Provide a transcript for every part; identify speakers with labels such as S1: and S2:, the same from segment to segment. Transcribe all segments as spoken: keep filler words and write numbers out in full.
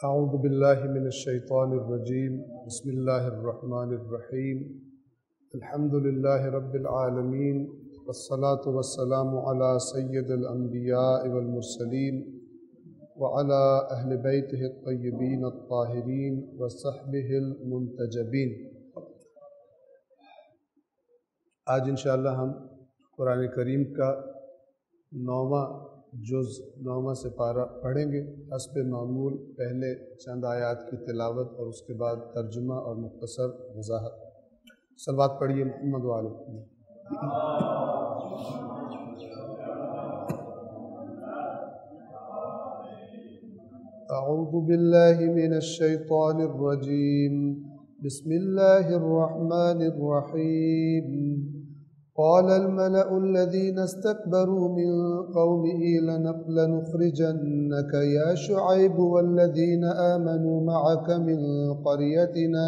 S1: اعوذ باللہ من الشیطان الرجیم بسم اللہ الرحمن الرحیم الحمد للہ رب العالمین والصلاة والسلام علی سید الانبیاء والمرسلین وعلی اہل بیتہ الطیبین الطاہرین وصحبہ المنتجبین۔ آج انشاءاللہ ہم قرآن کریم کا نوواں جز نوواں سپارہ پڑھیں گے۔ حسب معمول پہلے چند آیات کی تلاوت اور اس کے بعد ترجمہ اور مختصر وضاحت۔ صلوات پڑھیے محمد وعلی محمد۔ اعوذ باللہ من الشیطان الرجیم بسم اللہ الرحمن الرحیم۔ قال الملأ الذين استكبروا من قومه لنخرجنك يا شعيب والذين آمنوا معك من قريتنا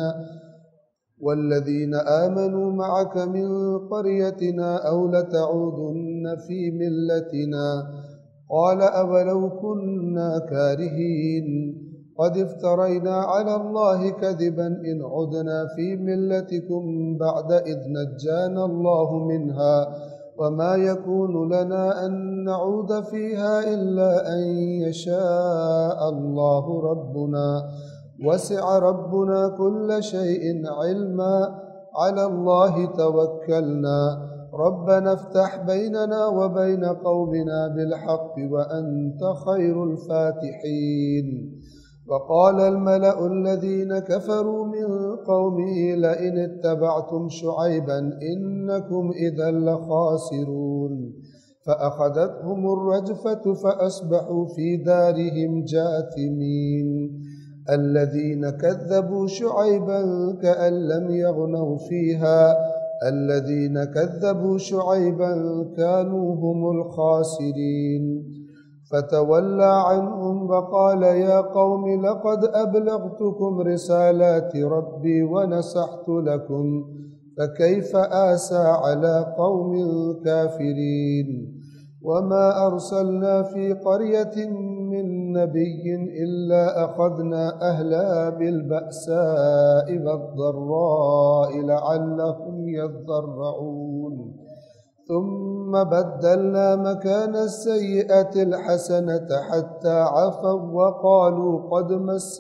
S1: والذين آمنوا معك من قريتنا أو لتعودن في ملتنا قال أولو كنا كارهين قد افترينا على الله كذبا إن عدنا في ملتكم بعد إذ نجانا الله منها وما يكون لنا أن نعود فيها إلا أن يشاء الله ربنا وسع ربنا كل شيء علما على الله توكلنا ربنا افتح بيننا وبين قومنا بالحق وأنت خير الفاتحين۔ وقال الملأ الذين كفروا من قومه لئن اتبعتم شعيبا إنكم إذا لخاسرون فأخذتهم الرجفة فأصبحوا في دارهم جاثمين الذين كذبوا شعيبا كأن لم يغنوا فيها الذين كذبوا شعيبا كانوا هم الخاسرين فتولى عنهم وقال يا قوم لقد أبلغتكم رسالات ربي ونصحت لكم فكيف آسى على قوم كافرين وما أرسلنا في قرية من نبي إلا أخذنا أهلها بالبأساء والضراء لعلهم يضرعون ثم بدلنا مكان السيئة الحسنة حتى عفوا وقالوا قد مس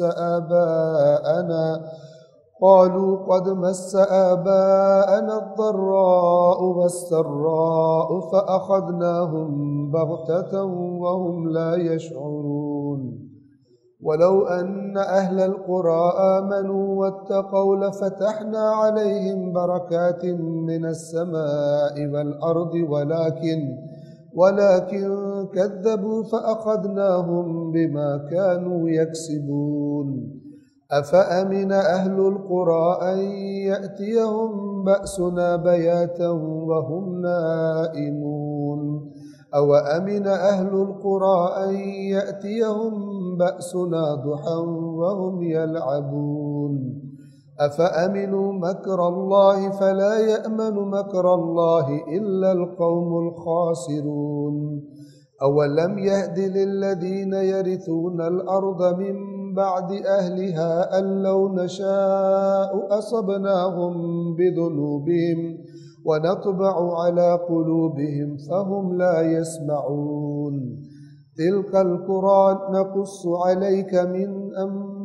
S1: آباءنا قالوا قد مس آباءنا الضراء والسراء فأخذناهم بغتة وهم لا يشعرون ولو أن أهل القرى آمنوا واتقوا لفتحنا عليهم بركات من السماء والأرض ولكن ولكن كذبوا فأخذناهم بما كانوا يكسبون أفأمن أهل القرى أن يأتيهم بأسنا بياتا وهم نائمون أو أمن أهل القرى أن يأتيهم بأسنا ضحى وهم يلعبون أفأمنوا مكر الله فلا يأمن مكر الله إلا القوم الخاسرون أولم يهد للذين يرثون الأرض من بعد أهلها أن لو نشاء أصبناهم بذنوبهم ونطبع على قلوبهم فهم لا يسمعون تلك القرى نقص عليك من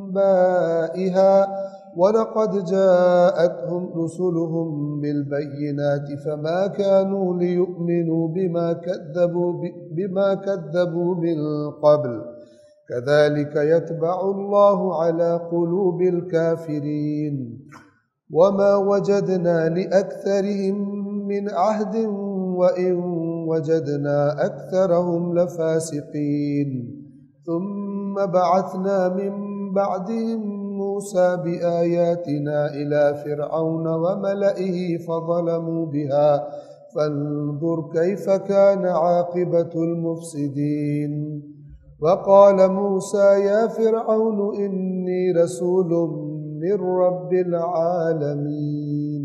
S1: أنبائها ولقد جاءتهم رسلهم بالبينات فما كانوا ليؤمنوا بما كذبوا بما كذبوا من قبل كذلك يتبع الله على قلوب الكافرين وما وجدنا لأكثرهم من عهد وإن وجدنا أكثرهم لفاسقين ثم بعثنا من بعدهم موسى بآياتنا إلى فرعون وملئه فظلموا بها فانظر كيف كان عاقبة المفسدين وقال موسى يا فرعون إني رسول من رب العالمين۔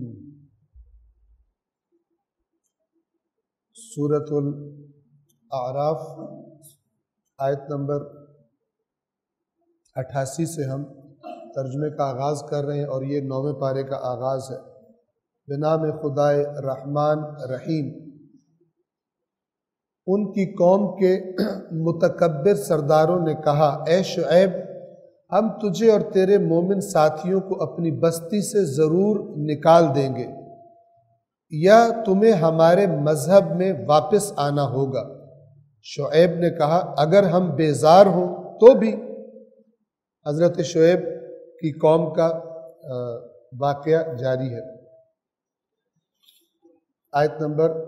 S1: سورة الاعراف آیت نمبر اٹھاسی سے ہم ترجمے کا آغاز کر رہے ہیں اور یہ نویں پارے کا آغاز ہے۔ بنام خدائے رحمان رحیم۔ ان کی قوم کے متکبر سرداروں نے کہا، اے شعیب، ہم تجھے اور تیرے مومن ساتھیوں کو اپنی بستی سے ضرور نکال دیں گے یا تمہیں ہمارے مذہب میں واپس آنا ہوگا۔ شعیب نے کہا، اگر ہم بیزار ہوں تو بھی۔ حضرت شعیب کی قوم کا واقعہ جاری ہے۔ آیت نمبر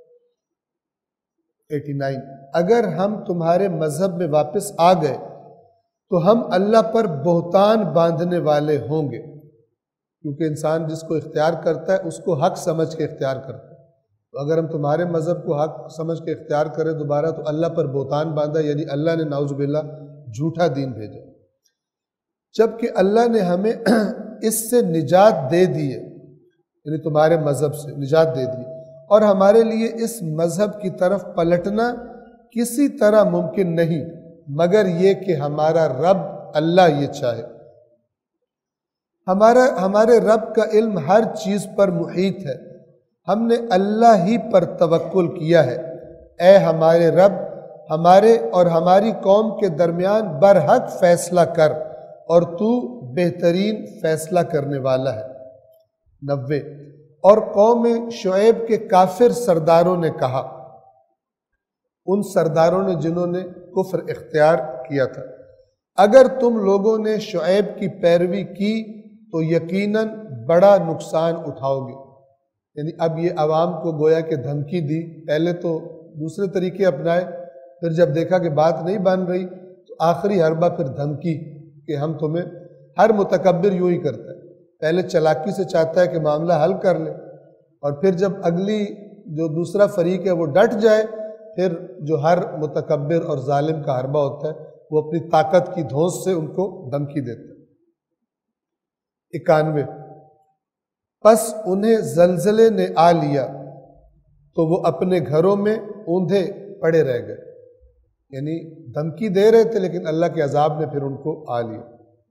S1: نناسی۔ اگر ہم تمہارے مذہب میں واپس آ گئے تو ہم اللہ پر بہتان باندھنے والے ہوں گے، کیونکہ انسان جس کو اختیار کرتا ہے اس کو حق سمجھ کے اختیار کرتا ہے۔ تو اگر ہم تمہارے مذہب کو حق سمجھ کے اختیار کریں دوبارہ تو اللہ پر بہتان باندھا، یعنی اللہ نے نعوذ باللہ جھوٹا دین بھیجا، جبکہ اللہ نے ہمیں اس سے نجات دے دی ہے، یعنی تمہارے مذہب سے نجات دے دی، اور ہمارے لیے اس مذہب کی طرف پلٹنا کسی طرح ممکن نہیں مگر یہ کہ ہمارا رب اللہ یہ چاہے۔ ہمارا ہمارے رب کا علم ہر چیز پر محیط ہے، ہم نے اللہ ہی پر توکل کیا ہے۔ اے ہمارے رب، ہمارے اور ہماری قوم کے درمیان برحق فیصلہ کر اور تو بہترین فیصلہ کرنے والا ہے۔ نوے۔ اور قوم شعیب کے کافر سرداروں نے کہا، ان سرداروں نے جنہوں نے کفر اختیار کیا تھا، اگر تم لوگوں نے شعیب کی پیروی کی تو یقیناً بڑا نقصان اٹھاؤ گے۔ یعنی اب یہ عوام کو گویا کہ دھمکی دی، پہلے تو دوسرے طریقے اپنائے، پھر جب دیکھا کہ بات نہیں بن رہی تو آخری حربہ پھر دھمکی کہ ہم تمہیں، ہر متکبر یوں ہی کرتا ہے، پہلے چلاکی سے چاہتا ہے کہ معاملہ حل کر لے، اور پھر جب اگلی جو دوسرا فریق ہے وہ ڈٹ جائے، پھر جو ہر متکبر اور ظالم کا حربہ ہوتا ہے وہ اپنی طاقت کی دھونس سے ان کو دھمکی دیتا ہے۔ اکانوے۔ پس انہیں زلزلے نے آ لیا تو وہ اپنے گھروں میں اوندھے پڑے رہ گئے، یعنی دھمکی دے رہے تھے لیکن اللہ کے عذاب نے پھر ان کو آ لیا۔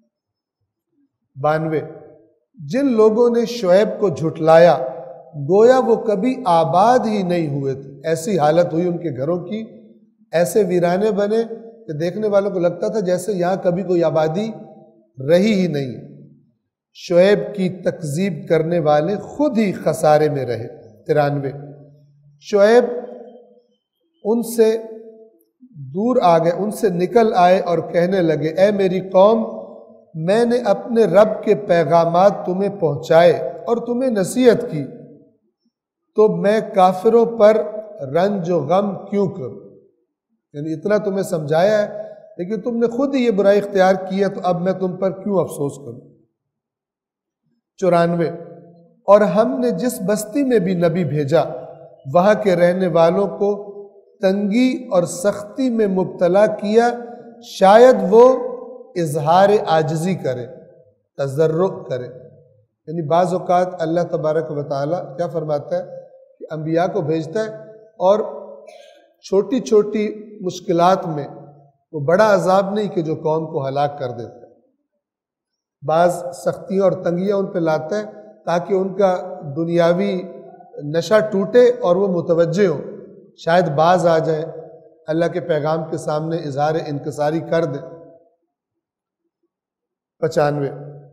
S1: بانوے۔ جن لوگوں نے شعیب کو جھٹلایا گویا وہ کبھی آباد ہی نہیں ہوئے تھے، ایسی حالت ہوئی ان کے گھروں کی، ایسے ویرانے بنے کہ دیکھنے والوں کو لگتا تھا جیسے یہاں کبھی کوئی آبادی رہی ہی نہیں۔ شعیب کی تکذیب کرنے والے خود ہی خسارے میں رہے۔ ترانوے۔ شعیب ان سے دور آ گئے، ان سے نکل آئے اور کہنے لگے، اے میری قوم، میں نے اپنے رب کے پیغامات تمہیں پہنچائے اور تمہیں نصیحت کی، تو میں کافروں پر رنج و غم کیوں کروں؟ یعنی اتنا تمہیں سمجھایا ہے لیکن تم نے خود ہی یہ برائی اختیار کی ہے، تو اب میں تم پر کیوں افسوس کروں؟ چورانوے۔ اور ہم نے جس بستی میں بھی نبی بھیجا وہاں کے رہنے والوں کو تنگی اور سختی میں مبتلا کیا، شاید وہ اظہار عاجزی کرے، تضرع کرے۔ یعنی بعض اوقات اللہ تبارک و تعالی کیا فرماتا ہے کہ انبیاء کو بھیجتا ہے اور چھوٹی چھوٹی مشکلات میں وہ بڑا عذاب نہیں کہ جو قوم کو ہلاک کر دیتا ہے، بعض سختیاں اور تنگیاں ان پہ لاتا ہے تاکہ ان کا دنیاوی نشہ ٹوٹے اور وہ متوجہ ہوں، شاید باز آ جائیں، اللہ کے پیغام کے سامنے اظہار انکساری کر دیں۔ پچانوے۔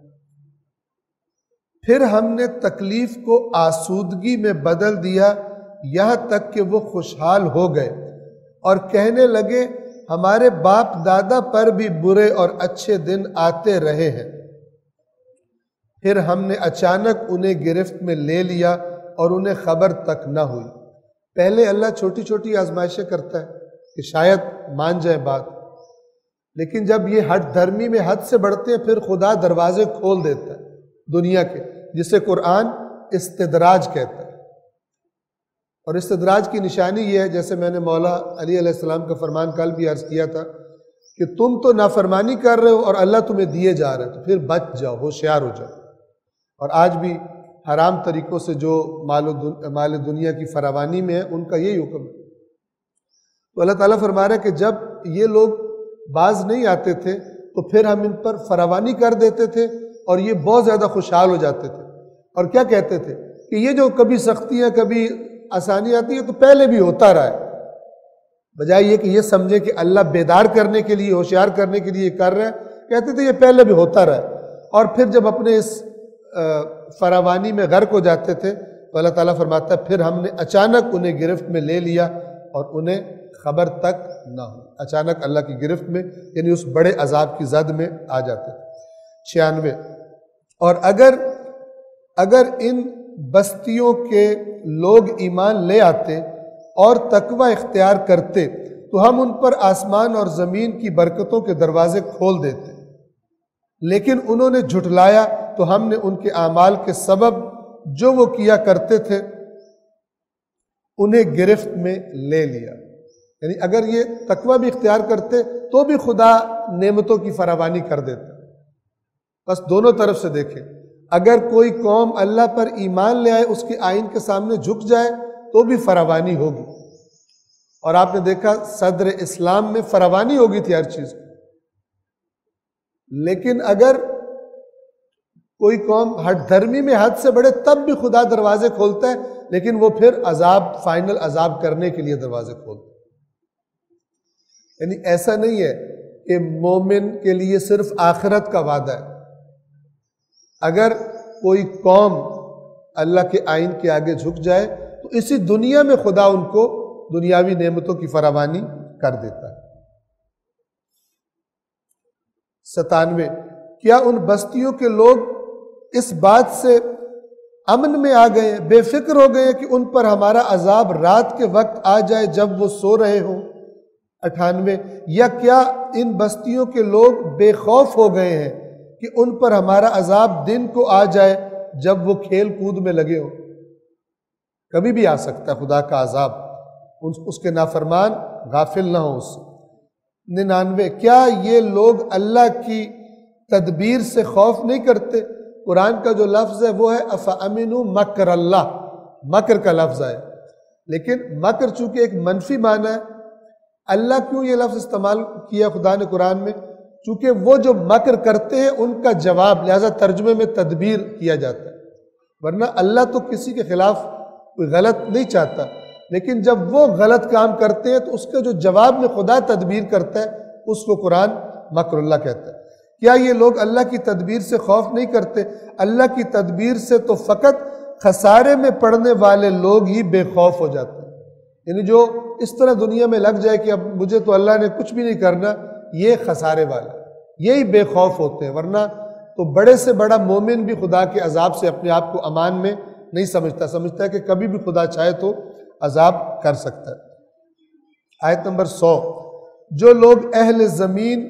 S1: پھر ہم نے تکلیف کو آسودگی میں بدل دیا یہاں تک کہ وہ خوشحال ہو گئے اور کہنے لگے، ہمارے باپ دادا پر بھی برے اور اچھے دن آتے رہے ہیں۔ پھر ہم نے اچانک انہیں گرفت میں لے لیا اور انہیں خبر تک نہ ہوئی۔ پہلے اللہ چھوٹی چھوٹی آزمائشیں کرتا ہے کہ شاید مان جائے بات، لیکن جب یہ ہٹ دھرمی میں حد سے بڑھتے ہیں پھر خدا دروازے کھول دیتا ہے دنیا کے، جسے قرآن استدراج کہتا ہے۔ اور استدراج کی نشانی یہ ہے، جیسے میں نے مولا علی علیہ السلام کا فرمان کل بھی عرض کیا تھا کہ تم تو نافرمانی کر رہے ہو اور اللہ تمہیں دیے جا رہے تو پھر بچ جاؤ، ہوشیار ہو جاؤ۔ اور آج بھی حرام طریقوں سے جو مال و مال دنیا کی فراوانی میں ہے ان کا یہی حکم ہے۔ تو اللہ تعالیٰ فرما رہا ہے کہ جب یہ لوگ باز نہیں آتے تھے تو پھر ہم ان پر فراوانی کر دیتے تھے اور یہ بہت زیادہ خوشحال ہو جاتے تھے، اور کیا کہتے تھے کہ یہ جو کبھی سختیاں کبھی آسانی آتی ہے تو پہلے بھی ہوتا رہا ہے، بجائے یہ کہ یہ سمجھے کہ اللہ بیدار کرنے کے لیے، ہوشیار کرنے کے لیے کر رہا ہے، کہتے تھے یہ پہلے بھی ہوتا رہا ہے۔ اور پھر جب اپنے اس فراوانی میں غرق ہو جاتے تھے تو اللہ تعالیٰ فرماتا ہے پھر ہم نے اچانک انہیں گرفت میں لے لیا اور انہیں خبر تک نہ ہو، اچانک اللہ کی گرفت میں، یعنی اس بڑے عذاب کی زد میں آ جاتے تھے۔ چھیانوے، اور اگر اگر ان بستیوں کے لوگ ایمان لے آتے اور تقوی اختیار کرتے تو ہم ان پر آسمان اور زمین کی برکتوں کے دروازے کھول دیتے، لیکن انہوں نے جھٹلایا تو ہم نے ان کے اعمال کے سبب جو وہ کیا کرتے تھے انہیں گرفت میں لے لیا۔ یعنی اگر یہ تقوی بھی اختیار کرتے تو بھی خدا نعمتوں کی فراوانی کر دیتا۔ بس دونوں طرف سے دیکھیں، اگر کوئی قوم اللہ پر ایمان لے آئے، اس کے آئین کے سامنے جھک جائے تو بھی فراوانی ہوگی، اور آپ نے دیکھا صدر اسلام میں فراوانی ہوگی تھی ہر چیز۔ لیکن اگر کوئی قوم ہٹ دھرمی میں حد سے بڑھے تب بھی خدا دروازے کھولتا ہے، لیکن وہ پھر عذاب، فائنل عذاب کرنے کے لیے دروازے کھولتا ہے۔ یعنی ایسا نہیں ہے کہ مومن کے لیے صرف آخرت کا وعدہ ہے، اگر کوئی قوم اللہ کے آئین کے آگے جھک جائے تو اسی دنیا میں خدا ان کو دنیاوی نعمتوں کی فراوانی کر دیتا ہے۔ ستانوے، کیا ان بستیوں کے لوگ اس بات سے امن میں آ گئے، بے فکر ہو گئے کہ ان پر ہمارا عذاب رات کے وقت آ جائے جب وہ سو رہے ہوں؟ اٹھانوے، یا کیا ان بستیوں کے لوگ بے خوف ہو گئے ہیں کہ ان پر ہمارا عذاب دن کو آ جائے جب وہ کھیل کود میں لگے ہوں؟ کبھی بھی آ سکتا ہے خدا کا عذاب، اس کے نافرمان غافل نہ ہوں اس سے۔ ننانوے، کیا یہ لوگ اللہ کی تدبیر سے خوف نہیں کرتے؟ قرآن کا جو لفظ ہے وہ ہے افامنوا مکر اللہ، مکر کا لفظ ہے، لیکن مکر چونکہ ایک منفی معنی ہے، اللہ کیوں یہ لفظ استعمال کیا خدا نے قرآن میں؟ چونکہ وہ جو مکر کرتے ہیں ان کا جواب، لہذا ترجمے میں تدبیر کیا جاتا ہے، ورنہ اللہ تو کسی کے خلاف کوئی غلط نہیں چاہتا، لیکن جب وہ غلط کام کرتے ہیں تو اس کے جو جواب میں خدا تدبیر کرتا ہے اس کو قرآن مکر اللہ کہتا ہے۔ کیا یہ لوگ اللہ کی تدبیر سے خوف نہیں کرتے؟ اللہ کی تدبیر سے تو فقط خسارے میں پڑنے والے لوگ ہی بے خوف ہو جاتے ہیں، یعنی جو اس طرح دنیا میں لگ جائے کہ اب مجھے تو اللہ نے کچھ بھی نہیں کرنا، یہ خسارے والے، یہی بے خوف ہوتے ہیں، ورنہ تو بڑے سے بڑا مومن بھی خدا کے عذاب سے اپنے آپ کو امان میں نہیں سمجھتا، سمجھتا ہے کہ کبھی بھی خدا چاہے تو عذاب کر سکتا ہے۔ آیت نمبر سو، جو لوگ اہل زمین،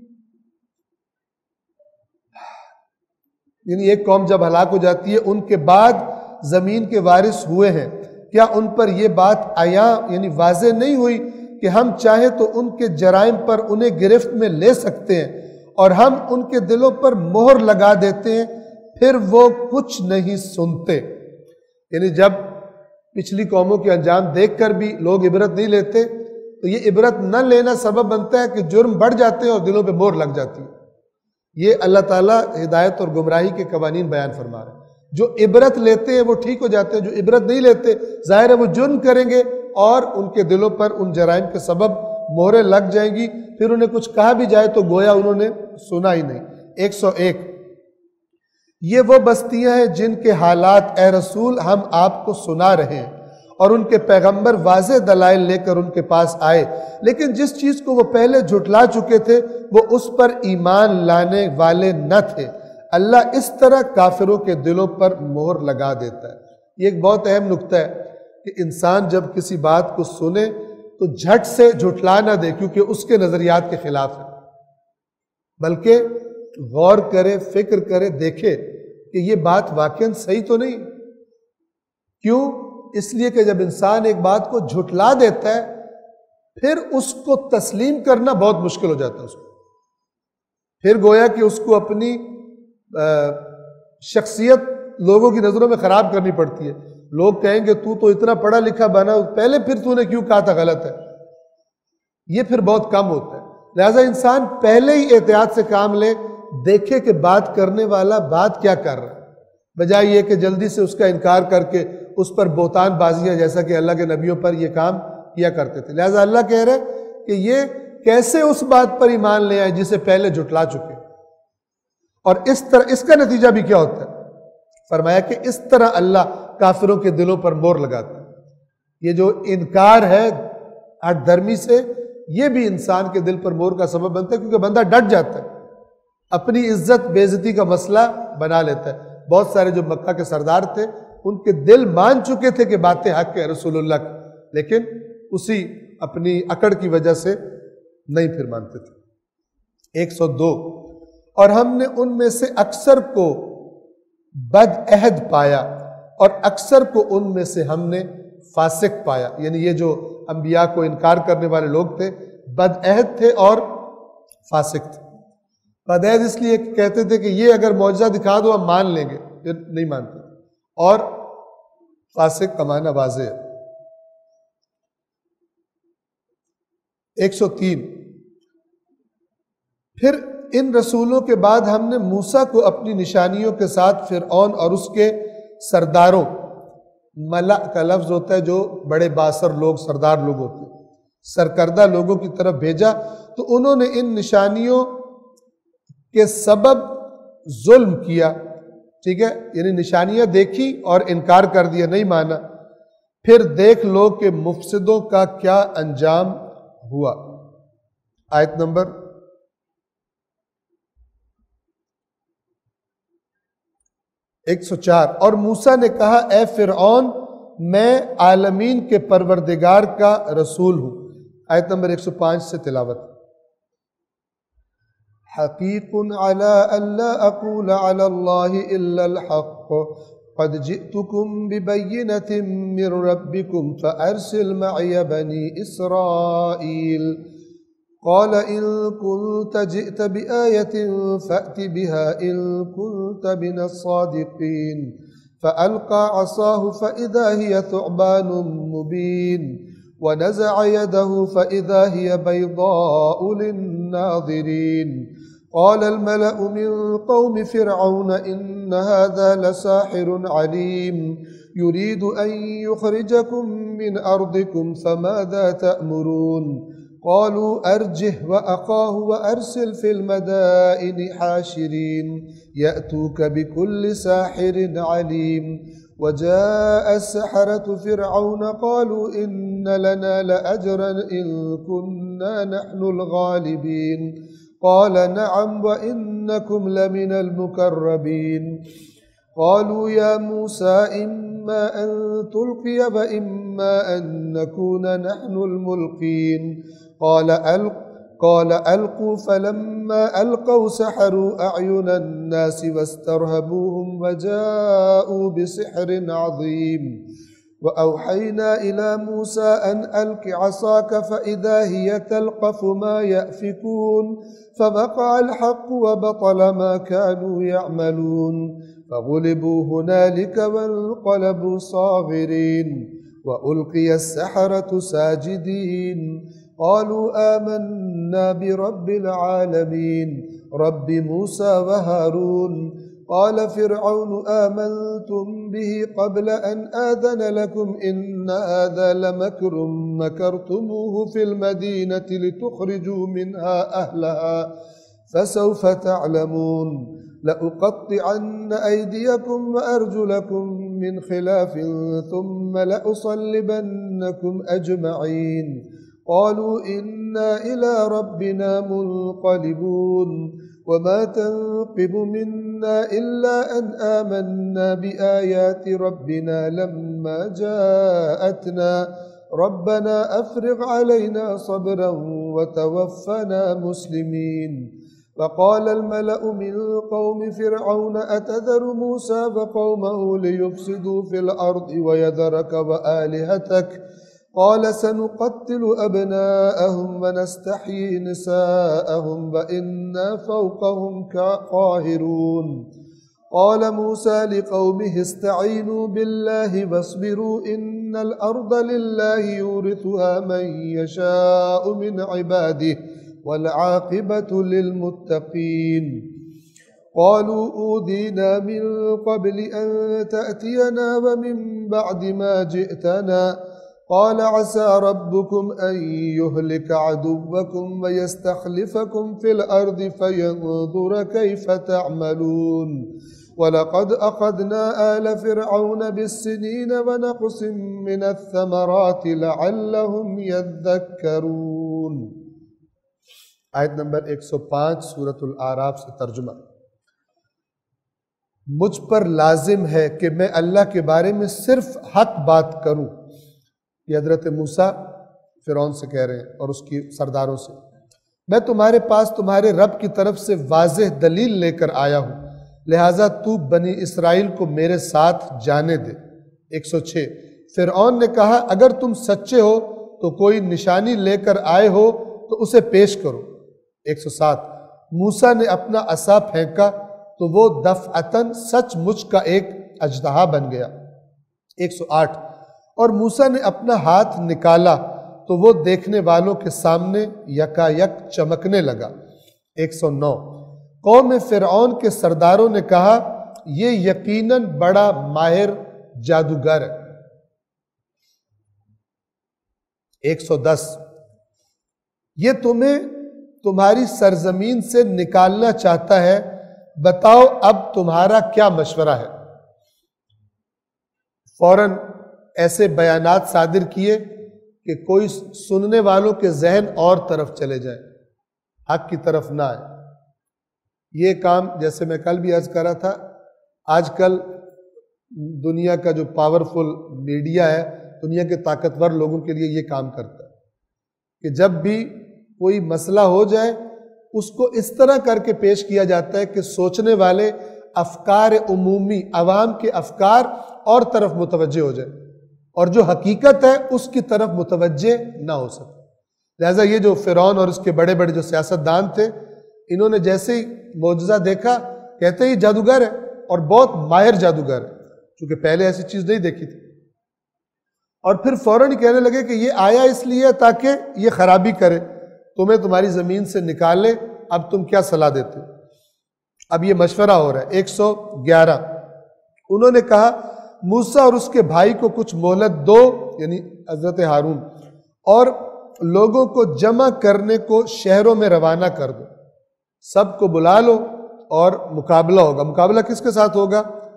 S1: یعنی ایک قوم جب ہلاک ہو جاتی ہے ان کے بعد زمین کے وارث ہوئے ہیں، کیا ان پر یہ بات عیاں یعنی واضح نہیں ہوئی کہ ہم چاہیں تو ان کے جرائم پر انہیں گرفت میں لے سکتے ہیں اور ہم ان کے دلوں پر مہر لگا دیتے ہیں پھر وہ کچھ نہیں سنتے؟ یعنی جب پچھلی قوموں کے انجام دیکھ کر بھی لوگ عبرت نہیں لیتے تو یہ عبرت نہ لینا سبب بنتا ہے کہ جرم بڑھ جاتے ہیں اور دلوں پہ مہر لگ جاتی ہے۔ یہ اللہ تعالیٰ ہدایت اور گمراہی کے قوانین بیان فرما رہے ہیں۔ جو عبرت لیتے ہیں وہ ٹھیک ہو جاتے ہیں، جو عبرت نہیں لیتے ظاہر ہے وہ جرم کریں گے اور ان کے دلوں پر ان جرائم کے سبب مہریں لگ جائیں گی، پھر انہیں کچھ کہا بھی جائے تو گویا انہوں نے سنا ہی نہیں۔ ایک سو ایک، یہ وہ بستیاں ہیں جن کے حالات اے رسول ہم آپ کو سنا رہے ہیں اور ان کے پیغمبر واضح دلائل لے کر ان کے پاس آئے، لیکن جس چیز کو وہ پہلے جھٹلا چکے تھے وہ اس پر ایمان لانے والے نہ تھے۔ اللہ اس طرح کافروں کے دلوں پر مہر لگا دیتا ہے۔ یہ ایک بہت اہم نکتہ ہے کہ انسان جب کسی بات کو سنے تو جھٹ سے جھٹلا نہ دے کیونکہ اس کے نظریات کے خلاف ہے، بلکہ غور کرے، فکر کرے، دیکھے کہ یہ بات واقعاً صحیح تو نہیں۔ کیوں؟ اس لیے کہ جب انسان ایک بات کو جھٹلا دیتا ہے پھر اس کو تسلیم کرنا بہت مشکل ہو جاتا ہے، اس کو پھر گویا کہ اس کو اپنی شخصیت لوگوں کی نظروں میں خراب کرنی پڑتی ہے۔ لوگ کہیں گے تو تو اتنا پڑھا لکھا بنا، پہلے پھر تو نے کیوں کہا تھا غلط ہے، یہ پھر بہت کم ہوتا ہے۔ لہذا انسان پہلے ہی احتیاط سے کام لے، دیکھے کہ بات کرنے والا بات کیا کر رہا ہے، بجائے یہ کہ جلدی سے اس کا انکار کر کے اس پر بہتان بازیاں، جیسا کہ اللہ کے نبیوں پر یہ کام کیا کرتے تھے۔ لہذا اللہ کہہ رہے کہ یہ کیسے اس بات پر ایمان لے آئے جسے پہلے جھٹلا چکے، اور اس طرح اس کا نتیجہ بھی کیا ہوتا ہے؟ فرمایا کہ اس طرح اللہ کافروں کے دلوں پر مور لگاتا ہے۔ یہ جو انکار ہے ہٹ دھرمی سے، یہ بھی انسان کے دل پر مور کا سبب بنتا ہے، کیونکہ بندہ ڈٹ جاتا ہے، اپنی عزت بے عزتی کا مسئلہ بنا لیتا ہے۔ بہت سارے جو مکہ کے سردار تھے، ان کے دل مان چکے تھے کہ باتیں حق ہے رسول اللہ کی، لیکن اسی اپنی اکڑ کی وجہ سے نہیں پھر مانتے تھے۔ ایک سو دو، اور ہم نے ان میں سے اکثر کو بد عہد پایا اور اکثر کو ان میں سے ہم نے فاسق پایا، یعنی یہ جو انبیاء کو انکار کرنے والے لوگ تھے بد عہد تھے اور فاسق تھے۔ بد عہد اس لیے کہتے تھے کہ یہ اگر معجزہ دکھا دو ہم مان لیں گے، یہ نہیں مانتے، اور فاسق کا معنی واضح ہے۔ ایک سو تین، پھر ان رسولوں کے بعد ہم نے موسیٰ کو اپنی نشانیوں کے ساتھ فرعون اور اس کے سرداروں، ملأ کا لفظ ہوتا ہے جو بڑے باثر لوگ، سردار لوگ ہوتے ہیں، سرکردہ لوگوں کی طرف بھیجا، تو انہوں نے ان نشانیوں کے سبب ظلم کیا، ٹھیک ہے، یعنی نشانیاں دیکھی اور انکار کر دیا، نہیں مانا۔ پھر دیکھ لو کہ مفسدوں کا کیا انجام ہوا۔ آیت نمبر ایک سو چار، اور موسیٰ نے کہا اے فرعون میں عالمین کے پروردگار کا رسول ہوں۔ آیت نمبر ایک سو پانچ سے تلاوت۔ حقیق علی الا اقول علی اللہ الا الحق قد جئتکم ببینۃ من ربکم فارسل معی بنی اسرائیل قال إن كنت جئت بآية فأت بها إن كنت من الصادقين فألقى عصاه فإذا هي ثعبان مبين ونزع يده فإذا هي بيضاء للناظرين قال الملأ من قوم فرعون إن هذا لساحر عليم يريد أن يخرجكم من أرضكم فماذا تأمرون قالوا أرجه وأخاه وأرسل في المدائن حاشرين يأتوك بكل ساحر عليم وجاء السحرة فرعون قالوا إن لنا لأجرا إن كنا نحن الغالبين قال نعم وإنكم لمن المقربين قالوا يا موسى إما أن تلقي وإما أن نكون نحن الملقين قال ألق قال ألقوا فلما ألقوا سحروا أعين الناس واسترهبوهم وجاءوا بسحر عظيم وأوحينا إلى موسى أن ألق عصاك فإذا هي تلقف ما يأفكون فوقع الحق وبطل ما كانوا يعملون فغلبوا هنالك وانقلبوا صاغرين وألقي السحرة ساجدين قالوا آمنا برب العالمين رب موسى وهارون قال فرعون آمنتم به قبل أن آذن لكم إن هذا لمكر مكرتموه في المدينة لتخرجوا منها أهلها فسوف تعلمون لأقطعن أيديكم وأرجلكم من خلاف ثم لأصلبنكم أجمعين قالوا إنا إلى ربنا منقلبون وما تنقم منا إلا أن آمنا بآيات ربنا لما جاءتنا ربنا أفرغ علينا صبرا وتوفنا مسلمين فقال الملأ من قوم فرعون أتذر موسى وقومه ليفسدوا في الأرض ويذرك وآلهتك قال سنقتل أبناءهم ونستحيي نساءهم وإنا فوقهم قاهرون قال موسى لقومه استعينوا بالله واصبروا إن الأرض لله يورثها من يشاء من عباده والعاقبة للمتقين قالوا أوذينا من قبل أن تأتينا ومن بعد ما جئتنا قال عسى ربكم أن يهلك عدوكم ويستخلفكم في الأرض فينظر كيف تعملون وَلَقَدْ أَخَذْنَا آلَ فِرْعَوْنَ بِالسِّنِينَ وَنَقْصٍ مِّنَ الثَّمَرَاتِ لَعَلَّهُمْ يَذَّكَّرُونَ۔ آیت نمبر ایک سو پانچ سورۃ الاعراف سے ترجمہ۔ مجھ پر لازم ہے کہ میں اللہ کے بارے میں صرف حق بات کروں، یہ حضرت موسیٰ فرعون سے کہہ رہے ہیں اور اس کی سرداروں سے۔ میں تمہارے پاس تمہارے رب کی طرف سے واضح دلیل لے کر آیا ہوں، لہٰذا تو بنی اسرائیل کو میرے ساتھ جانے دے۔ ایک سو چھ فرعون نے کہا اگر تم سچے ہو تو کوئی نشانی لے کر آئے ہو تو اسے پیش کرو۔ ایک سو سات موسیٰ نے اپنا عصا پھینکا تو وہ دفعتاً سچ مچ کا ایک اژدہا بن گیا۔ ایک سو آٹھ اور موسیٰ نے اپنا ہاتھ نکالا تو وہ دیکھنے والوں کے سامنے یکا یک چمکنے لگا۔ ایک سو نو قوم فرعون کے سرداروں نے کہا یہ یقیناً بڑا ماہر جادوگر ہے۔ ایک سو دس یہ تمہیں تمہاری سرزمین سے نکالنا چاہتا ہے، بتاؤ اب تمہارا کیا مشورہ ہے؟ فوراً ایسے بیانات صادر کیے کہ کوئی سننے والوں کے ذہن اور طرف چلے جائیں، حق کی طرف نہ آئے۔ یہ کام جیسے میں کل بھی عرض کر رہا تھا، آج کل دنیا کا جو پاورفل میڈیا ہے، دنیا کے طاقتور لوگوں کے لیے یہ کام کرتا ہے کہ جب بھی کوئی مسئلہ ہو جائے اس کو اس طرح کر کے پیش کیا جاتا ہے کہ سوچنے والے افکار عمومی عوام کے افکار اور طرف متوجہ ہو جائے اور جو حقیقت ہے اس کی طرف متوجہ نہ ہو سکے۔ لہٰذا یہ جو فرعون اور اس کے بڑے بڑے جو سیاستدان تھے، انہوں نے جیسے ہی معجزہ دیکھا کہتے ہی جادوگر ہے اور بہت ماہر جادوگر ہے، چونکہ پہلے ایسی چیز نہیں دیکھی تھی، اور پھر فوراً ہی کہنے لگے کہ یہ آیا اس لیے تاکہ یہ خرابی کرے، تمہیں تمہاری زمین سے نکالے، اب تم کیا صلاح دیتے ہو؟ اب یہ مشورہ ہو رہا ہے۔ ایک سو گیارہ انہوں نے کہا موسیٰ اور اس کے بھائی کو کچھ مہلت دو، یعنی حضرت ہارون، اور لوگوں کو جمع کرنے کو شہروں میں روانہ کر دو، سب کو بلا لو اور مقابلہ ہوگا۔ مقابلہ کس کے ساتھ ہوگا؟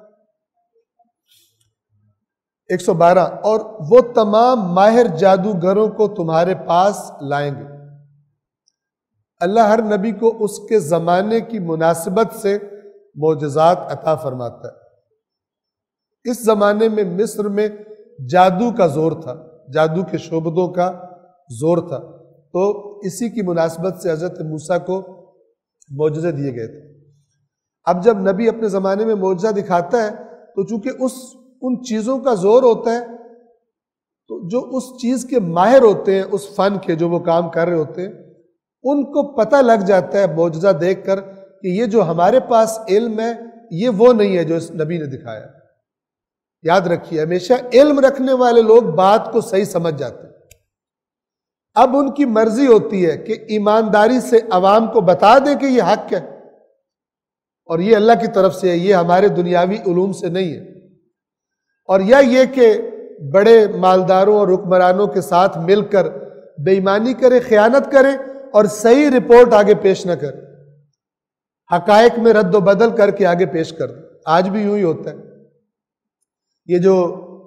S1: ایک سو بارہ اور وہ تمام ماہر جادوگروں کو تمہارے پاس لائیں گے۔ اللہ ہر نبی کو اس کے زمانے کی مناسبت سے معجزات عطا فرماتا ہے۔ اس زمانے میں مصر میں جادو کا زور تھا، جادو کے شعبدوں کا زور تھا، تو اسی کی مناسبت سے حضرت موسیٰ کو معجزے دیے گئے تھے۔ اب جب نبی اپنے زمانے میں معجزہ دکھاتا ہے تو چونکہ اس ان چیزوں کا زور ہوتا ہے، تو جو اس چیز کے ماہر ہوتے ہیں، اس فن کے جو وہ کام کر رہے ہوتے ہیں، ان کو پتہ لگ جاتا ہے معجزہ دیکھ کر کہ یہ جو ہمارے پاس علم ہے یہ وہ نہیں ہے جو اس نبی نے دکھایا۔ یاد رکھیے ہمیشہ علم رکھنے والے لوگ بات کو صحیح سمجھ جاتے ہیں۔ اب ان کی مرضی ہوتی ہے کہ ایمانداری سے عوام کو بتا دیں کہ یہ حق ہے اور یہ اللہ کی طرف سے ہے، یہ ہمارے دنیاوی علوم سے نہیں ہے، اور یا یہ کہ بڑے مالداروں اور حکمرانوں کے ساتھ مل کر بے ایمانی کرے، خیانت کرے اور صحیح رپورٹ آگے پیش نہ کرے، حقائق میں رد و بدل کر کے آگے پیش کر دیں۔ آج بھی یوں ہی ہوتا ہے۔ یہ جو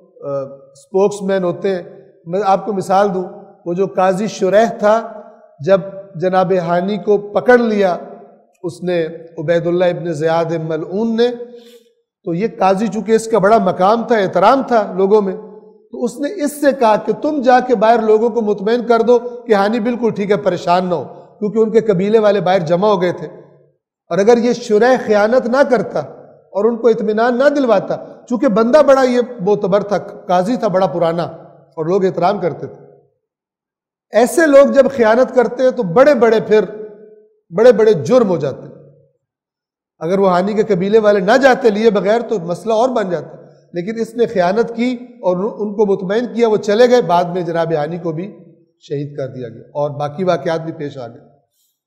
S1: سپوکس مین ہوتے ہیں، میں آپ کو مثال دوں، وہ جو قاضی شریح تھا، جب جناب ہانی کو پکڑ لیا اس نے عبید اللہ ابن زیاد ملعون نے، تو یہ قاضی چونکہ اس کا بڑا مقام تھا، احترام تھا لوگوں میں، تو اس نے اس سے کہا کہ تم جا کے باہر لوگوں کو مطمئن کر دو کہ ہانی بالکل ٹھیک ہے، پریشان نہ ہو، کیونکہ ان کے قبیلے والے باہر جمع ہو گئے تھے، اور اگر یہ شریح خیانت نہ کرتا اور ان کو اطمینان نہ دلواتا، چونکہ بندہ بڑا یہ معتبر تھا، قاضی تھا بڑا پرانا اور لوگ احترام کرتے تھے، ایسے لوگ جب خیانت کرتے ہیں تو بڑے بڑے پھر بڑے بڑے جرم ہو جاتے ہیں۔ اگر وہ ہانی کے قبیلے والے نہ جاتے لیے بغیر تو مسئلہ اور بن جاتا، لیکن اس نے خیانت کی اور ان کو مطمئن کیا، وہ چلے گئے، بعد میں جناب ہانی کو بھی شہید کر دیا گیا اور باقی واقعات بھی پیش آ گئے۔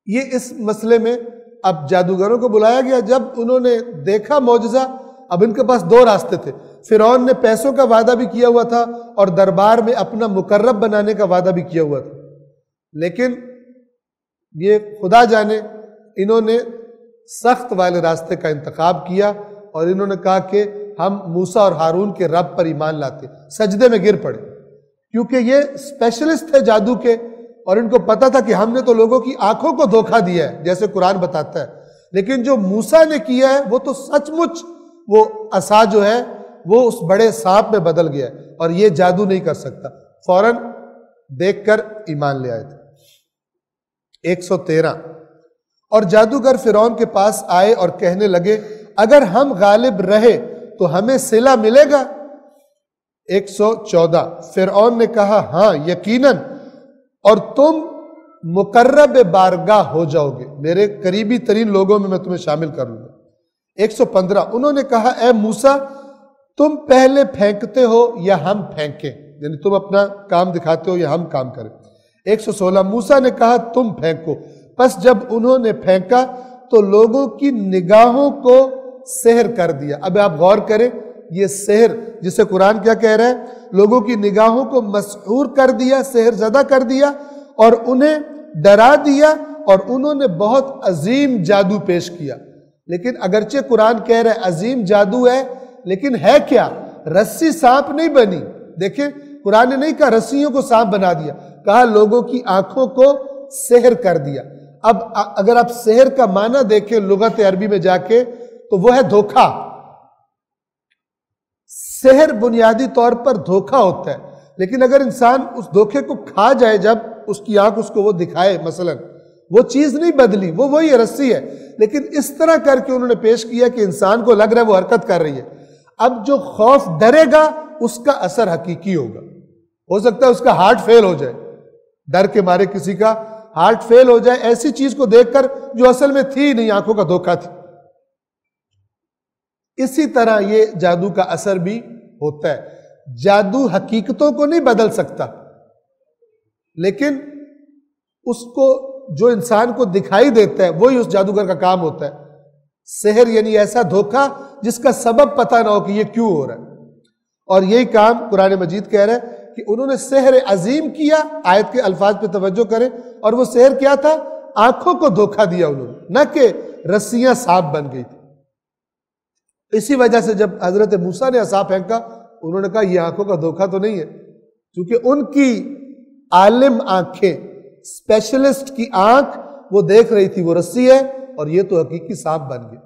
S1: یہ اس مسئلے میں اب جادوگروں کو بلایا گیا. جب انہوں نے دیکھا معجزہ، اب ان کے پاس دو راستے تھے. فرعون نے پیسوں کا وعدہ بھی کیا ہوا تھا اور دربار میں اپنا مقرب بنانے کا وعدہ بھی کیا ہوا تھا، لیکن یہ خدا جانے انہوں نے سخت والے راستے کا انتخاب کیا اور انہوں نے کہا کہ ہم موسیٰ اور ہارون کے رب پر ایمان لاتے. سجدے میں گر پڑے کیونکہ یہ اسپیشلسٹ تھے جادو کے، اور ان کو پتا تھا کہ ہم نے تو لوگوں کی آنکھوں کو دھوکہ دیا ہے جیسے قرآن بتاتا ہے، لیکن جو موسیٰ نے کیا ہے وہ تو سچ مچ وہ عصا جو ہے وہ اس بڑے سانپ میں بدل گیا ہے، اور یہ جادو نہیں کر سکتا. فوراً دیکھ کر ایمان لے آئے تھے. ایک سو تیرہ اور جادوگر فرعون کے پاس آئے اور کہنے لگے اگر ہم غالب رہے تو ہمیں صلہ ملے گا. ایک سو چودہ فرعون نے کہا ہاں یقیناً، اور تم مقرب بارگاہ ہو جاؤ گے، میرے قریبی ترین لوگوں میں میں تمہیں شامل کر لوں گا. ایک سو پندرہ انہوں نے کہا اے موسیٰ تم پہلے پھینکتے ہو یا ہم پھینکیں، یعنی تم اپنا کام دکھاتے ہو یا ہم کام کریں. ایک سو سولہ موسیٰ نے کہا تم پھینکو. پس جب انہوں نے پھینکا تو لوگوں کی نگاہوں کو سحر کر دیا. اب آپ غور کریں، یہ سحر جسے قرآن کیا کہہ رہا ہے، لوگوں کی نگاہوں کو مسحور کر دیا، سحر زدہ کر دیا اور انہیں ڈرا دیا، اور انہوں نے بہت عظیم جادو پیش کیا. لیکن اگرچہ قرآن کہہ رہا ہے عظیم جادو ہے، لیکن ہے کیا؟ رسی سانپ نہیں بنی. دیکھیں قرآن نے نہیں کہا رسیوں کو سانپ بنا دیا، کہا لوگوں کی آنکھوں کو سحر کر دیا. اب اگر آپ سحر کا معنی دیکھیں لغت عربی میں جا کے تو وہ ہے دھوکہ. سحر بنیادی طور پر دھوکہ ہوتا ہے، لیکن اگر انسان اس دھوکے کو کھا جائے، جب اس کی آنکھ اس کو وہ دکھائے مثلا، وہ چیز نہیں بدلی، وہ وہی رسی ہے، لیکن اس طرح کر کے انہوں نے پیش کیا کہ انسان کو لگ رہا ہے وہ حرکت کر رہی ہے. اب جو خوف ڈرے گا اس کا اثر حقیقی ہوگا. ہو سکتا ہے اس کا ہارٹ فیل ہو جائے، ڈر کے مارے کسی کا ہارٹ فیل ہو جائے ایسی چیز کو دیکھ کر جو اصل میں تھی نہیں، آنکھوں کا دھوکہ تھی. اسی طرح یہ جادو کا اثر بھی ہوتا ہے. جادو حقیقتوں کو نہیں بدل سکتا، لیکن اس کو جو انسان کو دکھائی دیتا ہے وہی اس جادوگر کا کام ہوتا ہے. سحر یعنی ایسا دھوکہ جس کا سبب پتہ نہ ہو کہ یہ کیوں ہو رہا ہے. اور یہی کام قرآن مجید کہہ رہا ہے کہ انہوں نے سحر عظیم کیا. آیت کے الفاظ پہ توجہ کریں، اور وہ سحر کیا تھا؟ آنکھوں کو دھوکہ دیا انہوں نے، نہ کہ رسیاں سانپ بن گئی تھی. اسی وجہ سے جب حضرت موسیٰ نے عصا پھینکا انہوں نے کہا یہ آنکھوں کا دھوکہ تو نہیں ہے، کیونکہ ان کی عالم آنکھیں، اسپیشلسٹ کی آنکھ وہ دیکھ رہی تھی وہ رسی ہے، اور یہ تو حقیقی سانپ بن گیا.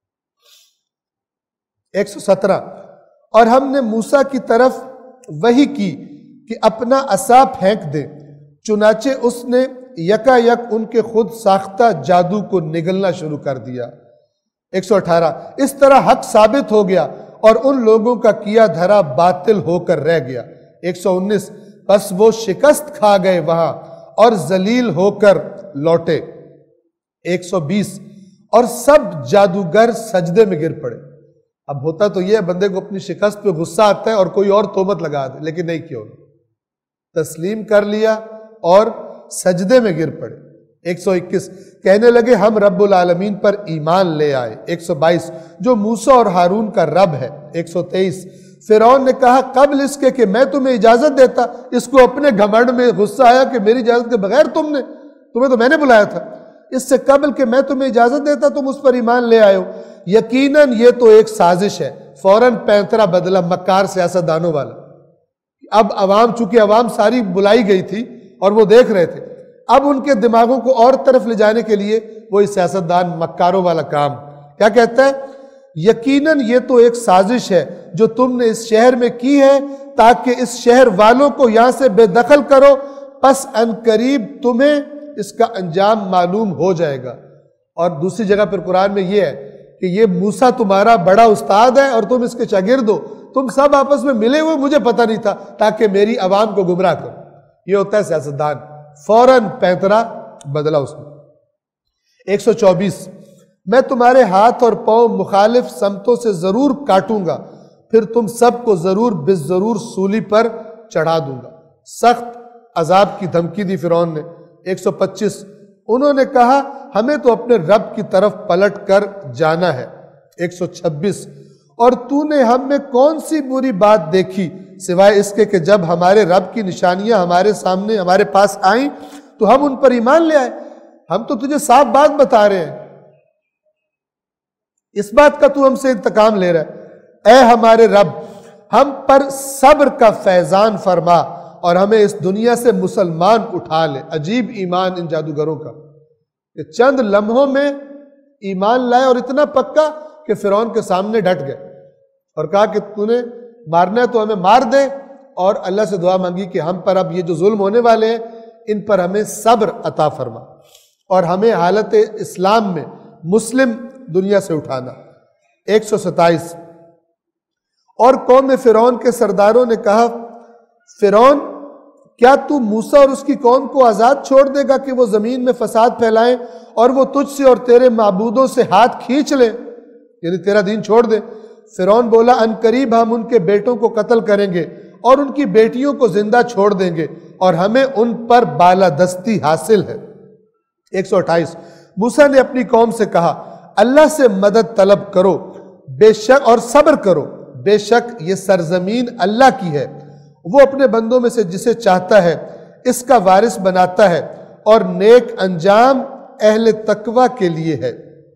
S1: ایک سو سترہ اور ہم نے موسیٰ کی طرف وحی کی کہ اپنا عصا پھینک دے، چنانچہ اس نے یکا یک ان کے خود ساختہ جادو کو نگلنا شروع کر دیا. ایک سو اٹھارہ اس طرح حق ثابت ہو گیا اور ان لوگوں کا کیا دھرا باطل ہو کر رہ گیا. ایک سو انیس بس وہ شکست کھا گئے وہاں اور ذلیل ہو کر لوٹے. ایک سو بیس اور سب جادوگر سجدے میں گر پڑے. اب ہوتا تو یہ بندے کو اپنی شکست پہ غصہ آتا ہے اور کوئی اور تہمت لگا دے، لیکن نہیں کیا، تسلیم کر لیا اور سجدے میں گر پڑے. ایک سو اکیس کہنے لگے ہم رب العالمین پر ایمان لے آئے. ایک سو بائیس جو موسیٰ اور ہارون کا رب ہے. ایک سو تیئیس فرعون نے کہا قبل اس کے کہ میں تمہیں اجازت دیتا، اس کو اپنے گھمنڈ میں غصہ آیا کہ میری اجازت کے بغیر تم نے، تمہیں تو میں نے بلایا تھا، اس سے قبل کہ میں تمہیں اجازت دیتا تم اس پر ایمان لے آئے ہو. یقیناً یہ تو ایک سازش ہے. فوراً پینترا بدلا، مکار سیاستدانوں والا. اب عوام، چونکہ عوام ساری بلائی گئی تھی اور وہ دیکھ رہے تھے، اب ان کے دماغوں کو اور طرف لے جانے کے لیے وہی سیاستدان مکاروں والا کام. کیا کہتا ہے؟ یقیناً یہ تو ایک سازش ہے جو تم نے اس شہر میں کی ہے تاکہ اس شہر والوں کو یہاں سے بے دخل کرو، پس ان قریب تمہیں اس کا انجام معلوم ہو جائے گا. اور دوسری جگہ پر قرآن میں یہ ہے کہ یہ موسیٰ تمہارا بڑا استاد ہے اور تم اس کے شاگرد ہو، تم سب آپس میں ملے ہوئے، مجھے پتہ نہیں تھا، تاکہ میری عوام کو گمراہ کرو. یہ ہوتا ہے سیاستدان. فوراً پینترا بدلا اس میں. ایک سو چوبیس میں تمہارے ہاتھ اور پاؤں مخالف سمتوں سے ضرور کاٹوں گا، پھر تم سب کو ضرور بس ضرور سولی پر چڑھا دوں گا. سخت عذاب کی دھمکی دی فرعون نے. ایک سو پچیس انہوں نے کہا ہمیں تو اپنے رب کی طرف پلٹ کر جانا ہے۔ ایک سو چھبیس، اور تو نے ہم میں کون سی بری بات دیکھی سوائے اس کے کہ جب ہمارے رب کی نشانیاں ہمارے سامنے ہمارے پاس آئیں تو ہم ان پر ایمان لے آئے۔ ہم تو تجھے صاف بات بتا رہے ہیں، اس بات کا تو ہم سے انتقام لے رہا ہے۔ اے ہمارے رب، ہم پر صبر کا فیضان فرما اور ہمیں اس دنیا سے مسلمان اٹھا لے۔ عجیب ایمان ان جادوگروں کا کہ چند لمحوں میں ایمان لائے اور اتنا پکا کہ فرعون کے سامنے ڈٹ گئے اور کہا کہ تو نے مارنا ہے تو ہمیں مار دے، اور اللہ سے دعا مانگی کہ ہم پر اب یہ جو ظلم ہونے والے ہیں ان پر ہمیں صبر عطا فرما اور ہمیں حالت اسلام میں مسلم دنیا سے اٹھانا۔ ایک سو ستائیس، اور قوم فرعون کے سرداروں نے کہا فرعون کیا تو موسیٰ اور اس کی قوم کو آزاد چھوڑ دے گا کہ وہ زمین میں فساد پھیلائیں اور وہ تجھ سے اور تیرے معبودوں سے ہاتھ کھینچ لیں، یعنی تیرا دین چھوڑ دیں؟ فرعون بولا ان قریب ہم ان کے بیٹوں کو قتل کریں گے اور ان کی بیٹیوں کو زندہ چھوڑ دیں گے اور ہمیں ان پر بالادستی حاصل ہے۔ ایک سو اٹھائیس، موسیٰ نے اپنی قوم سے کہا اللہ سے مدد طلب کرو بے شک اور صبر کرو، بے شک یہ سرزمین اللہ کی ہے، وہ اپنے بندوں میں سے جسے چاہتا ہے اس کا وارث بناتا ہے اور نیک انجام اہل تقوی کے لیے ہے۔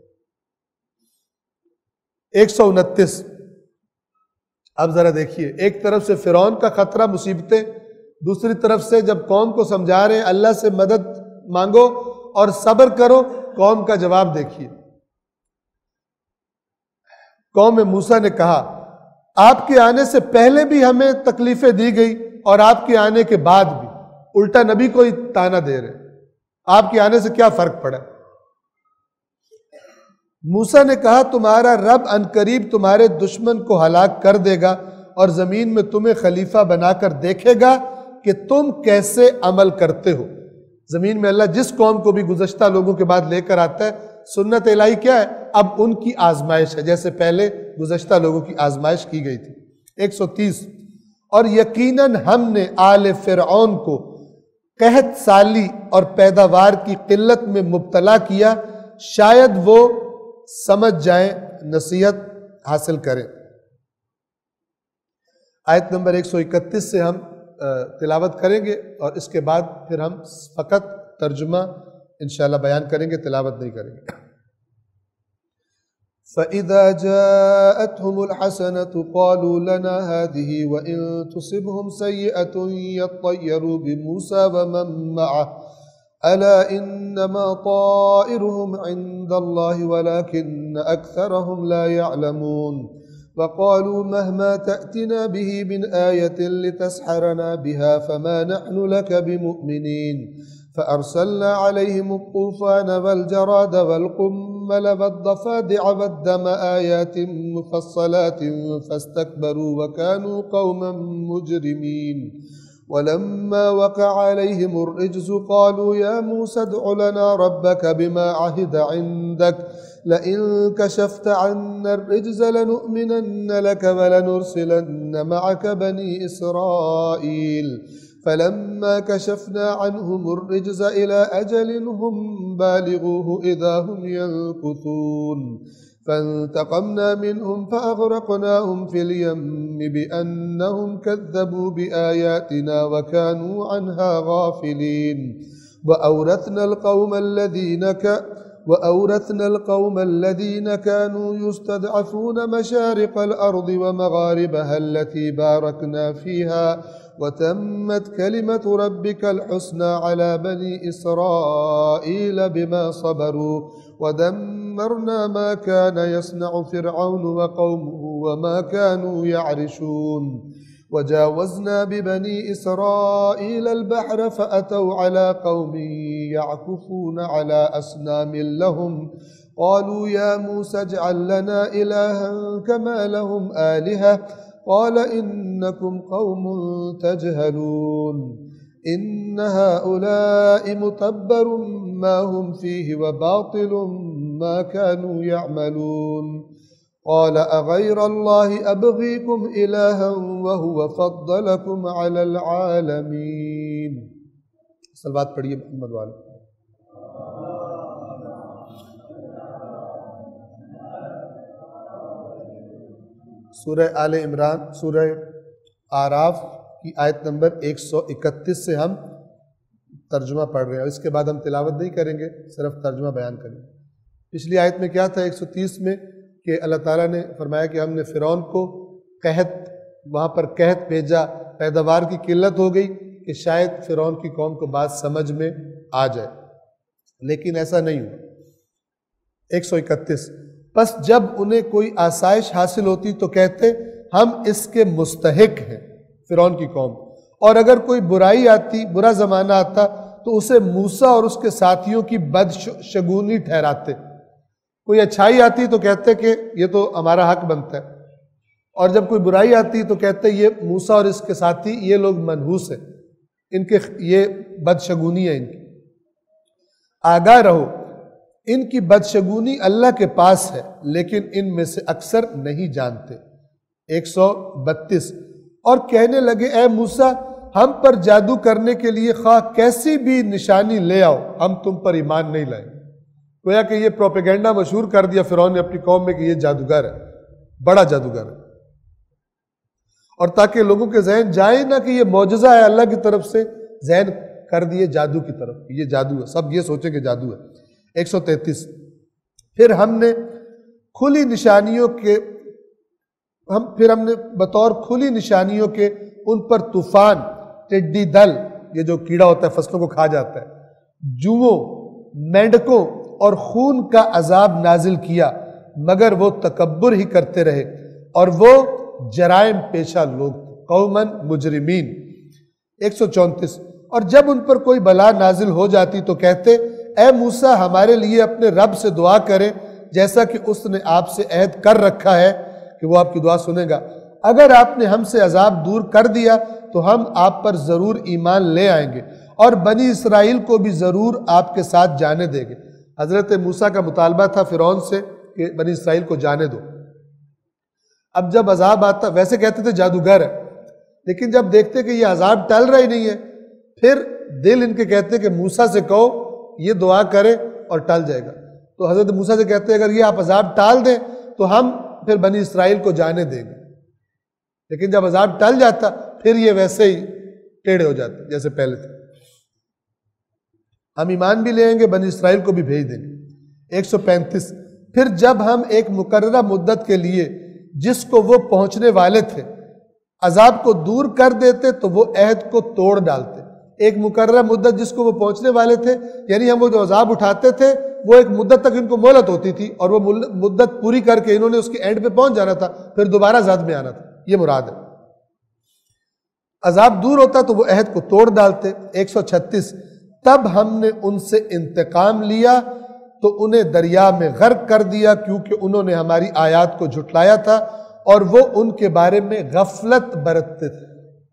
S1: ایک سو انتیس، اب ذرا دیکھیے، ایک طرف سے فرعون کا خطرہ مصیبتیں، دوسری طرف سے جب قوم کو سمجھا رہے ہیں اللہ سے مدد مانگو اور صبر کرو، قوم کا جواب دیکھیے۔ قوم موسیٰ نے کہا آپ کے آنے سے پہلے بھی ہمیں تکلیفیں دی گئی اور آپ کے آنے کے بعد بھی، الٹا نبی کو ہی تانا دے رہے، آپ کے آنے سے کیا فرق پڑا؟ موسیٰ نے کہا تمہارا رب عنقریب تمہارے دشمن کو ہلاک کر دے گا اور زمین میں تمہیں خلیفہ بنا کر دیکھے گا کہ تم کیسے عمل کرتے ہو۔ زمین میں اللہ جس قوم کو بھی گزشتہ لوگوں کے بعد لے کر آتا ہے، سنت الہی کیا ہے؟ اب ان کی آزمائش ہے، جیسے پہلے گزشتہ لوگوں کی آزمائش کی گئی تھی۔ ایک سو تیس، اور یقیناً ہم نے آل فرعون کو قحط سالی اور پیداوار کی قلت میں مبتلا کیا، شاید وہ سمجھ جائیں، نصیحت حاصل کریں۔ آیت نمبر ایک سو اکتیس سے ہم تلاوت کریں گے اور اس کے بعد پھر ہم فقط ترجمہ انشاءاللہ بیان کریں گے، تلاوت نہیں کریں گے۔ فَإِذَا جَاءَتْهُمُ الْحَسَنَةُ قَالُوا لَنَا هَذِهِ وَإِن تُصِبْهُمْ سَيِّئَةٌ يَطَّيَّرُوا بِمُوسَى وَمَن مَّعَهُ أَلَا إِنَّمَا طَائِرُهُمْ عِندَ اللَّهِ وَلَكِنَّ أَكْثَرَهُمْ لَا يَعْلَمُونَ وَقَالُوا مَهْمَا تَأْتِنَا بِهِ مِنْ آيَةٍ لِتَسْحَرَنَا بِهَا فَمَا نَحْنُ لَكَ بِمُؤْمِنِينَ فأرسلنا عليهم الطوفان والجراد والقمل والضفادع والدم آيات مفصلات فاستكبروا وكانوا قوما مجرمين ولما وقع عليهم الرجز قالوا يا موسى ادع لنا ربك بما عهد عندك لئن كشفت عنا الرجز لنؤمنن لك ولنرسلن معك بني إسرائيل فلما كشفنا عنهم الرجز إلى أجل هم بالغوه إذا هم ينكثون فانتقمنا منهم فأغرقناهم في اليم بأنهم كذبوا بآياتنا وكانوا عنها غافلين وأورثنا القوم الذين ك وأورثنا القوم الذين كانوا يستضعفون مشارق الأرض ومغاربها التي باركنا فيها وتمت كلمة ربك الحسنى على بني إسرائيل بما صبروا ودمرنا ما كان يصنع فرعون وقومه وما كانوا يعرشون وجاوزنا ببني إسرائيل البحر فأتوا على قوم يعكفون على أصنام لهم قالوا يا موسى اجعل لنا إلها كما لهم آلهة قال إنكم قوم تجهلون إن هؤلاء متبر ما هم فيه وباطل ما كانوا يعملون قال أغير الله أبغيكم إلها وهو فضلكم على العالمين۔ صلوات پڑھیے محمد والے۔ سورہ آل عمران سورہ آراف کی آیت نمبر ایک سو اکتیس سے ہم ترجمہ پڑھ رہے ہیں، اور اس کے بعد ہم تلاوت نہیں کریں گے، صرف ترجمہ بیان کریں گے۔ پچھلی آیت میں کیا تھا ایک سو تیس میں کہ اللہ تعالیٰ نے فرمایا کہ ہم نے فرعون کو قحط، وہاں پر قحط بھیجا، پیداوار کی قلت ہو گئی کہ شاید فرعون کی قوم کو بات سمجھ میں آ جائے، لیکن ایسا نہیں ہوا۔ ایک سو اکتیس، پس جب انہیں کوئی آسائش حاصل ہوتی تو کہتے ہم اس کے مستحق ہیں، فرعون کی قوم، اور اگر کوئی برائی آتی، برا زمانہ آتا تو اسے موسیٰ اور اس کے ساتھیوں کی بدشگونی ٹھہراتے۔ کوئی اچھائی آتی تو کہتے کہ یہ تو ہمارا حق بنتا ہے، اور جب کوئی برائی آتی تو کہتے یہ موسیٰ اور اس کے ساتھی یہ لوگ منحوس ہیں، ان کے یہ بدشگونی ہے ان کی۔ آگاہ رہو، ان کی بدشگونی اللہ کے پاس ہے، لیکن ان میں سے اکثر نہیں جانتے۔ ایک سو بتیس، اور کہنے لگے اے موسیٰ ہم پر جادو کرنے کے لیے خواہ کیسی بھی نشانی لے آؤ، ہم تم پر ایمان نہیں لائیں۔ گویا کہ یہ پروپیگنڈا مشہور کر دیا فرعون نے اپنی قوم میں کہ یہ جادوگر ہے، بڑا جادوگر ہے، اور تاکہ لوگوں کے ذہن جائے نہ کہ یہ معجزہ ہے اللہ کی طرف سے، ذہن کر دیے جادو کی طرف، یہ جادو ہے، سب یہ سوچیں کہ جادو ہے۔ ایک سو تینتیس، پھر ہم نے کھلی نشانیوں کے ہم پھر ہم نے بطور کھلی نشانیوں کے ان پر طوفان، ٹڈی دل، یہ جو کیڑا ہوتا ہے فصلوں کو کھا جاتا ہے، جوؤں، مینڈکوں اور خون کا عذاب نازل کیا، مگر وہ تکبر ہی کرتے رہے، اور وہ جرائم پیشہ لوگ تھے، قوماً مجرمین۔ ایک سو چونتیس، اور جب ان پر کوئی بلا نازل ہو جاتی تو کہتے اے موسیٰ ہمارے لیے اپنے رب سے دعا کریں جیسا کہ اس نے آپ سے عہد کر رکھا ہے کہ وہ آپ کی دعا سنے گا، اگر آپ نے ہم سے عذاب دور کر دیا تو ہم آپ پر ضرور ایمان لے آئیں گے، اور بنی اسرائیل کو بھی ضرور آپ کے ساتھ جانے دیں گے۔ حضرت موسیٰ کا مطالبہ تھا فرعون سے کہ بنی اسرائیل کو جانے دو۔ اب جب عذاب آتا، ویسے کہتے تھے جادوگر ہے، لیکن جب دیکھتے کہ یہ عذاب ٹل رہا ہی نہیں ہے، پھر دل ان کے کہتے کہ موسیٰ سے کہو یہ دعا کرے اور ٹل جائے گا۔ تو حضرت موسیٰ سے کہتے اگر یہ آپ عذاب ٹال دیں تو ہم پھر بنی اسرائیل کو جانے دیں گے، لیکن جب عذاب ٹل جاتا پھر یہ ویسے ہی ٹیڑے ہو جاتے جیسے پہلے تھے۔ ہم ایمان بھی لیں گے، بنی اسرائیل کو بھی بھیج دیں گے۔ ایک سو پینتیس، پھر جب ہم ایک مقررہ مدت کے لیے جس کو وہ پہنچنے والے تھے عذاب کو دور کر دیتے تو وہ عہد کو توڑ ڈالتے۔ ایک مقررہ مدت جس کو وہ پہنچنے والے تھے، یعنی ہم وہ جو عذاب اٹھاتے تھے وہ ایک مدت تک ان کو مہلت ہوتی تھی، اور وہ مدت پوری کر کے انہوں نے اس کے اینڈ پہ پہنچ جانا تھا، پھر دوبارہ زد میں آنا تھا، یہ مراد ہے۔ عذاب دور ہوتا تو وہ عہد کو توڑ ڈالتے۔ ایک سو چھتیس، تب ہم نے ان سے انتقام لیا تو انہیں دریا میں غرق کر دیا، کیونکہ انہوں نے ہماری آیات کو جھٹلایا تھا اور وہ ان کے بارے میں غفلت برتتے تھے،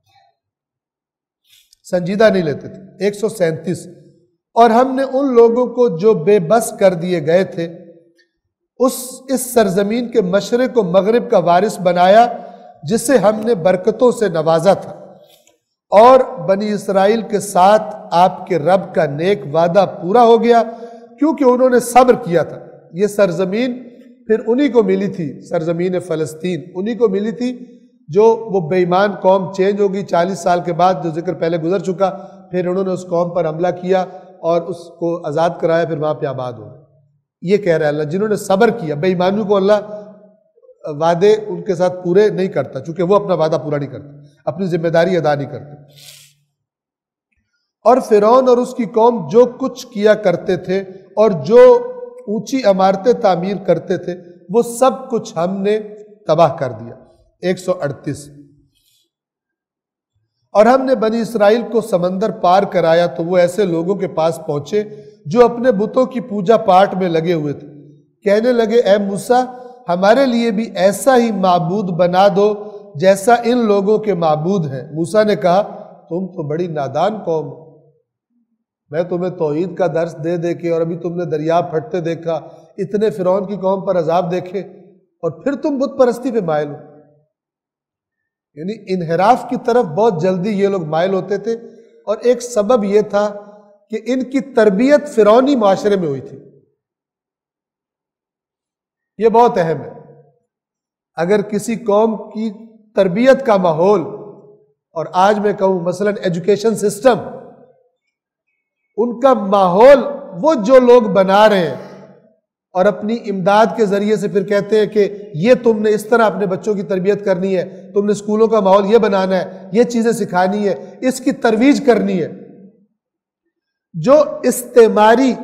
S1: سنجیدہ نہیں لیتے تھے۔ ایک سو سینتیس، اور ہم نے ان لوگوں کو جو بے بس کر دیے گئے تھے اس اس سرزمین کے مشرق و مغرب کا وارث بنایا جسے ہم نے برکتوں سے نوازا تھا، اور بنی اسرائیل کے ساتھ آپ کے رب کا نیک وعدہ پورا ہو گیا کیونکہ انہوں نے صبر کیا تھا۔ یہ سرزمین پھر انہی کو ملی تھی، سرزمین فلسطین انہی کو ملی تھی جو وہ بے ایمان قوم چینج ہوگی چالیس سال کے بعد، جو ذکر پہلے گزر چکا، پھر انہوں نے اس قوم پر حملہ کیا اور اس کو آزاد کرایا، پھر وہاں پہ آباد ہو۔ یہ کہہ رہا ہے اللہ، جنہوں نے صبر کیا، بے ایمانیوں کو اللہ وعدے ان کے ساتھ پورے نہیں کرتا، چونکہ وہ اپنا وعدہ پورا نہیں کرتا، اپنی ذمہ داری ادا نہیں کرتے۔ اور فرعون اور اس کی قوم جو کچھ کیا کرتے تھے اور جو اونچی عمارتیں تعمیر کرتے تھے وہ سب کچھ ہم نے تباہ کر دیا۔ ایک سو اڑتیس، اور ہم نے بنی اسرائیل کو سمندر پار کرایا تو وہ ایسے لوگوں کے پاس پہنچے جو اپنے بتوں کی پوجا پاٹ میں لگے ہوئے تھے، کہنے لگے اے موسیٰ ہمارے لیے بھی ایسا ہی معبود بنا دو جیسا ان لوگوں کے معبود ہیں۔ موسیٰ نے کہا تم تو بڑی نادان قوم ہو، میں تمہیں توحید کا درس دے دے کے، اور ابھی تم نے دریا پھٹتے دیکھا، اتنے فرعون کی قوم پر عذاب دیکھے، اور پھر تم بت پرستی پہ مائل ہو۔ یعنی انحراف کی طرف بہت جلدی یہ لوگ مائل ہوتے تھے، اور ایک سبب یہ تھا کہ ان کی تربیت فرعونی معاشرے میں ہوئی تھی۔ یہ بہت اہم ہے اگر کسی قوم کی تربیت کا ماحول، اور آج میں کہوں مثلاً ایجوکیشن سسٹم، ان کا ماحول وہ جو لوگ بنا رہے ہیں اور اپنی امداد کے ذریعے سے پھر کہتے ہیں کہ یہ تم نے اس طرح اپنے بچوں کی تربیت کرنی ہے، تم نے اسکولوں کا ماحول یہ بنانا ہے، یہ چیزیں سکھانی ہے، اس کی ترویج کرنی ہے، جو استعماری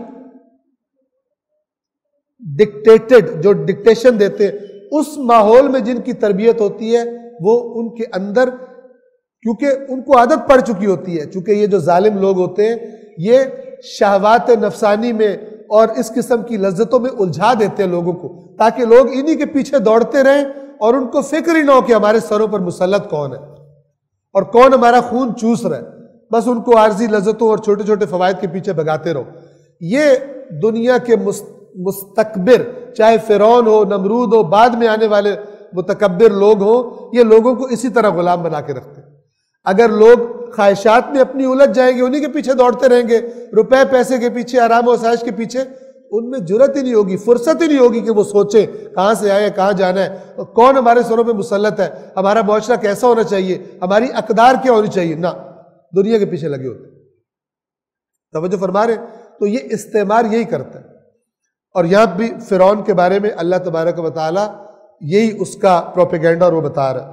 S1: ڈکٹیٹڈ، جو ڈکٹیشن دیتے ہیں، اس ماحول میں جن کی تربیت ہوتی ہے وہ ان کے اندر، کیونکہ ان کو عادت پڑ چکی ہوتی ہے، چونکہ یہ جو ظالم لوگ ہوتے ہیں یہ شہوات نفسانی میں اور اس قسم کی لذتوں میں الجھا دیتے ہیں لوگوں کو، تاکہ لوگ انہی کے پیچھے دوڑتے رہیں اور ان کو فکر ہی نہ ہو کہ ہمارے سروں پر مسلط کون ہے اور کون ہمارا خون چوس رہا ہے، بس ان کو عارضی لذتوں اور چھوٹے چھوٹے فوائد کے پیچھے بھگاتے رہو۔ یہ دنیا کے مستکبر، چاہے فرعون ہو، نمرود ہو، بعد میں آنے والے متکبر لوگ ہوں، یہ لوگوں کو اسی طرح غلام بنا کے رکھتے ہیں۔ اگر لوگ خواہشات میں اپنی الجھ جائیں گے، انہی کے پیچھے دوڑتے رہیں گے، روپے پیسے کے پیچھے، آرام و آسائش کے پیچھے، ان میں جرت ہی نہیں ہوگی، فرصت ہی نہیں ہوگی کہ وہ سوچیں کہاں سے آئے، کہاں جانا ہے، کون ہمارے سروں پہ مسلط ہے، ہمارا معاشرہ کیسا ہونا چاہیے، ہماری اقدار کیا ہونی چاہیے، نہ، دنیا کے پیچھے لگے ہوتے ہیں۔ توجہ فرما رہے ہیں؟ تو یہ استعمار یہی کرتا ہے، اور یہاں بھی فرعون کے بارے میں اللہ تبارک و تعالی یہی اس کا پروپیگنڈا اور وہ بتا رہا ہے۔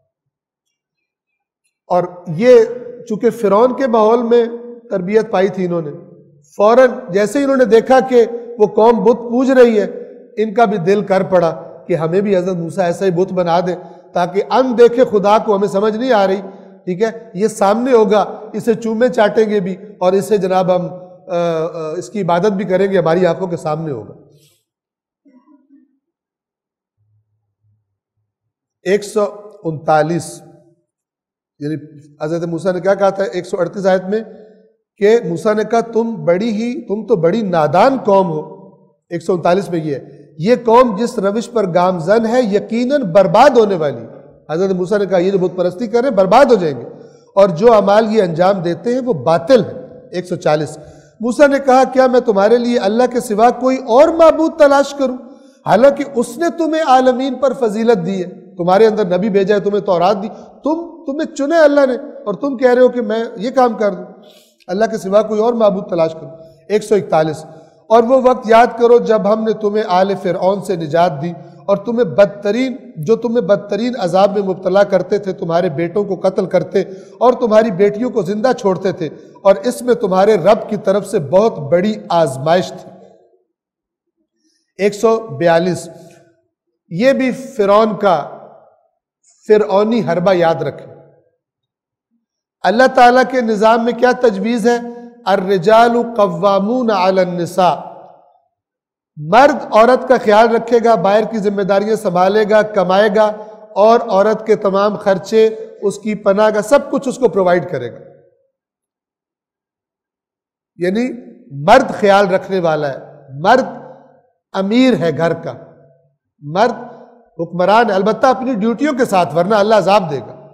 S1: اور یہ چونکہ فرعون کے ماحول میں تربیت پائی تھی انہوں نے، فوراً جیسے ہی انہوں نے دیکھا کہ وہ قوم بت پوج رہی ہے، ان کا بھی دل کر پڑا کہ ہمیں بھی حضرت موسیٰ ایسا ہی بت بنا دے، تاکہ ان دیکھے خدا کو، ہمیں سمجھ نہیں آ رہی، ٹھیک ہے، یہ سامنے ہوگا، اسے چومے چاٹیں گے بھی اور اسے جناب ہم اس کی عبادت بھی کریں گے، ہماری آنکھوں کے سامنے ہوگا۔ ایک سو انتالیس یعنی حضرت موسیٰ نے کیا کہا تھا ایک سو اڑتیس آیت میں کہ موسیٰ نے کہا تم بڑی ہی تم تو بڑی نادان قوم ہو۔ ایک سو انتالیس میں یہ ہے، یہ قوم جس روش پر گامزن ہے یقیناً برباد ہونے والی۔ حضرت موسیٰ نے کہا یہ جو بت پرستی کر رہے ہیں برباد ہو جائیں گے، اور جو اعمال یہ انجام دیتے ہیں وہ باطل ہیں۔ ایک سو چالیس موسیٰ نے کہا کیا میں تمہارے لیے اللہ کے سوا کوئی اور معبود تلاش کروں، حالانکہ اس نے تمہیں عالمین پر فضیلت دی ہے، تمہارے اندر نبی بھیجا ہے، تمہیں تورات دی، تم تمہیں چنے اللہ نے، اور تم کہہ رہے ہو کہ میں یہ کام کر دوں، اللہ کے سوا کوئی اور معبود تلاش کروں۔ ایک سو اکتالیس اور وہ وقت یاد کرو جب ہم نے تمہیں آل فرعون سے نجات دی اور تمہیں بدترین جو تمہیں بدترین عذاب میں مبتلا کرتے تھے، تمہارے بیٹوں کو قتل کرتے اور تمہاری بیٹیوں کو زندہ چھوڑتے تھے، اور اس میں تمہارے رب کی طرف سے بہت بڑی آزمائش تھی۔ ایک سو بیالیس یہ بھی فرعون کا فرعونی حربہ یاد رکھیں۔ اللہ تعالیٰ کے نظام میں کیا تجویز ہے؟ الرجال قوامون علی النساء، مرد عورت کا خیال رکھے گا، باہر کی ذمہ داریاں سنبھالے گا، کمائے گا، اور عورت کے تمام خرچے، اس کی پناہ کا سب کچھ اس کو پرووائڈ کرے گا۔ یعنی مرد خیال رکھنے والا ہے، مرد امیر ہے گھر کا، مرد حکمران ہے، البتہ اپنی ڈیوٹیوں کے ساتھ، ورنہ اللہ عذاب دے گا۔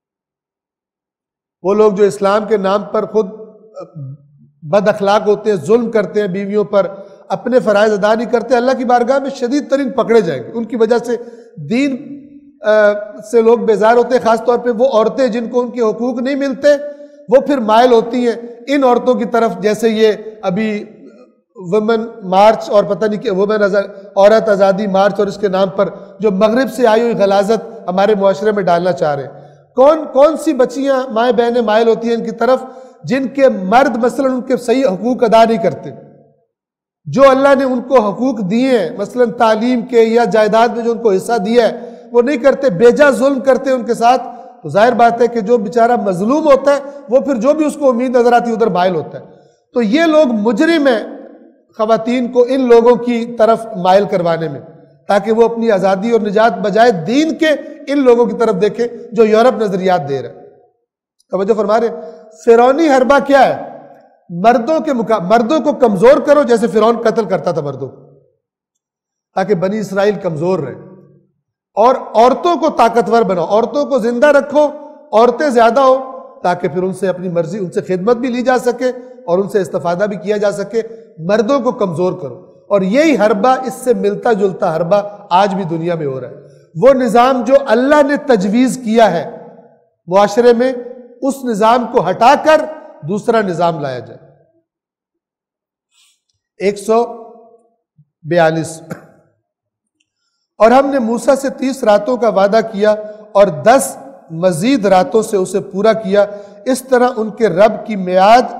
S1: وہ لوگ جو اسلام کے نام پر خود بد اخلاق ہوتے ہیں، ظلم کرتے ہیں بیویوں پر، اپنے فرائض ادا نہیں کرتے، اللہ کی بارگاہ میں شدید ترین پکڑے جائیں گے۔ ان کی وجہ سے دین سے لوگ بیزار ہوتے ہیں، خاص طور پہ وہ عورتیں جن کو ان کے حقوق نہیں ملتے، وہ پھر مائل ہوتی ہیں ان عورتوں کی طرف، جیسے یہ ابھی وومن مارچ اور پتہ نہیں کہ وومن عورت آزادی مارچ اور اس کے نام پر جو مغرب سے آئی ہوئی غلاظت ہمارے معاشرے میں ڈالنا چاہ رہے ہیں۔ کون کون سی بچیاں مائیں بہنیں مائل ہوتی ہیں ان کی طرف جن کے مرد مثلا ان کے صحیح حقوق ادا نہیں کرتے، جو اللہ نے ان کو حقوق دیے ہیں مثلا تعلیم کے یا جائیداد میں جو ان کو حصہ دیا ہے وہ نہیں کرتے، بیجا ظلم کرتے ان کے ساتھ، تو ظاہر بات ہے کہ جو بیچارہ مظلوم ہوتا ہے وہ پھر جو بھی اس کو امید نظر آتی ہے ادھر مائل ہوتا ہے۔ تو یہ لوگ مجرم ہیں خواتین کو ان لوگوں کی طرف مائل کروانے میں، تاکہ وہ اپنی آزادی اور نجات بجائے دین کے ان لوگوں کی طرف دیکھیں جو یورپ نظریات دے رہے ہیں۔ توجہ فرما رہے ہیں؟ فرعونی حربہ کیا ہے؟ مردوں کے مقابلے مردوں کو کمزور کرو، جیسے فرعون قتل کرتا تھا مردوں کو، تاکہ بنی اسرائیل کمزور رہے، اور عورتوں کو طاقتور بناؤ، عورتوں کو زندہ رکھو، عورتیں زیادہ ہو تاکہ پھر ان سے اپنی مرضی ان سے خدمت بھی لی جا سکے اور ان سے استفادہ بھی کیا جا سکے، مردوں کو کمزور کرو۔ اور یہی حربہ، اس سے ملتا جلتا حربہ آج بھی دنیا میں ہو رہا ہے۔ وہ نظام جو اللہ نے تجویز کیا ہے معاشرے میں، اس نظام کو ہٹا کر دوسرا نظام لایا جائے۔ ایک سو بیالیس، اور ہم نے موسیٰ سے تیس راتوں کا وعدہ کیا اور دس مزید راتوں سے اسے پورا کیا، اس طرح ان کے رب کی میعاد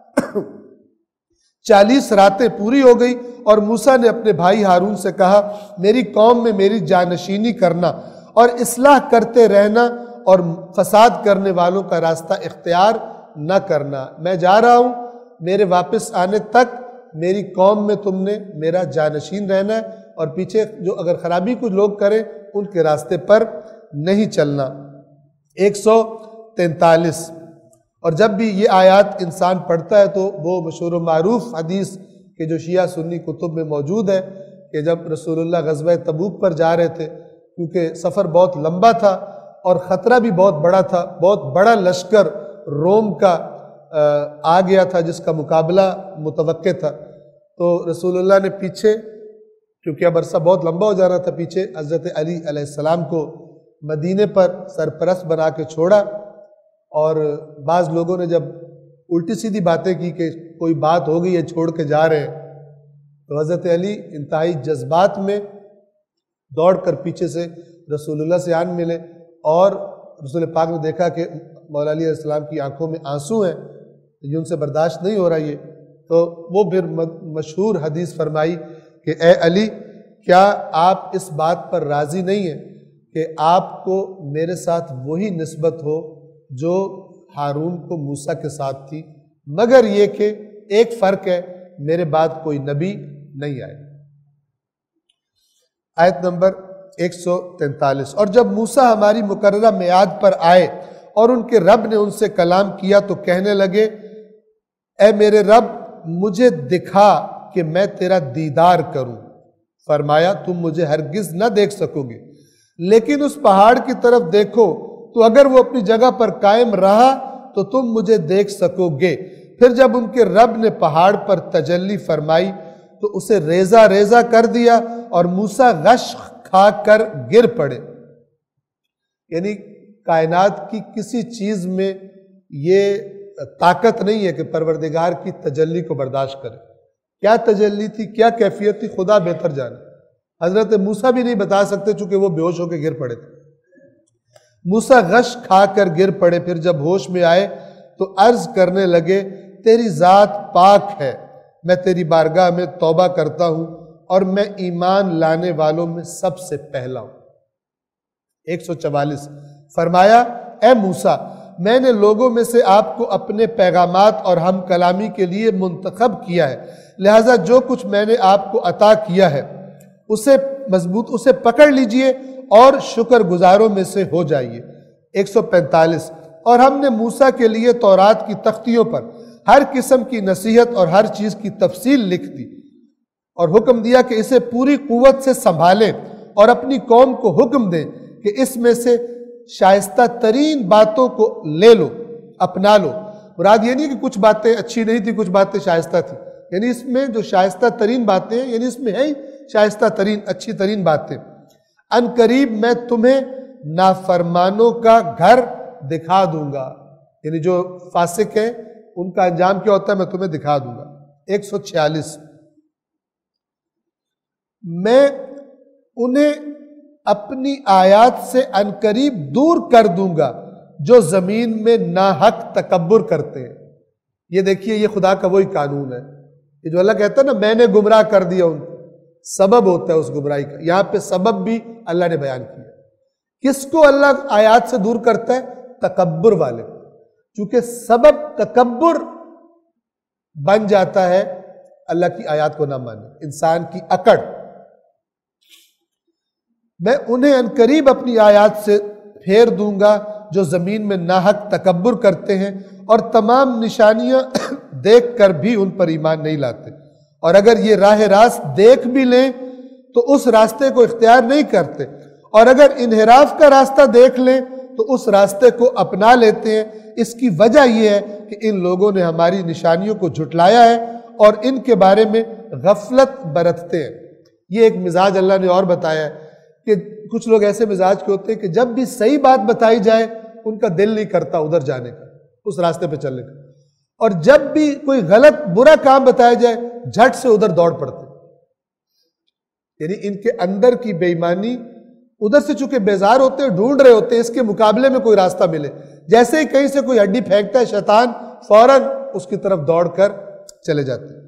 S1: چالیس راتیں پوری ہو گئی۔ اور موسیٰ نے اپنے بھائی ہارون سے کہا، میری قوم میں میری جانشینی کرنا اور اصلاح کرتے رہنا اور فساد کرنے والوں کا راستہ اختیار نہ کرنا۔ میں جا رہا ہوں، میرے واپس آنے تک میری قوم میں تم نے میرا جانشین رہنا ہے، اور پیچھے جو اگر خرابی کچھ لوگ کریں ان کے راستے پر نہیں چلنا۔ ایک سو تینتالیس، اور جب بھی یہ آیات انسان پڑھتا ہے تو وہ مشہور و معروف حدیث کہ جو شیعہ سنی کتب میں موجود ہے کہ جب رسول اللہ غزوہ تبوک پر جا رہے تھے، کیونکہ سفر بہت لمبا تھا اور خطرہ بھی بہت بڑا تھا، بہت بڑا لشکر روم کا آ گیا تھا جس کا مقابلہ متوقع تھا، تو رسول اللہ نے پیچھے، کیونکہ اب عرصہ بہت لمبا ہو جا رہا تھا، پیچھے حضرت علی علیہ السلام کو مدینے پر سرپرست بنا کے چھوڑا۔ اور بعض لوگوں نے جب الٹی سیدھی باتیں کی کہ کوئی بات ہو گئی ہے چھوڑ کے جا رہے ہیں، تو حضرت علی انتہائی جذبات میں دوڑ کر پیچھے سے رسول اللہ سے آن ملے، اور رسول پاک نے دیکھا کہ مولا علی علیہ السلام کی آنکھوں میں آنسو ہیں، یہ ان سے برداشت نہیں ہو رہا یہ، تو وہ پھر مشہور حدیث فرمائی کہ اے علی، کیا آپ اس بات پر راضی نہیں ہیں کہ آپ کو میرے ساتھ وہی نسبت ہو جو ہارون کو موسیٰ کے ساتھ تھی، مگر یہ کہ ایک فرق ہے، میرے بعد کوئی نبی نہیں آئے۔ آیت نمبر ایک سو تینتالیس، اور جب موسیٰ ہماری مقررہ میعاد پر آئے اور ان کے رب نے ان سے کلام کیا تو کہنے لگے، اے میرے رب مجھے دکھا کہ میں تیرا دیدار کروں۔ فرمایا، تم مجھے ہرگز نہ دیکھ سکو گے، لیکن اس پہاڑ کی طرف دیکھو تو اگر وہ اپنی جگہ پر قائم رہا تو تم مجھے دیکھ سکو گے۔ پھر جب ان کے رب نے پہاڑ پر تجلی فرمائی تو اسے ریزہ ریزہ کر دیا اور موسیٰ غش کھا کر گر پڑے۔ یعنی کائنات کی کسی چیز میں یہ طاقت نہیں ہے کہ پروردگار کی تجلی کو برداشت کرے۔ کیا تجلی تھی، کیا کیفیت تھی، خدا بہتر جانے۔ حضرت موسیٰ بھی نہیں بتا سکتے چونکہ وہ بے ہوش ہو کے گر پڑے تھے۔ موسیٰ غش کھا کر گر پڑے، پھر جب ہوش میں آئے تو عرض کرنے لگے، تیری ذات پاک ہے، میں تیری بارگاہ میں توبہ کرتا ہوں اور میں ایمان لانے والوں میں سب سے پہلا ہوں۔ ایک سو چوالیس، فرمایا، اے موسیٰ، میں نے لوگوں میں سے آپ کو اپنے پیغامات اور ہم کلامی کے لیے منتخب کیا ہے، لہٰذا جو کچھ میں نے آپ کو عطا کیا ہے اسے مضبوط اسے پکڑ لیجئے اور شکر گزاروں میں سے ہو جائیے۔ ایک سو پینتالیس، اور ہم نے موسیٰ کے لیے تورات کی تختیوں پر ہر قسم کی نصیحت اور ہر چیز کی تفصیل لکھ دی اور حکم دیا کہ اسے پوری قوت سے سنبھالیں اور اپنی قوم کو حکم دیں کہ اس میں سے شائستہ ترین باتوں کو لے لو، اپنا لو۔ مراد یہ نہیں کہ کچھ باتیں اچھی نہیں تھی، کچھ باتیں شائستہ تھی، یعنی اس میں جو شائستہ ترین باتیں ہیں، یعنی اس میں ہے شائستہ ترین اچھی ترین باتیں۔ ان قریب میں تمہیں نافرمانوں کا گھر دکھا دوں گا، یعنی جو فاسق ہیں ان کا انجام کیا ہوتا ہے میں تمہیں دکھا دوں گا۔ ایک سو چھیالیس، میں انہیں اپنی آیات سے ان قریب دور کر دوں گا جو زمین میں ناحق تکبر کرتے ہیں۔ یہ دیکھیے، یہ خدا کا وہی قانون ہے کہ جو اللہ کہتا ہے نا، میں نے گمراہ کر دیا ان کو، سبب ہوتا ہے اس گمراہی کا۔ یہاں پہ سبب بھی اللہ نے بیان کیا۔ کس کو اللہ آیات سے دور کرتا ہے؟ تکبر والے، چونکہ سبب تکبر بن جاتا ہے اللہ کی آیات کو نہ مانے، انسان کی اکڑ۔ میں انہیں عنقریب اپنی آیات سے پھیر دوں گا جو زمین میں ناحق تکبر کرتے ہیں اور تمام نشانیاں دیکھ کر بھی ان پر ایمان نہیں لاتے، اور اگر یہ راہ راست دیکھ بھی لیں تو اس راستے کو اختیار نہیں کرتے، اور اگر انحراف کا راستہ دیکھ لیں تو اس راستے کو اپنا لیتے ہیں۔ اس کی وجہ یہ ہے کہ ان لوگوں نے ہماری نشانیوں کو جھٹلایا ہے اور ان کے بارے میں غفلت برتتے ہیں۔ یہ ایک مزاج اللہ نے اور بتایا ہے کہ کچھ لوگ ایسے مزاج کے ہوتے ہیں کہ جب بھی صحیح بات بتائی جائے ان کا دل نہیں کرتا ادھر جانے کا، اس راستے پہ چلنے کا، اور جب بھی کوئی غلط برا کام بتایا جائے جھٹ سے ادھر دوڑ پڑتے، یعنی ان کے اندر کی بے ایمانی ادھر سے چونکہ بیزار ہوتے ہیں، ڈھونڈ رہے ہوتے ہیں اس کے مقابلے میں کوئی راستہ ملے، جیسے ہی کہیں سے کوئی ہڈی پھینکتا ہے شیطان فوراً اس کی طرف دوڑ کر چلے جاتے ہیں۔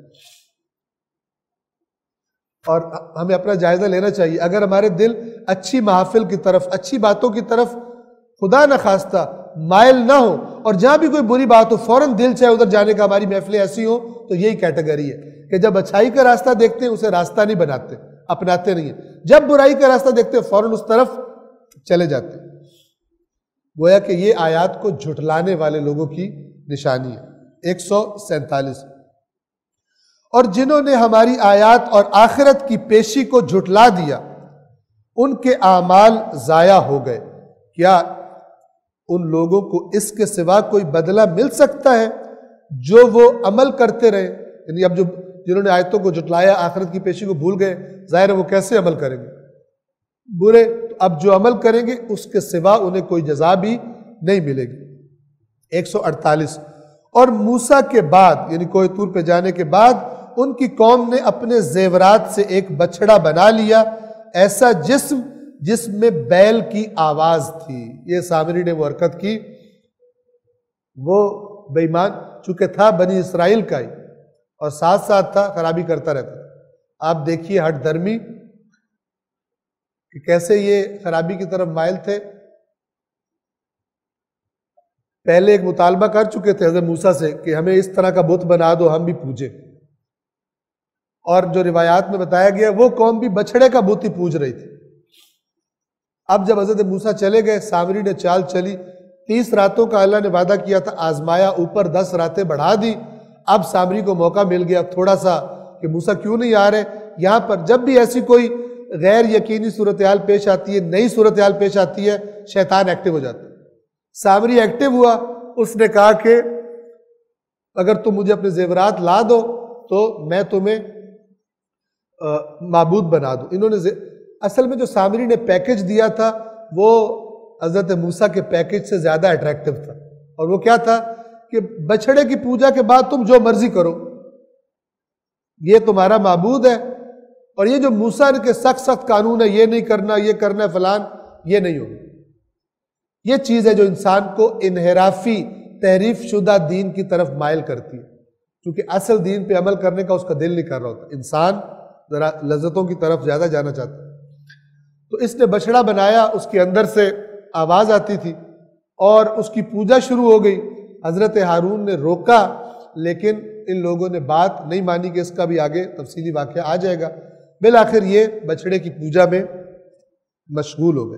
S1: اور ہمیں اپنا جائزہ لینا چاہیے، اگر ہمارے دل اچھی محافل کی طرف، اچھی باتوں کی طرف خدا نہ خواستہ مائل نہ ہو، اور جہاں بھی کوئی بری بات ہو فوراً دل چاہے ادھر جانے کا، ہماری محفلیں ایسی ہوں تو یہی کیٹیگری ہے کہ جب اچھائی کا راستہ دیکھتے ہیں اسے راستہ نہیں بناتے، اپناتے نہیں ہیں، جب برائی کا راستہ دیکھتے ہیں فوراً اس طرف چلے جاتے ہیں۔ گویا کہ یہ آیات کو جھٹلانے والے لوگوں کی نشانی ہے۔ ایک سو سینتالیس، اور جنہوں نے ہماری آیات اور آخرت کی پیشی کو جھٹلا دیا ان کے اعمال ضائع ہو گئے، کیا ان لوگوں کو اس کے سوا کوئی بدلہ مل سکتا ہے جو وہ عمل کرتے رہے؟ یعنی اب جو جنہوں نے آیتوں کو جھٹلایا، آخرت کی پیشی کو بھول گئے، ظاہر ہے وہ کیسے عمل کریں گے؟ برے۔ تو اب جو عمل کریں گے اس کے سوا انہیں کوئی جزا بھی نہیں ملے گی۔ ایک سو اڑتالیس، اور موسیٰ کے بعد یعنی کوہ طور پہ جانے کے بعد ان کی قوم نے اپنے زیورات سے ایک بچڑا بنا لیا، ایسا جسم جس میں بیل کی آواز تھی۔ یہ سامری نے وہ حرکت کی، وہ بے ایمان چونکہ تھا بنی اسرائیل کا ہی اور ساتھ ساتھ تھا خرابی کرتا رہتا تھا۔ آپ دیکھیے ہٹ درمی کہ کیسے یہ خرابی کی طرف مائل تھے۔ پہلے ایک مطالبہ کر چکے تھے حضرت موسیٰ سے کہ ہمیں اس طرح کا بت بنا دو ہم بھی پوجیں، اور جو روایات میں بتایا گیا وہ قوم بھی بچڑے کا بت ہی پوج رہی تھی۔ اب جب حضرت موسیٰ چلے گئے، سامری نے چال چلی، تیس راتوں کا اللہ نے وعدہ کیا تھا، آزمایا، اوپر دس راتیں بڑھا دی۔ اب سامری کو موقع مل گیا تھوڑا سا کہ موسیٰ کیوں نہیں آ رہے۔ یہاں پر جب بھی ایسی کوئی غیر یقینی صورتحال پیش آتی ہے، نئی صورتحال پیش آتی ہے، شیطان ایکٹیو ہو جاتا ہے۔ سامری ایکٹیو ہوا، اس نے کہا کہ اگر تم مجھے اپنے زیورات لا دو تو میں تمہیں معبود بنا دوں۔ انہوں نے زی... اصل میں جو سامری نے پیکج دیا تھا وہ حضرت موسیٰ کے پیکج سے زیادہ اٹریکٹیو تھا، اور وہ کیا تھا کہ بچڑے کی پوجا کے بعد تم جو مرضی کرو، یہ تمہارا معبود ہے، اور یہ جو موسیٰ کے سخت سخت قانون ہے، یہ نہیں کرنا، یہ کرنا ہے فلان، یہ نہیں ہوگا۔ یہ چیز ہے جو انسان کو انحرافی تحریف شدہ دین کی طرف مائل کرتی ہے، کیونکہ اصل دین پہ عمل کرنے کا اس کا دل نہیں کر رہا ہوتا، انسان ذرا لذتوں کی طرف زیادہ جانا چاہتا ہے۔ تو اس نے بچڑا بنایا، اس کے اندر سے آواز آتی تھی اور اس کی پوجا شروع ہو گئی۔ حضرت ہارون نے روکا لیکن ان لوگوں نے بات نہیں مانی کہ اس کا بھی آگے تفصیلی واقعہ آ جائے گا۔ بالآخر یہ بچڑے کی پوجا میں مشغول ہو گئے۔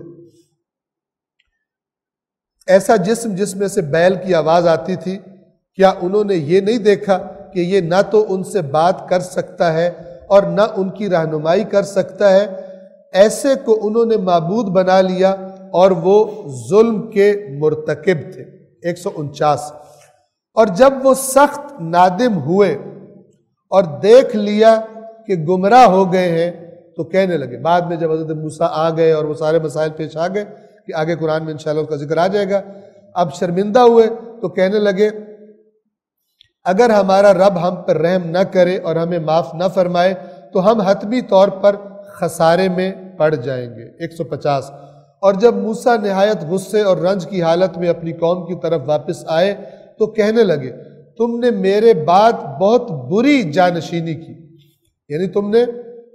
S1: ایسا جسم جس میں سے بیل کی آواز آتی تھی، کیا انہوں نے یہ نہیں دیکھا کہ یہ نہ تو ان سے بات کر سکتا ہے اور نہ ان کی رہنمائی کر سکتا ہے؟ ایسے کو انہوں نے معبود بنا لیا اور وہ ظلم کے مرتکب تھے۔ ایک سو انچاس، اور جب وہ سخت نادم ہوئے اور دیکھ لیا کہ گمراہ ہو گئے ہیں تو کہنے لگے، بعد میں جب حضرت موسیٰ آ گئے اور وہ سارے مسائل پیش آ گئے کہ آگے قرآن میں انشاءاللہ اس کا ذکر آ جائے گا، اب شرمندہ ہوئے تو کہنے لگے اگر ہمارا رب ہم پر رحم نہ کرے اور ہمیں معاف نہ فرمائے تو ہم حتمی طور پر خسارے میں پڑ جائیں گے۔ ایک سو پچاس، اور جب موسیٰ نہایت غصے اور رنج کی حالت میں اپنی قوم کی طرف واپس آئے تو کہنے لگے تم نے میرے بعد بہت بری جانشینی کی، یعنی تم نے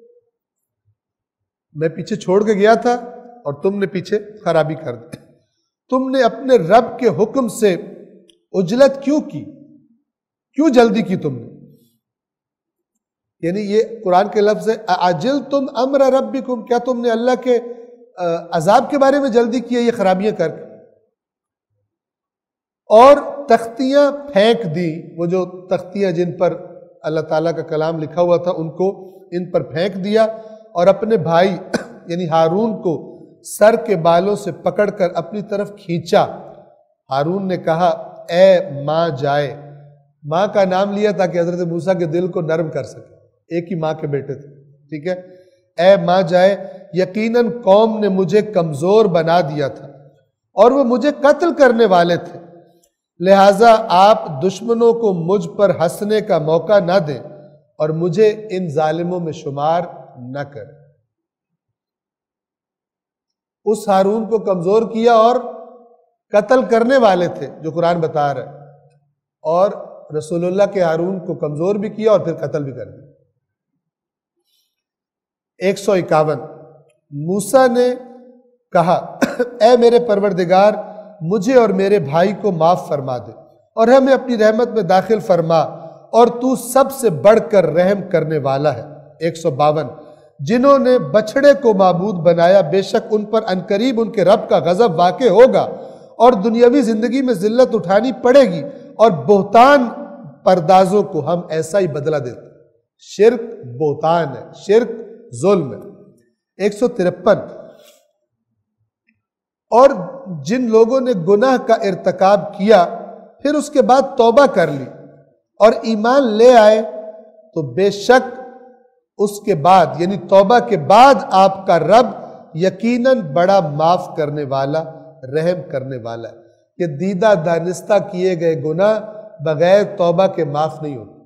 S1: میں پیچھے چھوڑ کے گیا تھا اور تم نے پیچھے خرابی کر دی، تم نے اپنے رب کے حکم سے عجلت کیوں کی، کیوں جلدی کی تم نے؟ یعنی یہ قرآن کے لفظ ہے اعجلتم امر ربکم، کیا تم نے اللہ کے عذاب کے بارے میں جلدی کی ہے یہ خرابیاں کر کے؟ اور تختیاں پھینک دی، وہ جو تختیاں جن پر اللہ تعالیٰ کا کلام لکھا ہوا تھا ان کو ان پر پھینک دیا، اور اپنے بھائی یعنی ہارون کو سر کے بالوں سے پکڑ کر اپنی طرف کھینچا۔ ہارون نے کہا اے ماں جائے، ماں کا نام لیا تاکہ حضرت موسیٰ کے دل کو نرم کر سکے، ایک ہی ماں کے بیٹے تھے، ٹھیک ہے،
S2: اے ماں جائے، یقیناً قوم نے مجھے کمزور بنا دیا تھا اور وہ مجھے قتل کرنے والے تھے، لہٰذا آپ دشمنوں کو مجھ پر ہنسنے کا موقع نہ دیں اور مجھے ان ظالموں میں شمار نہ کریں۔ اس ہارون کو کمزور کیا اور قتل کرنے والے تھے جو قرآن بتا رہا ہے، اور رسول اللہ کے ہارون کو کمزور بھی کیا اور پھر قتل بھی کر دیا۔ ایک سو اکاون، موسیٰ نے کہا اے میرے پروردگار، مجھے اور میرے بھائی کو معاف فرما دے اور ہمیں اپنی رحمت میں داخل فرما، اور تو سب سے بڑھ کر رحم کرنے والا ہے۔ ایک سو باون، جنہوں نے بچھڑے کو معبود بنایا، بے شک ان پر عنقریب ان کے رب کا غضب واقع ہوگا اور دنیاوی زندگی میں ذلت اٹھانی پڑے گی، اور بہتان پردازوں کو ہم ایسا ہی بدلہ دیتے ہیں۔ شرک بہتان ہے، شرک ظلم ہے۔ ایک سو ترپن، اور جن لوگوں نے گناہ کا ارتکاب کیا پھر اس کے بعد توبہ کر لی اور ایمان لے آئے تو بے شک اس کے بعد یعنی توبہ کے بعد آپ کا رب یقیناً بڑا معاف کرنے والا، رحم کرنے والا ہے۔ کہ دیدہ دانستہ کیے گئے گناہ بغیر توبہ کے معاف نہیں ہوتے،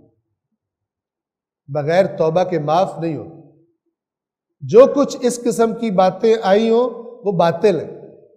S2: بغیر توبہ کے معاف نہیں ہوتے۔ جو کچھ اس قسم کی باتیں آئی ہوں وہ باطل ہے۔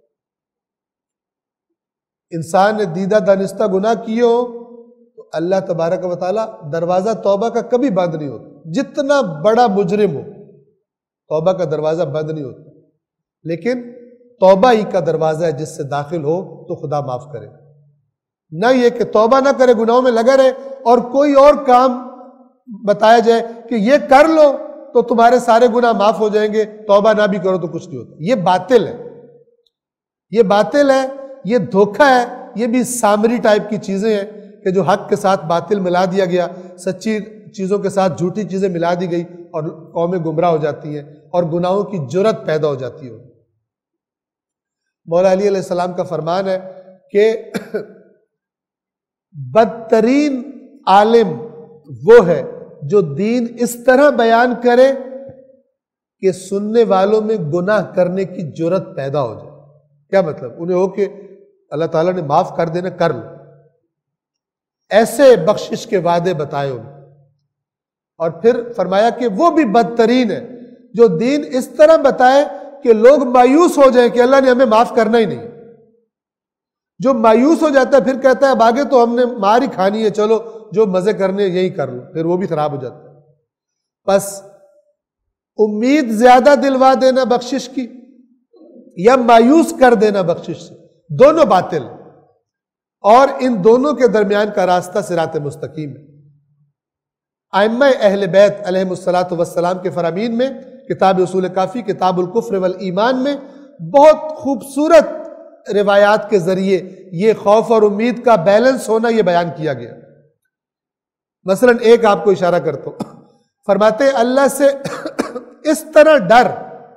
S2: انسان نے دیدہ دانستہ گناہ کیے ہو تو اللہ تبارک و تعالی دروازہ توبہ کا کبھی بند نہیں ہوتا، جتنا بڑا مجرم ہو توبہ کا دروازہ بند نہیں ہوتا، لیکن توبہ ہی کا دروازہ ہے جس سے داخل ہو تو خدا معاف کرے۔ نہ یہ کہ توبہ نہ کرے، گناہوں میں لگا رہے اور کوئی اور کام بتایا جائے کہ یہ کر لو تو تمہارے سارے گناہ معاف ہو جائیں گے، توبہ نہ بھی کرو تو کچھ نہیں ہوتا۔ یہ باطل ہے، یہ باطل ہے، یہ دھوکہ ہے، یہ بھی سامری ٹائپ کی چیزیں ہیں کہ جو حق کے ساتھ باطل ملا دیا گیا، سچی چیزوں کے ساتھ جھوٹی چیزیں ملا دی گئی اور قومیں گمراہ ہو جاتی ہیں اور گناہوں کی جرت پیدا ہو جاتی ہے۔ مولا علی علیہ السلام کا فرمان ہے کہ بدترین عالم وہ ہے جو دین اس طرح بیان کرے کہ سننے والوں میں گناہ کرنے کی جرت پیدا ہو جائے۔ کیا مطلب؟ انہیں ہو کہ اللہ تعالیٰ نے معاف کر دینا، کر لو، ایسے بخشش کے وعدے بتائے انہیں۔ اور پھر فرمایا کہ وہ بھی بدترین ہے جو دین اس طرح بتائے کہ لوگ مایوس ہو جائیں کہ اللہ نے ہمیں معاف کرنا ہی نہیں۔ جو مایوس ہو جاتا ہے پھر کہتا ہے اب آگے تو ہم نے مار ہی کھانی ہے، چلو جو مزے کرنے یہی کر لو، پھر وہ بھی خراب ہو جاتا ہے۔ بس امید زیادہ دلوا دینا بخشش کی یا مایوس کر دینا بخشش سے، دونوں باطل ہیں، اور ان دونوں کے درمیان کا راستہ صراط مستقیم ہے۔ ائمہ اہل بیت علیہم الصلاۃ والسلام کے فرامین میں کتاب اصول کافی، کتاب الکفر والایمان میں بہت خوبصورت روایات کے ذریعے یہ خوف اور امید کا بیلنس ہونا یہ بیان کیا گیا۔ مثلا ایک آپ کو اشارہ کرتا ہوں، فرماتے ہیں اللہ سے اس طرح ڈر،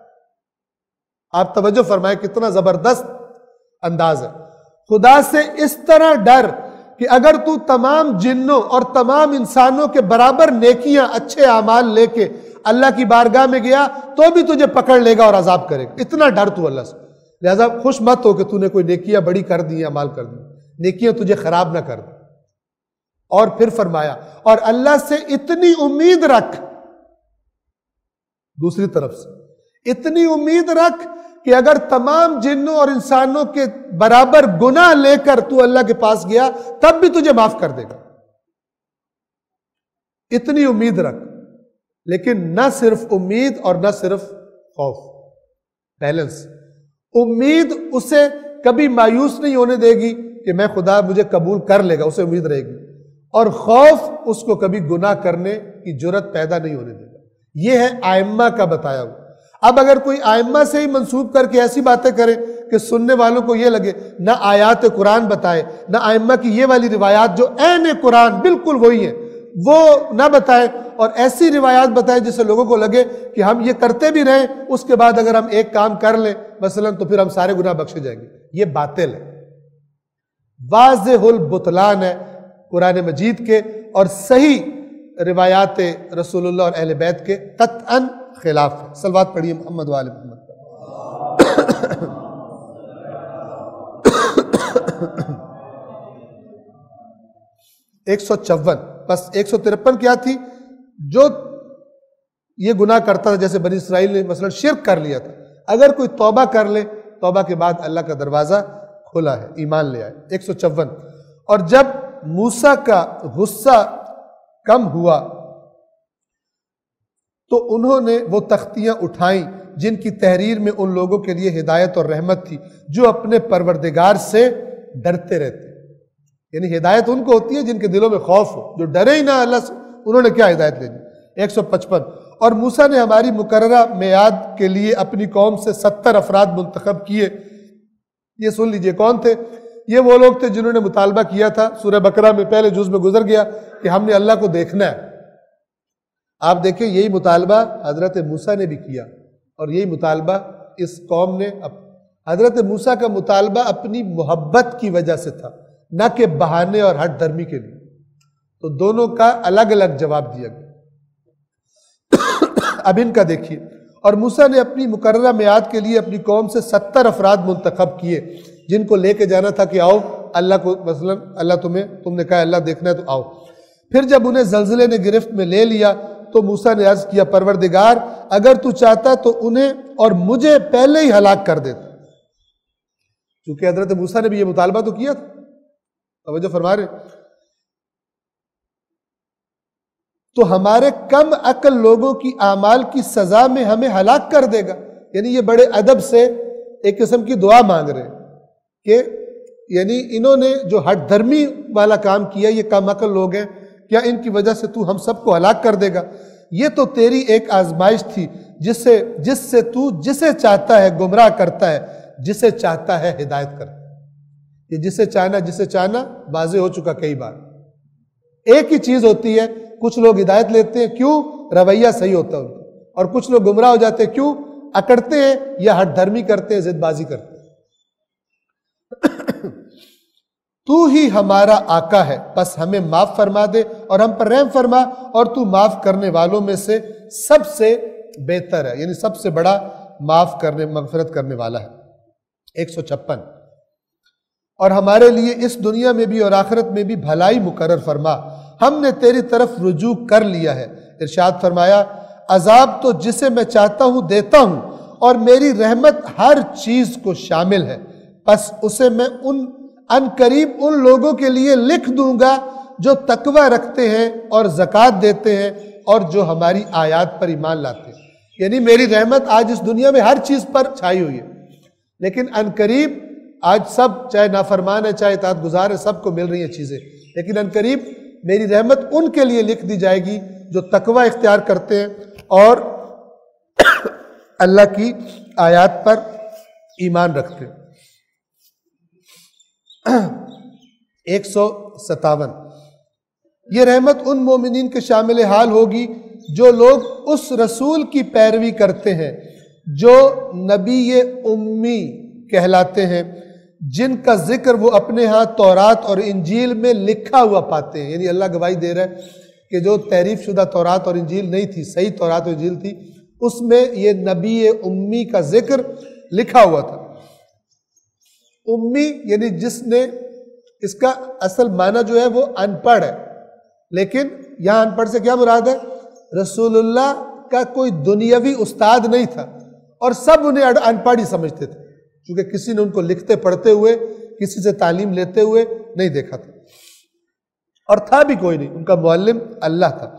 S2: آپ توجہ فرمائیں کتنا زبردست انداز ہے، خدا سے اس طرح ڈر کہ اگر تو تمام جنوں اور تمام انسانوں کے برابر نیکیاں اچھے اعمال لے کے اللہ کی بارگاہ میں گیا تو بھی تجھے پکڑ لے گا اور عذاب کرے گا، اتنا ڈر تو اللہ سے۔ لہذا خوش مت ہو کہ تو نے کوئی نیکیاں بڑی کر دی، اعمال کر دی، نیکیاں تجھے خراب نہ کر دی۔ اور پھر فرمایا اور اللہ سے اتنی امید رکھ، دوسری طرف سے اتنی امید رکھ کہ اگر تمام جنوں اور انسانوں کے برابر گناہ لے کر تو اللہ کے پاس گیا تب بھی تجھے معاف کر دے گا، اتنی امید رکھ۔ لیکن نہ صرف امید اور نہ صرف خوف، بیلنس۔ امید اسے کبھی مایوس نہیں ہونے دے گی کہ میں خدا مجھے قبول کر لے گا، اسے امید رہے گی، اور خوف اس کو کبھی گناہ کرنے کی جرت پیدا نہیں ہونے دے گا۔ یہ ہے ائمہ کا بتایا ہوا۔ اب اگر کوئی ائمہ سے ہی منسوب کر کے ایسی باتیں کرے کہ سننے والوں کو یہ لگے نہ آیات قرآن بتائے، نہ ائمہ کی یہ والی روایات جو عین قرآن بالکل وہی ہیں وہ نہ بتائے، اور ایسی روایات بتائے جس سے لوگوں کو لگے کہ ہم یہ کرتے بھی رہیں اس کے بعد اگر ہم ایک کام کر لیں مثلا تو پھر ہم سارے گناہ بخشے جائیں گے، یہ باطل ہے، واضح البطلان ہے قرآن مجید کے اور صحیح روایات رسول اللہ اور اہل بیت کے قطعاً خلاف ہے۔ صلوات پڑھیے محمد وآل محمد۔ ایک سو چون، بس ایک سو ترپن کیا تھی؟ جو یہ گناہ کرتا تھا، جیسے بنی اسرائیل نے مثلا شرک کر لیا تھا، اگر کوئی توبہ کر لے، توبہ کے بعد اللہ کا دروازہ کھلا ہے، ایمان لے آئے۔ ایک سو چون، اور جب موسیٰ کا غصہ کم ہوا تو انہوں نے وہ تختیاں اٹھائیں جن کی تحریر میں ان لوگوں کے لیے ہدایت اور رحمت تھی جو اپنے پروردگار سے ڈرتے رہتے۔ یعنی ہدایت ان کو ہوتی ہے جن کے دلوں میں خوف ہو، جو ڈرے ہی نہ اللہ سے، انہوں نے کیا ہدایت لینی۔ ایک سو پچپن، اور موسیٰ نے ہماری مقررہ میعاد کے لیے اپنی قوم سے ستر افراد منتخب کیے۔ یہ سن لیجئے کون تھے؟ یہ وہ لوگ تھے جنہوں نے مطالبہ کیا تھا، سورہ بقرہ میں پہلے جز میں گزر گیا کہ ہم نے اللہ کو دیکھنا ہے۔ آپ دیکھیں یہی مطالبہ حضرت موسیٰ نے بھی کیا، اور یہی مطالبہ اس قوم نے، حضرت موسیٰ کا مطالبہ اپنی محبت کی وجہ سے تھا، نہ کہ بہانے اور ہٹ دھرمی کے لیے۔ تو دونوں کا الگ الگ جواب دیا گیا۔ اب ان کا دیکھیے، اور موسیٰ نے اپنی مقررہ میعاد کے لیے اپنی قوم سے ستر افراد منتخب کیے جن کو لے کے جانا تھا کہ آؤ اللہ کو، مثلا اللہ تمہیں، تم نے کہا اللہ دیکھنا ہے تو آؤ۔ پھر جب انہیں زلزلے نے گرفت میں لے لیا تو موسیٰ نے عرض کیا، پروردگار اگر تو چاہتا تو انہیں اور مجھے پہلے ہی ہلاک کر دیتا۔ چونکہ حضرت موسیٰ نے بھی یہ مطالبہ تو کیا تھا، توجہ فرما رہے، تو ہمارے کم عقل لوگوں کی اعمال کی سزا میں ہمیں ہلاک کر دے گا۔ یعنی یہ بڑے ادب سے ایک قسم کی دعا مانگ رہے ہیں کہ یعنی انہوں نے جو ہٹ دھرمی والا کام کیا، یہ کم عقل لوگ ہیں، کیا ان کی وجہ سے تو ہم سب کو ہلاک کر دے گا؟ یہ تو تیری ایک آزمائش تھی جس سے جس سے تو جسے چاہتا ہے گمراہ کرتا ہے، جسے چاہتا ہے ہدایت کرتا ہے۔ یہ جسے چاہنا جسے چاہنا واضح ہو چکا کئی بار۔ ایک ہی چیز ہوتی ہے، کچھ لوگ ہدایت لیتے ہیں، کیوں؟ رویہ صحیح ہوتا ہے ان کا، اور کچھ لوگ گمراہ ہو جاتے ہیں، کیوں؟ اکڑتے ہیں یا ہٹ دھرمی کرتے ہیں، ضد بازی کرتے ہیں۔ تو ہی ہمارا آقا ہے، بس ہمیں معاف فرما دے اور ہم پر رحم فرما، اور تو معاف کرنے والوں میں سے سب سے بہتر ہے، یعنی سب سے بڑا معاف کرنے مغفرت کرنے والا ہے۔ ایک سو چھپن، اور ہمارے لیے اس دنیا میں بھی اور آخرت میں بھی بھلائی مقرر فرما، ہم نے تیری طرف رجوع کر لیا ہے۔ ارشاد فرمایا، عذاب تو جسے میں چاہتا ہوں دیتا ہوں، اور میری رحمت ہر چیز کو شامل ہے، پس اسے میں ان ان قریب ان لوگوں کے لیے لکھ دوں گا جو تقوی رکھتے ہیں اور زکوٰۃ دیتے ہیں اور جو ہماری آیات پر ایمان لاتے ہیں۔ یعنی میری رحمت آج اس دنیا میں ہر چیز پر چھائی ہوئی ہے، لیکن ان قریب آج سب چاہے نافرمان ہے چاہے اطاعت گزار ہے، سب کو مل رہی ہیں چیزیں، لیکن ان قریب میری رحمت ان کے لیے لکھ دی جائے گی جو تقوی اختیار کرتے ہیں اور اللہ کی آیات پر ایمان رکھتے ہیں۔ ایک سو ستاون، یہ رحمت ان مومنین کے شامل حال ہوگی جو لوگ اس رسول کی پیروی کرتے ہیں جو نبی امی کہلاتے ہیں، جن کا ذکر وہ اپنے ہاں تورات اور انجیل میں لکھا ہوا پاتے ہیں۔ یعنی اللہ گواہی دے رہا ہے کہ جو تحریف شدہ تورات اور انجیل نہیں تھی، صحیح تورات اور انجیل تھی، اس میں یہ نبی امی کا ذکر لکھا ہوا تھا۔ امی یعنی جس نے، اس کا اصل معنی جو ہے وہ ان پڑھ ہے، لیکن یہاں ان پڑھ سے کیا مراد ہے؟ رسول اللہ کا کوئی دنیاوی استاد نہیں تھا، اور سب انہیں ان پڑھ ہی سمجھتے تھے، کیونکہ کسی نے ان کو لکھتے پڑھتے ہوئے، کسی سے تعلیم لیتے ہوئے نہیں دیکھا تھا، اور تھا بھی کوئی نہیں، ان کا معلم اللہ تھا۔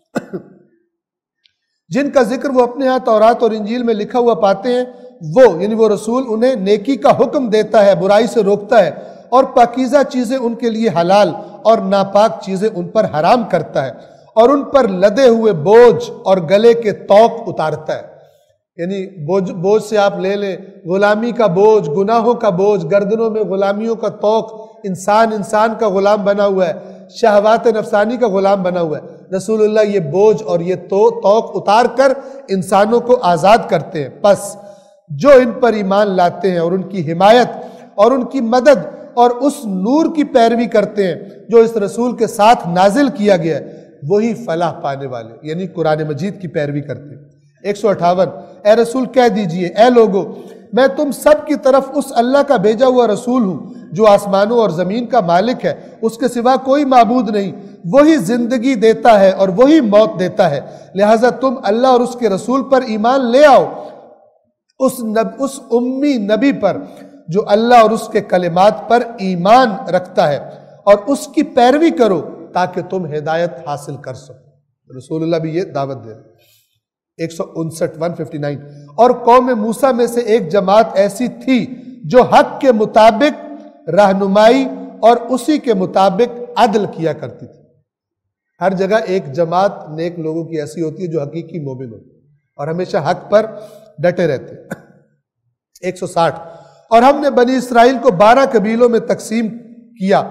S2: جن کا ذکر وہ اپنے ہاں تورات اور انجیل میں لکھا ہوا پاتے ہیں، وہ یعنی وہ رسول انہیں نیکی کا حکم دیتا ہے، برائی سے روکتا ہے، اور پاکیزہ چیزیں ان کے لیے حلال اور ناپاک چیزیں ان پر حرام کرتا ہے، اور ان پر لدے ہوئے بوجھ اور گلے کے طوق اتارتا ہے۔ یعنی بوجھ بوجھ سے آپ لے لیں، غلامی کا بوجھ، گناہوں کا بوجھ، گردنوں میں غلامیوں کا طوق، انسان انسان کا غلام بنا ہوا ہے، شہوات نفسانی کا غلام بنا ہوا ہے۔ رسول اللہ یہ بوجھ اور یہ طوق اتار کر انسانوں کو آزاد کرتے ہیں۔ پس جو ان پر ایمان لاتے ہیں اور ان کی حمایت اور ان کی مدد اور اس نور کی پیروی کرتے ہیں جو اس رسول کے ساتھ نازل کیا گیا ہے، وہی فلاح پانے والے، یعنی قرآن مجید کی پیروی کرتے ہیں۔ ایک سو اٹھاون، اے رسول کہہ دیجئے اے لوگو میں تم سب کی طرف اس اللہ کا بھیجا ہوا رسول ہوں جو آسمانوں اور زمین کا مالک ہے، اس کے سوا کوئی معبود نہیں، وہی زندگی دیتا ہے اور وہی موت دیتا ہے، لہٰذا تم اللہ اور اس کے رسول پر ایمان لے آؤ، اس نب اس امی نبی پر جو اللہ اور اس کے کلمات پر ایمان رکھتا ہے، اور اس کی پیروی کرو تاکہ تم ہدایت حاصل کر سکو۔ رسول اللہ بھی یہ دعوت دے رہے۔ ایک سو انسٹھ ون ففٹی نائن، اور قوم موسیٰ میں سے ایک جماعت ایسی تھی جو حق کے مطابق رہنمائی اور اسی کے مطابق عدل کیا کرتی تھی۔ ہر جگہ ایک جماعت نیک لوگوں کی ایسی ہوتی ہے جو حقیقی مومن ہوتی اور ہمیشہ حق پر ڈٹے رہتے ہیں۔ ایک سو ساٹھ، اور ہم نے بنی اسرائیل کو بارہ قبیلوں میں تقسیم کیا،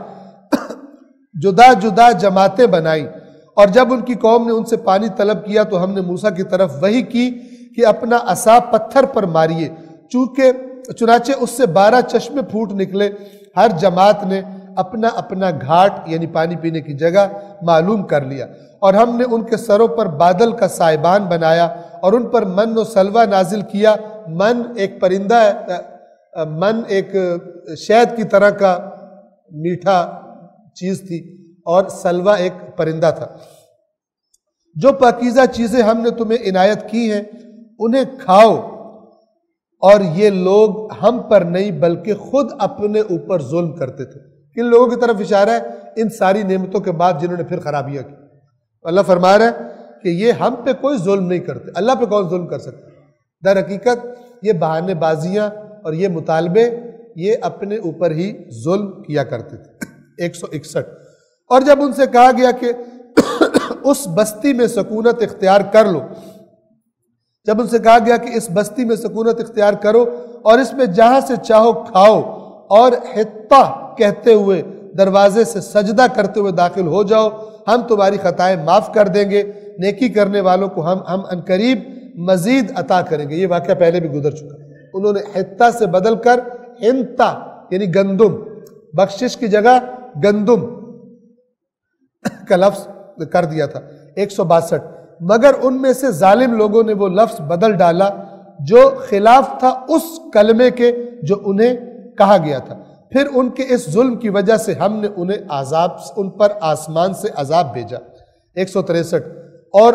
S2: جدا جدا جماعتیں بنائیں، اور جب ان کی قوم نے ان سے پانی طلب کیا تو ہم نے موسیٰ کی طرف وحی کی کہ اپنا عصا پتھر پر ماریے، چونکہ چنانچہ اس سے بارہ چشمے پھوٹ نکلے، ہر جماعت نے اپنا اپنا گھاٹ یعنی پانی پینے کی جگہ معلوم کر لیا، اور ہم نے ان کے سروں پر بادل کا سائبان بنایا اور ان پر من و سلوہ نازل کیا۔ من ایک پرندہ ہے، من ایک شہد کی طرح کا میٹھا چیز تھی، اور سلوہ ایک پرندہ تھا۔ جو پاکیزہ چیزیں ہم نے تمہیں عنایت کی ہیں انہیں کھاؤ، اور یہ لوگ ہم پر نہیں بلکہ خود اپنے اوپر ظلم کرتے تھے۔ کن لوگوں کی طرف اشارہ ہے؟ ان ساری نعمتوں کے بعد جنہوں نے پھر خرابیاں کی۔ اللہ فرما رہا ہے کہ یہ ہم پہ کوئی ظلم نہیں کرتے، اللہ پہ کون ظلم کر سکتا؟ در حقیقت یہ بہانے بازیاں اور یہ مطالبے یہ اپنے اوپر ہی ظلم کیا کرتے تھے۔ ایک سو اکسٹھ، اور جب ان سے کہا گیا کہ اس بستی میں سکونت اختیار کر لو، جب ان سے کہا گیا کہ اس بستی میں سکونت اختیار کرو اور اس میں جہاں سے چاہو کھاؤ، اور حطہ کہتے ہوئے دروازے سے سجدہ کرتے ہوئے داخل ہو جاؤ، ہم تمہاری خطائیں معاف کر دیں گے، نیکی کرنے والوں کو ہم ہم انقریب مزید عطا کریں گے۔ یہ واقعہ پہلے بھی گزر چکا، انہوں نے حطہ سے بدل کر حنطہ یعنی گندم، بخشش کی جگہ گندم کا لفظ کر دیا تھا۔ ایک سو باسٹھ، مگر ان میں سے ظالم لوگوں نے وہ لفظ بدل ڈالا جو خلاف تھا اس کلمے کے جو انہیں کہا گیا تھا، پھر ان کے اس ظلم کی وجہ سے ہم نے انہیں عذاب ان پر آسمان سے عذاب بھیجا۔ ایک سو تریسٹھ، اور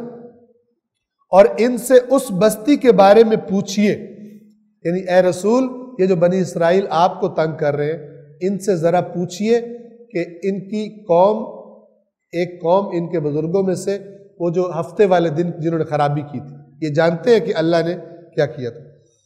S2: اور ان سے اس بستی کے بارے میں پوچھئے، یعنی اے رسول یہ جو بنی اسرائیل آپ کو تنگ کر رہے ہیں ان سے ذرا پوچھئے کہ ان کی قوم، ایک قوم ان کے بزرگوں میں سے وہ جو ہفتے والے دن جنہوں نے خرابی کی تھی، یہ جانتے ہیں کہ اللہ نے کیا کیا تھا،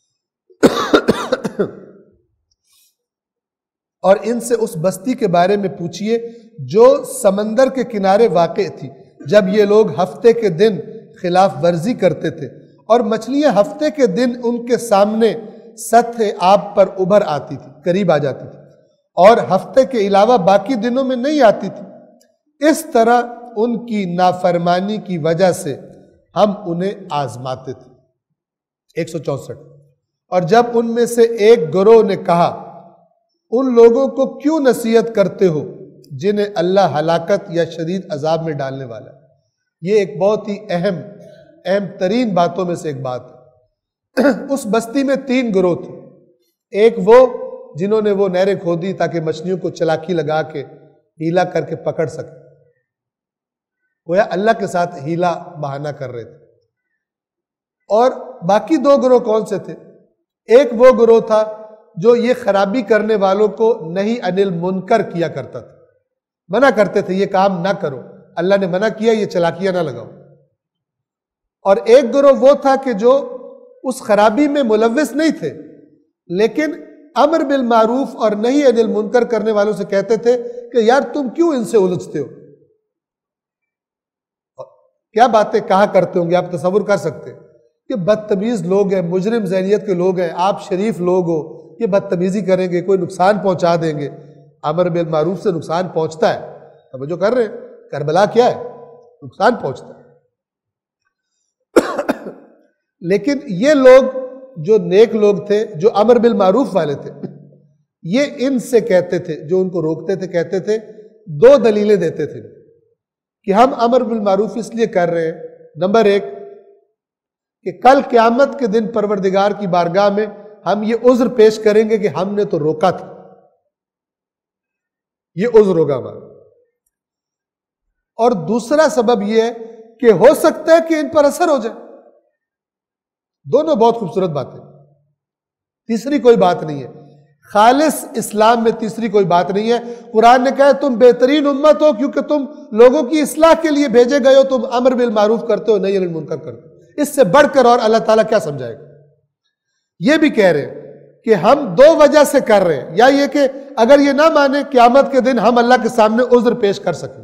S2: اور ان سے اس بستی کے بارے میں پوچھئے جو سمندر کے کنارے واقع تھی، جب یہ لوگ ہفتے کے دن خلاف ورزی کرتے تھے اور مچھلیاں ہفتے کے دن ان کے سامنے سطح آب پر ابھر آتی تھی، قریب آ جاتی تھی، اور ہفتے کے علاوہ باقی دنوں میں نہیں آتی تھی، اس طرح ان کی نافرمانی کی وجہ سے ہم انہیں آزماتے تھے۔ ایک سو چونسٹھ، اور جب ان میں سے ایک گروہ نے کہا ان لوگوں کو کیوں نصیحت کرتے ہو جنہیں اللہ ہلاکت یا شدید عذاب میں ڈالنے والا ہے۔ یہ ایک بہت ہی اہم اہم ترین باتوں میں سے ایک بات ہے۔ اس بستی میں تین گروہ تھے، ایک وہ جنہوں نے وہ نہریں کھودی تاکہ مچھلیوں کو چلاکی لگا کے ہیلا کر کے پکڑ سکے، گویا اللہ کے ساتھ ہیلا بہانہ کر رہے تھے۔ اور باقی دو گروہ کون سے تھے؟ ایک وہ گروہ تھا جو یہ خرابی کرنے والوں کو نہیں انل منکر کیا کرتا تھا، منع کرتے تھے یہ کام نہ کرو، اللہ نے منع کیا یہ چلاکیاں نہ لگاؤ۔ اور ایک گروہ وہ تھا کہ جو اس خرابی میں ملوث نہیں تھے لیکن امر بالمعروف اور نہیں انل منکر کرنے والوں سے کہتے تھے کہ یار تم کیوں ان سے الجھتے ہو، کیا باتیں کہا کرتے ہوں گے، آپ تصور کر سکتے ہیں کہ بدتمیز لوگ ہیں، مجرم ذہنیت کے لوگ ہیں، آپ شریف لوگ ہو، یہ بدتمیزی کریں گے، کوئی نقصان پہنچا دیں گے۔ امر بالمعروف سے نقصان پہنچتا ہے، توجہ کر رہے ہیں، کربلا کیا ہے، نقصان پہنچتا ہے۔ لیکن یہ لوگ جو نیک لوگ تھے، جو امر بالمعروف والے تھے، یہ ان سے کہتے تھے، جو ان کو روکتے تھے، کہتے تھے، دو دلیلیں دیتے تھے کہ ہم امر بالمعروف اس لیے کر رہے ہیں، نمبر ایک کہ کل قیامت کے دن پروردگار کی بارگاہ میں ہم یہ عذر پیش کریں گے کہ ہم نے تو روکا تھا، یہ عذر ہوگا ہمارا۔ اور دوسرا سبب یہ ہے کہ ہو سکتا ہے کہ ان پر اثر ہو جائے۔ دونوں بہت خوبصورت باتیں، تیسری کوئی بات نہیں ہے، خالص اسلام میں تیسری کوئی بات نہیں ہے۔ قرآن نے کہا تم بہترین امت ہو کیونکہ تم لوگوں کی اصلاح کے لیے بھیجے گئے ہو، تم امر بالمعروف کرتے ہو، نہی عن المنکر کرتے ہو۔ اس سے بڑھ کر اور اللہ تعالیٰ کیا سمجھائے گا؟ یہ بھی کہہ رہے ہیں کہ ہم دو وجہ سے کر رہے ہیں، یا یہ کہ اگر یہ نہ مانے قیامت کے دن ہم اللہ کے سامنے عذر پیش کر سکیں،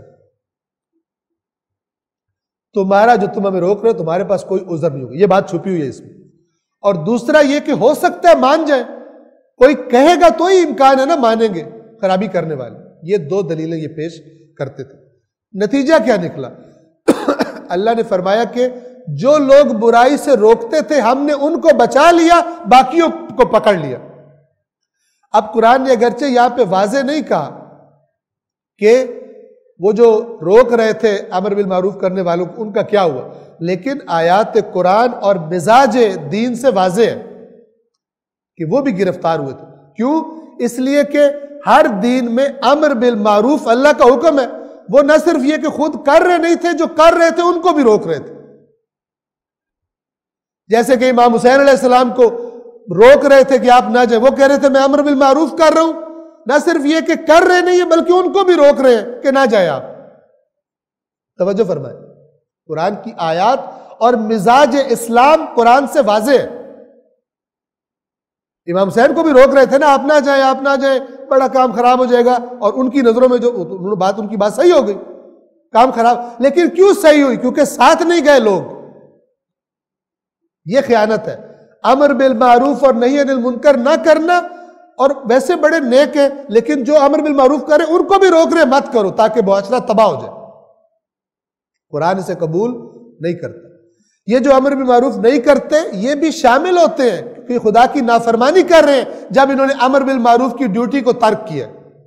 S2: تمہارا جو تم ہمیں روک رہے ہو تمہارے پاس کوئی عذر نہیں ہوگا، یہ بات چھپی ہوئی ہے اس میں۔ اور دوسرا یہ کہ ہو سکتا ہے مان جائیں، کوئی کہے گا تو ہی امکان ہے نا مانیں گے خرابی کرنے والے۔ یہ دو دلیلیں یہ پیش کرتے تھے۔ نتیجہ کیا نکلا؟ اللہ نے فرمایا کہ جو لوگ برائی سے روکتے تھے ہم نے ان کو بچا لیا، باقیوں کو پکڑ لیا۔ اب قرآن نے اگرچہ یہاں پہ واضح نہیں کہا کہ وہ جو روک رہے تھے امر بالمعروف کرنے والوں کو ان کا کیا ہوا، لیکن آیات قرآن اور مزاج دین سے واضح ہے کہ وہ بھی گرفتار ہوئے تھے۔ کیوں؟ اس لیے کہ ہر دین میں امر بالمعروف اللہ کا حکم ہے، وہ نہ صرف یہ کہ خود کر رہے نہیں تھے، جو کر رہے تھے ان کو بھی روک رہے تھے۔ جیسے کہ امام حسین علیہ السلام کو روک رہے تھے کہ آپ نہ جائیں، وہ کہہ رہے تھے میں امر بالمعروف کر رہا ہوں، نہ صرف یہ کہ کر رہے نہیں ہیں بلکہ ان کو بھی روک رہے ہیں کہ نہ جائیں آپ۔ توجہ فرمائیں، قرآن کی آیات اور مزاج اسلام قرآن سے واضح ہے۔ امام حسین کو بھی روک رہے تھے نا، آپ نہ جائیں آپ نہ جائیں، بڑا کام خراب ہو جائے گا، اور ان کی نظروں میں جو بات ان کی بات صحیح ہو گئی، کام خراب۔ لیکن کیوں صحیح ہوئی؟ کیونکہ ساتھ نہیں گئے لوگ۔ یہ خیانت ہے، امر بالمعروف اور نہی عن المنکر نہ کرنا، اور ویسے بڑے نیک ہیں لیکن جو امر بالمعروف کرے ان کو بھی روک رہے مت کرو تاکہ معاشرہ تباہ ہو جائے۔ قرآن اسے قبول نہیں کرتا۔ یہ جو امر بالمعروف نہیں کرتے یہ بھی شامل ہوتے ہیں کہ خدا کی نافرمانی کر رہے ہیں جب انہوں نے امر بالمعروف کی ڈیوٹی کو ترک کیا۔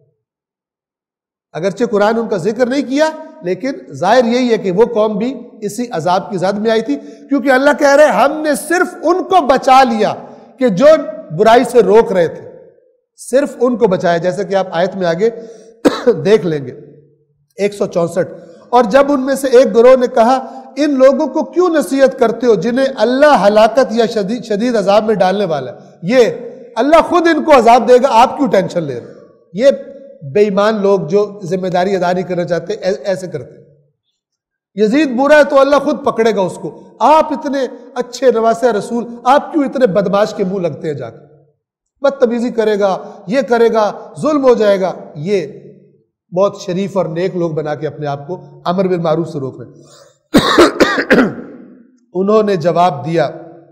S2: اگرچہ قرآن ان کا ذکر نہیں کیا لیکن ظاہر یہی ہے کہ وہ قوم بھی اسی عذاب کی زد میں آئی تھی، کیونکہ اللہ کہہ رہے ہم نے صرف ان کو بچا لیا کہ جو برائی سے روک رہے تھے، صرف ان کو بچایا، جیسے کہ آپ آیت میں آگے دیکھ لیں گے ایک سو چونسٹھ۔ اور جب ان میں سے ایک گروہ نے کہا ان لوگوں کو کیوں نصیحت کرتے ہو جنہیں اللہ ہلاکت یا شدید شدید عذاب میں ڈالنے والا ہے، یہ اللہ خود ان کو عذاب دے گا، آپ کیوں ٹینشن لے رہے؟ یہ بے ایمان لوگ جو ذمہ داری ادا نہیں کرنا چاہتے ایسے کرتے۔ یزید برا ہے تو اللہ خود پکڑے گا اس کو، آپ اتنے اچھے نواسہ رسول آپ کیوں اتنے بدماش کے منہ لگتے ہیں، جا کر بدتمیزی کرے گا، یہ کرے گا، ظلم ہو جائے گا۔ یہ بہت شریف اور نیک لوگ بنا کے اپنے آپ کو امر بالمعروف سے روک رہے ہیں۔ انہوں نے جواب دیا،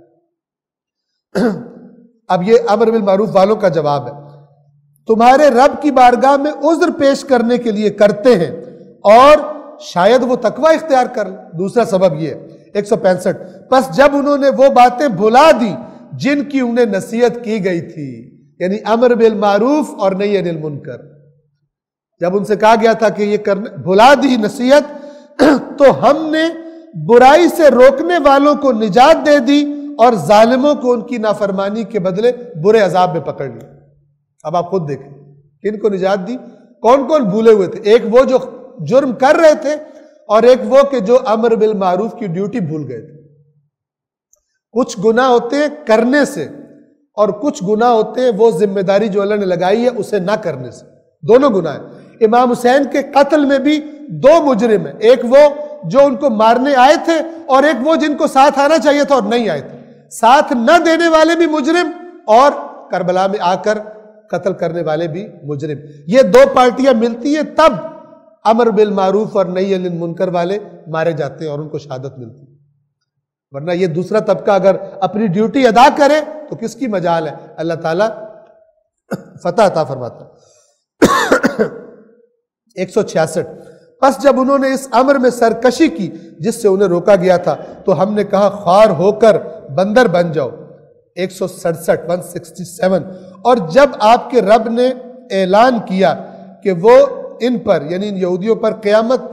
S2: اب یہ امر بالمعروف والوں کا جواب ہے، تمہارے رب کی بارگاہ میں عذر پیش کرنے کے لیے کرتے ہیں اور شاید وہ تقوی اختیار کر لیں۔ دوسرا سبب یہ ہے ایک سو پینسٹھ، پس جب انہوں نے وہ باتیں بھلا دی جن کی انہیں نصیحت کی گئی تھی، یعنی امر بالمعروف اور نہی عن المنکر، جب ان سے کہا گیا تھا کہ یہ کرنے بھلا دی نصیحت، تو ہم نے برائی سے روکنے والوں کو نجات دے دی اور ظالموں کو ان کی نافرمانی کے بدلے برے عذاب میں پکڑ لیا۔ اب آپ خود دیکھیں کن کو نجات دی، کون کون بھولے ہوئے تھے؟ ایک وہ جو جرم کر رہے تھے اور ایک وہ کہ جو امر بالمعروف کی ڈیوٹی بھول گئے تھے۔ کچھ گناہ ہوتے ہیں کرنے سے اور کچھ گناہ ہوتے ہیں وہ ذمہ داری جو اللہ نے لگائی ہے اسے نہ کرنے سے، دونوں گناہ ہیں۔ امام حسین کے قتل میں بھی دو مجرم ہیں، ایک وہ جو ان کو مارنے آئے تھے اور ایک وہ جن کو ساتھ آنا چاہیے تھا اور نہیں آئے تھے۔ ساتھ نہ دینے والے بھی مجرم اور کربلا میں آ کر قتل کرنے والے بھی مجرم۔ یہ دو پارٹیاں ملتی ہیں تب امر بالمعروف اور نہی عن المنکر والے مارے جاتے ہیں اور ان کو شہادت ملتی ہے، ورنہ یہ دوسرا طبقہ اگر اپنی ڈیوٹی ادا کرے تو کس کی مجال ہے؟ اللہ تعالیٰ فتح عطا فرماتا ہے۔ ایک سو چھیاسٹھ، پس جب انہوں نے اس امر میں سرکشی کی جس سے انہیں روکا گیا تھا تو ہم نے کہا خوار ہو کر بندر بن جاؤ۔ ایک سو سڑسٹھ، ون سکسٹی سیون، اور جب آپ کے رب نے اعلان کیا کہ وہ ان پر یعنی ان یہودیوں پر قیامت تک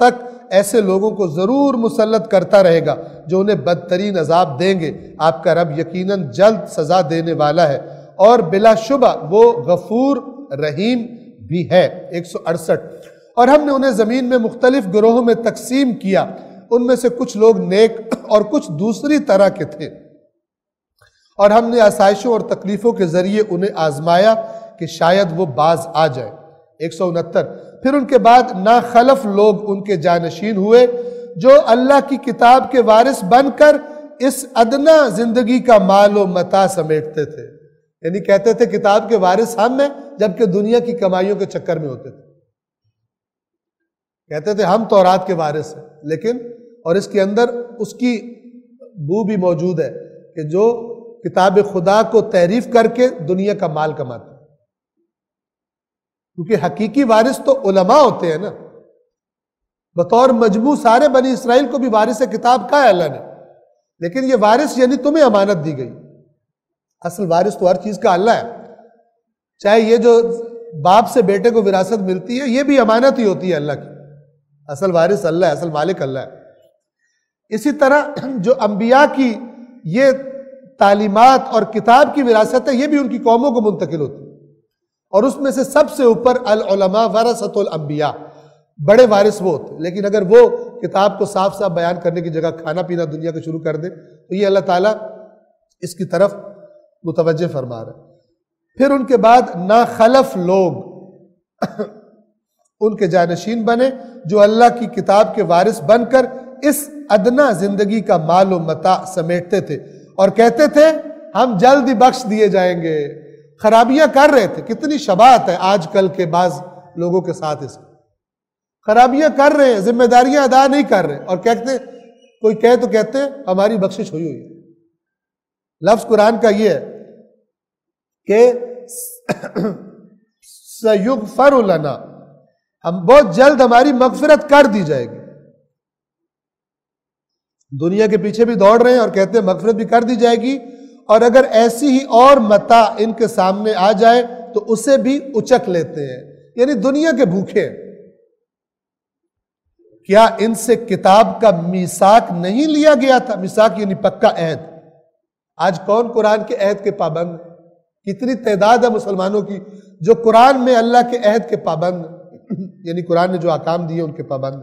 S2: ایسے لوگوں کو ضرور مسلط کرتا رہے گا جو انہیں بدترین عذاب دیں گے۔ آپ کا رب یقیناً جلد سزا دینے والا ہے اور بلا شبہ وہ غفور رحیم بھی ہے۔ ایک سو اڑسٹھ اور ہم نے انہیں زمین میں مختلف گروہوں میں تقسیم کیا، ان میں سے کچھ لوگ نیک اور کچھ دوسری طرح کے تھے، اور ہم نے آسائشوں اور تکلیفوں کے ذریعے انہیں آزمایا کہ شاید وہ باز آ جائے۔ ایک سو انہتر پھر ان کے بعد ناخلف لوگ ان کے جانشین ہوئے جو اللہ کی کتاب کے وارث بن کر اس ادنا زندگی کا مال و متاع سمیٹتے تھے، یعنی کہتے تھے کتاب کے وارث ہم ہیں، جبکہ دنیا کی کمائیوں کے چکر میں ہوتے تھے۔ کہتے تھے ہم تورات کے وارث ہیں، لیکن اور اس کے اندر اس کی بو بھی موجود ہے کہ جو کتاب خدا کو تحریف کر کے دنیا کا مال کماتے ہیں، کیونکہ حقیقی وارث تو علماء ہوتے ہیں نا۔ بطور مجموع سارے بنی اسرائیل کو بھی وارث کتاب کہا ہے اللہ نے، لیکن یہ وارث یعنی تمہیں امانت دی گئی۔ اصل وارث تو ہر چیز کا اللہ ہے، چاہے یہ جو باپ سے بیٹے کو وراثت ملتی ہے یہ بھی امانت ہی ہوتی ہے اللہ کی۔ اصل وارث اللہ ہے، اصل مالک اللہ ہے۔ اسی طرح جو انبیاء کی یہ تعلیمات اور کتاب کی وراثت ہے یہ بھی ان کی قوموں کو منتقل ہوتی ہے، اور اس میں سے سب سے اوپر العلماء ورثۃ الانبیاء، بڑے وارث وہ ہوتے ہیں۔ لیکن اگر وہ کتاب کو صاف صاف بیان کرنے کی جگہ کھانا پینا دنیا کا شروع کر دے تو یہ اللہ تعالیٰ اس کی طرف متوجہ فرما رہا ہے۔ پھر ان کے بعد ناخلف لوگ ان کے جانشین بنے جو اللہ کی کتاب کے وارث بن کر اس ادنا زندگی کا مال و متاع سمیٹتے تھے اور کہتے تھے ہم جلد ہی بخش دیے جائیں گے۔ خرابیاں کر رہے تھے، کتنی شباہت ہے آج کل کے بعض لوگوں کے ساتھ، اس خرابیاں کر رہے ہیں، ذمہ داریاں ادا نہیں کر رہے، اور کہتے کوئی کہے تو کہتے ہیں ہماری بخشش ہوئی ہوئی ہے۔ لفظ قرآن کا یہ ہے کہ سَيُغْفَرُ لَنَا، ہم بہت جلد ہماری مغفرت کر دی جائے گی۔ دنیا کے پیچھے بھی دوڑ رہے ہیں اور کہتے ہیں مغفرت بھی کر دی جائے گی، اور اگر ایسی ہی اور متاع ان کے سامنے آ جائے تو اسے بھی اچک لیتے ہیں، یعنی دنیا کے بھوکے ہیں۔ کیا ان سے کتاب کا میثاق نہیں لیا گیا تھا؟ میثاق یعنی پکا عہد۔ آج کون قرآن کے عہد کے پابند؟ کتنی تعداد ہے مسلمانوں کی جو قرآن میں اللہ کے عہد کے پابند، یعنی قرآن نے جو احکام دیے ان کے پابند۔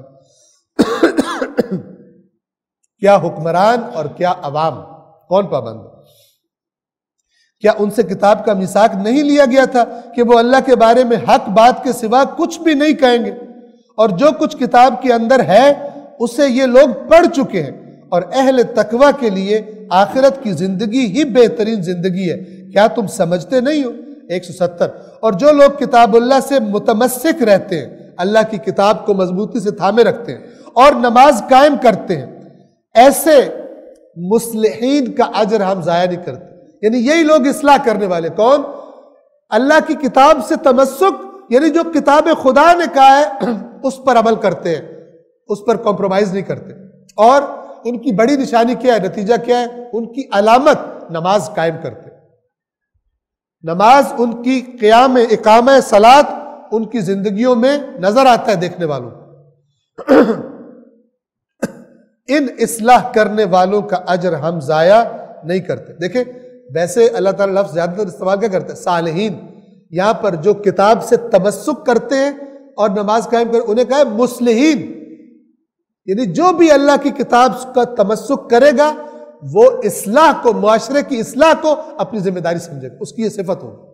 S2: کیا حکمران اور کیا عوام، کون پابند؟ کیا ان سے کتاب کا میثاق نہیں لیا گیا تھا کہ وہ اللہ کے بارے میں حق بات کے سوا کچھ بھی نہیں کہیں گے، اور جو کچھ کتاب کے اندر ہے اسے یہ لوگ پڑھ چکے ہیں، اور اہل تقوی کے لیے آخرت کی زندگی ہی بہترین زندگی ہے، کیا تم سمجھتے نہیں ہو؟ ایک سو ستر اور جو لوگ کتاب اللہ سے متمسک رہتے ہیں، اللہ کی کتاب کو مضبوطی سے تھامے رکھتے ہیں اور نماز قائم کرتے ہیں، ایسے مصلحین کا اجر ہم ضائع نہیں کرتے۔ یعنی یہی لوگ اصلاح کرنے والے، کون؟ اللہ کی کتاب سے تمسک، یعنی جو کتاب خدا نے کہا ہے اس پر عمل کرتے ہیں، اس پر کمپرومائز نہیں کرتے، اور ان کی بڑی نشانی کیا ہے، نتیجہ کیا ہے؟ ان کی علامت نماز قائم کرتے، نماز ان کی قیام اقامہ صلاۃ ان کی زندگیوں میں نظر آتا ہے دیکھنے والوں۔ ان اصلاح کرنے والوں کا اجر ہم ضائع نہیں کرتے۔ دیکھیں ویسے اللہ تعالیٰ لفظ زیادہ تر استعمال کیا کرتے ہیں؟ صالحین۔ یہاں پر جو کتاب سے تمسک کرتے ہیں اور نماز قائم کرتے، انہیں کہا ہے مصلحین، یعنی جو بھی اللہ کی کتاب کا تمسک کرے گا وہ اصلاح کو، معاشرے کی اصلاح کو اپنی ذمہ داری سمجھے گا، اس کی یہ صفت ہوگی۔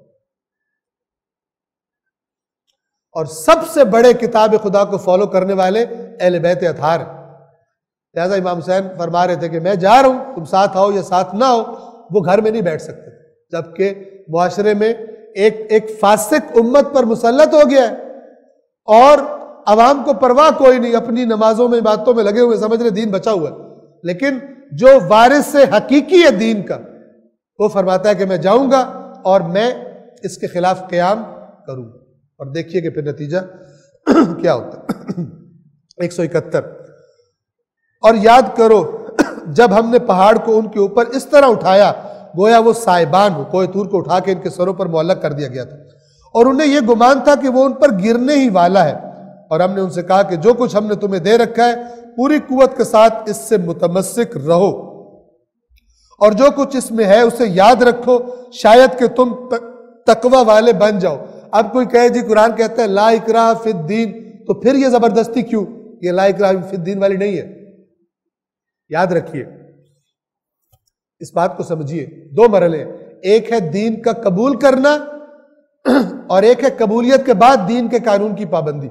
S2: اور سب سے بڑے کتاب خدا کو فالو کرنے والے اہل بیت اطہار ہیں۔ لہذا امام حسین فرما رہے تھے کہ میں جا رہا ہوں، تم ساتھ آؤ یا ساتھ نہ ہو، وہ گھر میں نہیں بیٹھ سکتے، جبکہ معاشرے میں ایک ایک فاسق امت پر مسلط ہو گیا ہے اور عوام کو پرواہ کوئی نہیں، اپنی نمازوں میں باتوں میں لگے ہوئے، سمجھ رہے دین بچا ہوا ہے، لیکن جو وارث حقیقی ہے دین کا وہ فرماتا ہے کہ میں جاؤں گا اور میں اس کے خلاف قیام کروں، اور دیکھیے کہ پھر نتیجہ کیا ہوتا ہے۔ ایک سو اکہتر اور یاد کرو جب ہم نے پہاڑ کو ان کے اوپر اس طرح اٹھایا گویا وہ سائبان ہو، کوہ طور کو اٹھا کے ان کے سروں پر معلق کر دیا گیا تھا، اور انہیں یہ گمان تھا کہ وہ ان پر گرنے ہی والا ہے، اور ہم نے ان سے کہا کہ جو کچھ ہم نے تمہیں دے رکھا ہے پوری قوت کے ساتھ اس سے متمسک رہو، اور جو کچھ اس میں ہے اسے یاد رکھو، شاید کہ تم تقوی والے بن جاؤ۔ اب کوئی کہے جی قرآن کہتا ہے لا اکراہ فی الدین، تو پھر یہ زبردستی کیوں؟ یہ لا اکراہ فی الدین والی نہیں ہے۔ یاد رکھیے، اس بات کو سمجھیے، دو مرحلے، ایک ہے دین کا قبول کرنا اور ایک ہے قبولیت کے بعد دین کے قانون کی پابندی۔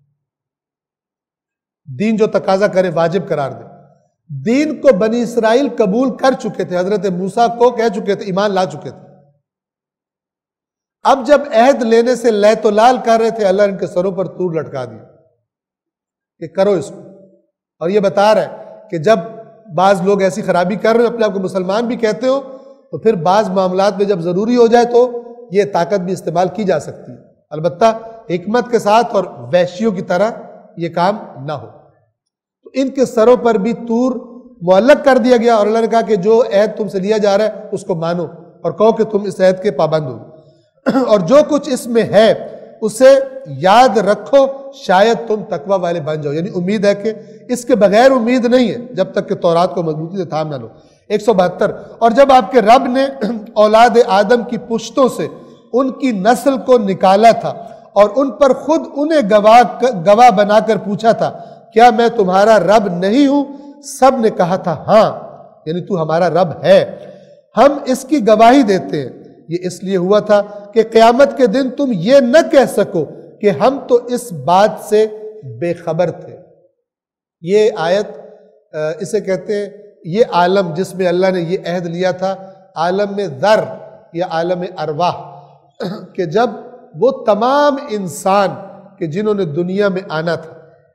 S2: دین جو تقاضا کرے واجب قرار دے۔ دین کو بنی اسرائیل قبول کر چکے تھے، حضرت موسیٰ کو کہہ چکے تھے، ایمان لا چکے تھے۔ اب جب عہد لینے سے لیت و لال کر رہے تھے، اللہ نے ان کے سروں پر طور لٹکا دیا کہ کرو اس کو، اور یہ بتا رہا ہے کہ جب بعض لوگ ایسی خرابی کر رہے ہیں، اپنے آپ کو مسلمان بھی کہتے ہو، تو پھر بعض معاملات میں جب ضروری ہو جائے تو یہ طاقت بھی استعمال کی جا سکتی ہے، البتہ حکمت کے ساتھ اور وحشیوں کی طرح یہ کام نہ ہو۔ تو ان کے سروں پر بھی طور معلق کر دیا گیا، اور اللہ نے کہا کہ جو عہد تم سے لیا جا رہا ہے اس کو مانو اور کہو کہ تم اس عہد کے پابند ہو، اور جو کچھ اس میں ہے اسے یاد رکھو، شاید تم تقوی والے بن جاؤ۔ یعنی امید ہے کہ اس کے بغیر امید نہیں ہے جب تک کہ تورات کو مضبوطی سے تھام نہ لو۔ ایک سو بہتر، اور جب آپ کے رب نے اولاد آدم کی پشتوں سے ان کی نسل کو نکالا تھا اور ان پر خود انہیں گواہ گواہ بنا کر پوچھا تھا کیا میں تمہارا رب نہیں ہوں؟ سب نے کہا تھا ہاں، یعنی تو ہمارا رب ہے، ہم اس کی گواہی دیتے ہیں۔ یہ اس لیے ہوا تھا کہ قیامت کے دن تم یہ نہ کہہ سکو کہ ہم تو اس بات سے بے خبر تھے۔ یہ آیت اسے کہتے ہیں، یہ عالم جس میں اللہ نے یہ عہد لیا تھا، عالم میں ذر یا عالم ارواح، کہ جب وہ تمام انسان کہ جنہوں نے دنیا میں آنا تھا،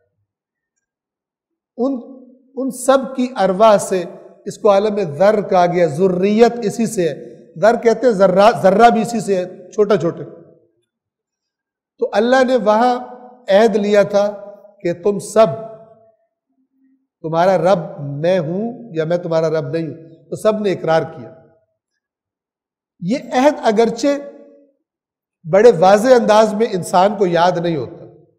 S2: ان ان سب کی ارواح سے، اس کو عالم ذر کہا گیا، ذریت اسی سے ہے، ذر کہتے ہیں ذرہ ذرہ بھی اسی سے ہے، چھوٹا چھوٹے۔ تو اللہ نے وہاں عہد لیا تھا کہ تم سب، تمہارا رب میں ہوں یا میں تمہارا رب نہیں ہوں، تو سب نے اقرار کیا۔ یہ عہد اگرچہ بڑے واضح انداز میں انسان کو یاد نہیں ہوتا،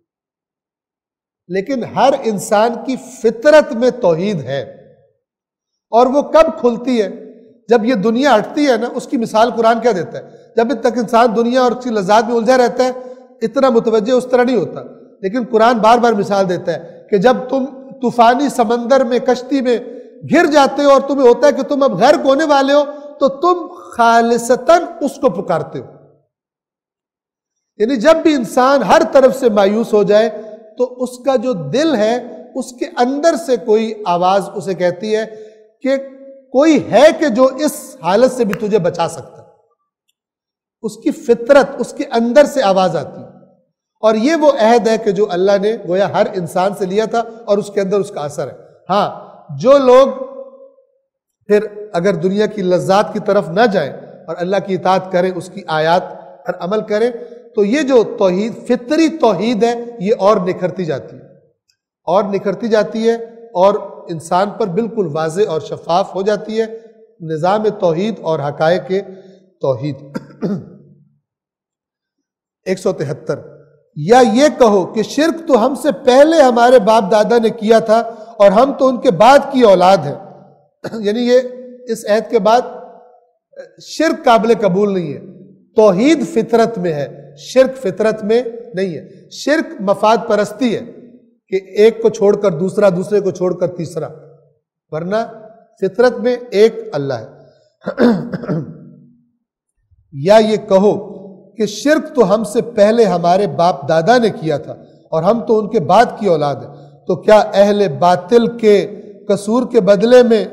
S2: لیکن ہر انسان کی فطرت میں توحید ہے، اور وہ کب کھلتی ہے؟ جب یہ دنیا ہٹتی ہے نا۔ اس کی مثال قرآن کیا دیتا ہے؟ جب تک انسان دنیا اور اس کی لذات میں الجھا رہتا ہے اتنا متوجہ اس طرح نہیں ہوتا، لیکن قرآن بار بار مثال دیتا ہے کہ جب تم طوفانی سمندر میں کشتی میں گر جاتے ہو اور تمہیں ہوتا ہے کہ تم اب غرق ہونے والے ہو، تو تم خالصتاً اس کو پکارتے ہو۔ یعنی جب بھی انسان ہر طرف سے مایوس ہو جائے تو اس کا جو دل ہے اس کے اندر سے کوئی آواز اسے کہتی ہے کہ کوئی ہے کہ جو اس حالت سے بھی تجھے بچا سکتا ہے۔ اس کی فطرت، اس کے اندر سے آواز آتی ہے، اور یہ وہ عہد ہے کہ جو اللہ نے گویا ہر انسان سے لیا تھا، اور اس کے اندر اس کا اثر ہے۔ ہاں، جو لوگ پھر اگر دنیا کی لذات کی طرف نہ جائیں اور اللہ کی اطاعت کریں، اس کی آیات پر عمل کریں، تو یہ جو توحید، فطری توحید ہے، یہ اور نکھرتی جاتی ہے اور نکھرتی جاتی ہے اور انسان پر بالکل واضح اور شفاف ہو جاتی ہے نظام توحید اور حقائق توحید۔ ایک سو تہتر، یا یہ کہو کہ شرک تو ہم سے پہلے ہمارے باپ دادا نے کیا تھا اور ہم تو ان کے بعد کی اولاد ہیں۔ یعنی یہ اس عہد کے بعد شرک قابل قبول نہیں ہے، توحید فطرت میں ہے، شرک فطرت میں نہیں ہے۔ شرک مفاد پرستی ہے کہ ایک کو چھوڑ کر دوسرا، دوسرے کو چھوڑ کر تیسرا، ورنہ فطرت میں ایک اللہ ہے۔ یا یہ کہو کہ شرک تو ہم سے پہلے ہمارے باپ دادا نے کیا تھا اور ہم تو ان کے بعد کی اولاد ہیں، تو کیا اہل باطل کے قصور کے بدلے میں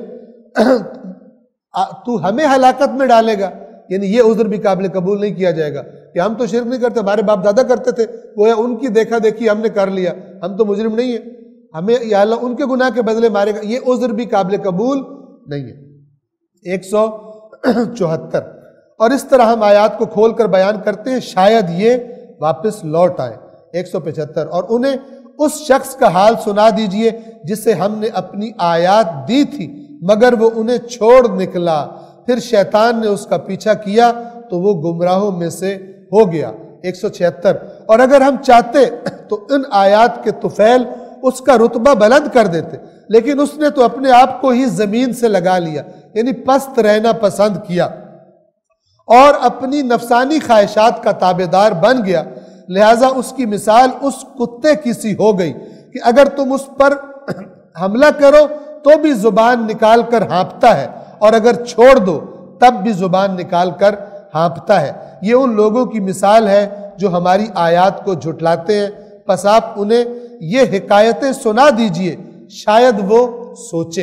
S2: تو ہمیں ہلاکت میں ڈالے گا؟ یعنی یہ عذر بھی قابل قبول نہیں کیا جائے گا کہ ہم تو شرک نہیں کرتے، ہمارے باپ دادا کرتے تھے، گویا ان کی دیکھا دیکھی ہم نے کر لیا، ہم تو مجرم نہیں ہیں، ہمیں یا اللہ ان کے گناہ کے بدلے مارے گا، یہ عذر بھی قابل قبول نہیں ہے۔ ایک سو چوہتر، اور اس طرح ہم آیات کو کھول کر بیان کرتے ہیں شاید یہ واپس لوٹ آئے۔ ایک سو پچہتر، اور انہیں اس شخص کا حال سنا دیجئے جسے ہم نے اپنی آیات دی تھی مگر وہ انہیں چھوڑ نکلا، پھر شیطان نے اس کا پیچھا کیا تو وہ گمراہوں میں سے ہو گیا۔ ایک سو چھہتر، اور اگر ہم چاہتے تو ان آیات کے طفیل اس کا رتبہ بلند کر دیتے، لیکن اس نے تو اپنے آپ کو ہی زمین سے لگا لیا، یعنی پست رہنا پسند کیا اور اپنی نفسانی خواہشات کا تابعدار بن گیا۔ لہٰذا اس کی مثال اس کتے کی سی ہو گئی کہ اگر تم اس پر حملہ کرو تو بھی زبان نکال کر ہانپتا ہے، اور اگر چھوڑ دو تب بھی زبان نکال کر ہانپتا ہے۔ یہ ان لوگوں کی مثال ہے جو ہماری آیات کو جھٹلاتے ہیں، پس آپ انہیں یہ حکایتیں سنا دیجئے، شاید وہ سوچیں۔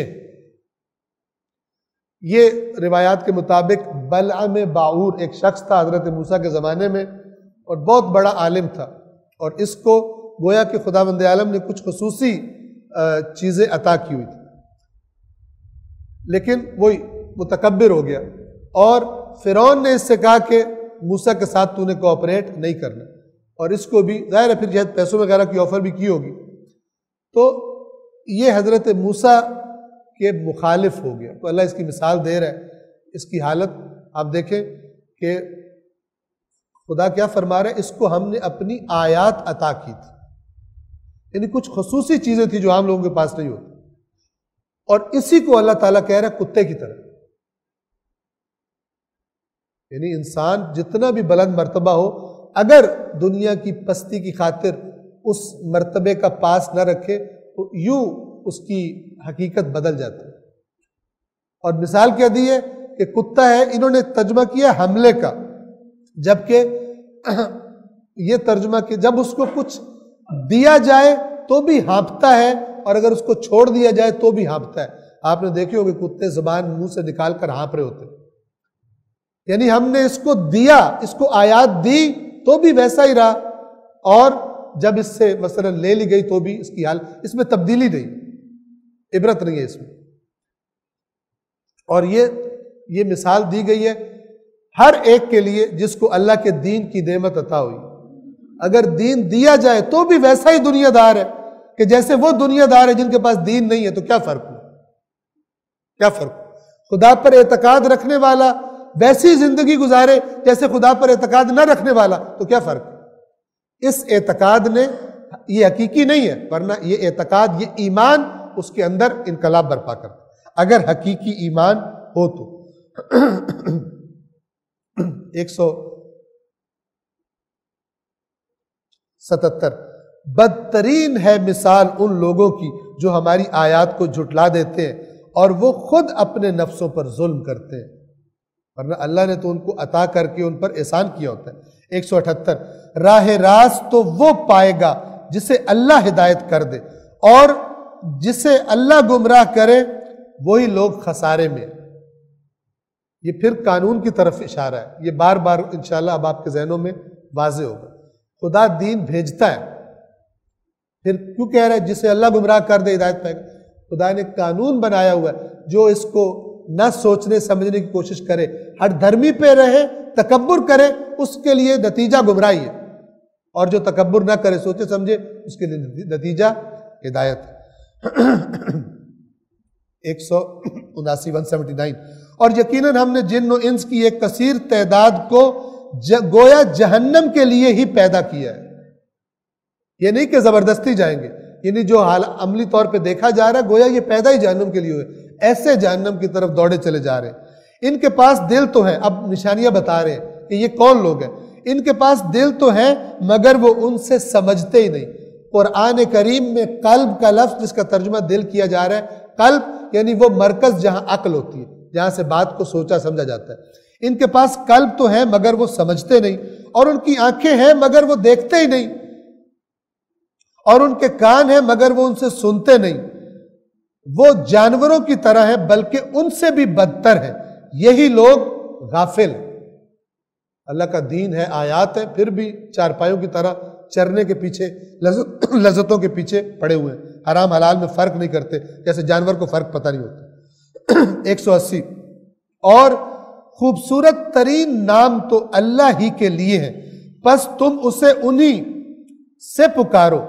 S2: یہ روایات کے مطابق بلعم باعور ایک شخص تھا حضرت موسیٰ کے زمانے میں، اور بہت بڑا عالم تھا، اور اس کو گویا کہ خداوند عالم نے کچھ خصوصی چیزیں عطا کی ہوئی تھی، لیکن وہی متکبر ہو گیا، اور فرعون نے اس سے کہا کہ موسیٰ کے ساتھ تو نے کوآپریٹ نہیں کرنا، اور اس کو بھی ظاہر ہے پھر جہاں پیسوں وغیرہ کی آفر بھی کی ہوگی، تو یہ حضرت موسیٰ کے مخالف ہو گیا۔ تو اللہ اس کی مثال دے رہا ہے، اس کی حالت آپ دیکھیں کہ خدا کیا فرما رہا ہے، اس کو ہم نے اپنی آیات عطا کی تھی، یعنی کچھ خصوصی چیزیں تھیں جو عام لوگوں کے پاس نہیں ہوتی، اور اسی کو اللہ تعالیٰ کہہ رہا ہے کتے کی طرح۔ یعنی انسان جتنا بھی بلند مرتبہ ہو، اگر دنیا کی پستی کی خاطر اس مرتبے کا پاس نہ رکھے تو یوں اس کی حقیقت بدل جاتی ہے۔ اور مثال کیا دی ہے کہ کتا ہے، انہوں نے ترجمہ کیا حملے کا، جبکہ یہ ترجمہ کہ جب اس کو کچھ دیا جائے تو بھی ہانپتا ہے، اور اگر اس کو چھوڑ دیا جائے تو بھی ہانپتا ہے۔ آپ نے دیکھے ہوگے کتے زبان منہ سے نکال کر ہانپ رہے ہوتے ہیں، یعنی ہم نے اس کو دیا، اس کو آیات دی تو بھی ویسا ہی رہا، اور جب اس سے مثلا لے لی گئی تو بھی اس کی حال، اس میں تبدیلی نہیں، عبرت نہیں ہے اس میں۔ اور یہ یہ مثال دی گئی ہے ہر ایک کے لیے جس کو اللہ کے دین کی نعمت عطا ہوئی۔ اگر دین دیا جائے تو بھی ویسا ہی دنیا دار ہے کہ جیسے وہ دنیا دار ہے جن کے پاس دین نہیں ہے، تو کیا فرق ہو؟ کیا فرق ہو؟ خدا پر اعتقاد رکھنے والا ویسی زندگی گزارے جیسے خدا پر اعتقاد نہ رکھنے والا، تو کیا فرق ہے؟ اس اعتقاد نے یہ حقیقی نہیں ہے، ورنہ یہ اعتقاد، یہ ایمان اس کے اندر انقلاب برپا کرتا اگر حقیقی ایمان ہو تو۔ ایک سو ستتر بدترین ہے مثال ان لوگوں کی جو ہماری آیات کو جھٹلا دیتے ہیں اور وہ خود اپنے نفسوں پر ظلم کرتے ہیں، ورنہ اللہ نے تو ان کو عطا کر کے ان پر احسان کیا ہوتا ہے۔ ایک سو اٹھتر راہ راست تو وہ پائے گا جسے اللہ ہدایت کر دے، اور جسے اللہ گمراہ کرے وہی لوگ خسارے میں۔ یہ پھر قانون کی طرف اشارہ ہے، یہ بار بار انشاءاللہ اب آپ کے ذہنوں میں واضح ہوگا۔ خدا دین بھیجتا ہے، پھر کیوں کہہ رہا ہے جسے اللہ گمراہ کر دے ہدایت پائے گا؟ خدا نے قانون بنایا ہوا ہے، جو اس کو نہ سوچنے سمجھنے کی کوشش کرے، ہر دھرمی پہ رہے، تکبر کرے، اس کے لیے نتیجہ گمراہی ہے، اور جو تکبر نہ کرے، سوچے سمجھے، اس کے لیے نتیجہ ہدایت ہے۔ ایک سو اناسی ون سیونٹی نائن اور یقیناً ہم نے جن و انس کی ایک کثیر تعداد کو گویا جہنم کے لیے ہی پیدا کیا ہے۔ یہ نہیں کہ زبردستی جائیں گے، یعنی جو حال عملی طور پہ دیکھا جا رہا ہے گویا یہ پیدا ہی جہنم کے لیے ہوئے، ایسے جہنم کی طرف دوڑے چلے جا رہے ہیں۔ ان کے پاس دل تو ہیں، اب نشانیاں بتا رہے ہیں کہ یہ کون لوگ ہیں۔ ان کے پاس دل تو ہیں مگر وہ ان سے سمجھتے ہی نہیں۔ قرآن کریم میں قلب کا لفظ جس کا ترجمہ دل کیا جا رہا ہے، قلب یعنی وہ مرکز جہاں عقل ہوتی ہے، جہاں سے بات کو سوچا سمجھا جاتا ہے۔ ان کے پاس قلب تو ہے مگر وہ سمجھتے نہیں، اور ان کی آنکھیں ہیں مگر وہ دیکھتے ہی نہیں، اور ان کے کان ہیں مگر وہ ان سے سنتے نہیں۔ وہ جانوروں کی طرح ہیں بلکہ ان سے بھی بدتر ہیں، یہی لوگ غافل۔ اللہ کا دین ہے، آیات ہیں، پھر بھی چارپائیوں کی طرح چرنے کے پیچھے، لذتوں کے پیچھے پڑے ہوئے ہیں، حرام حلال میں فرق نہیں کرتے، جیسے جانور کو فرق پتہ نہیں ہوتا۔ ایک سو اسی اور خوبصورت ترین نام تو اللہ ہی کے لیے ہے، پس تم اسے انہی سے پکارو،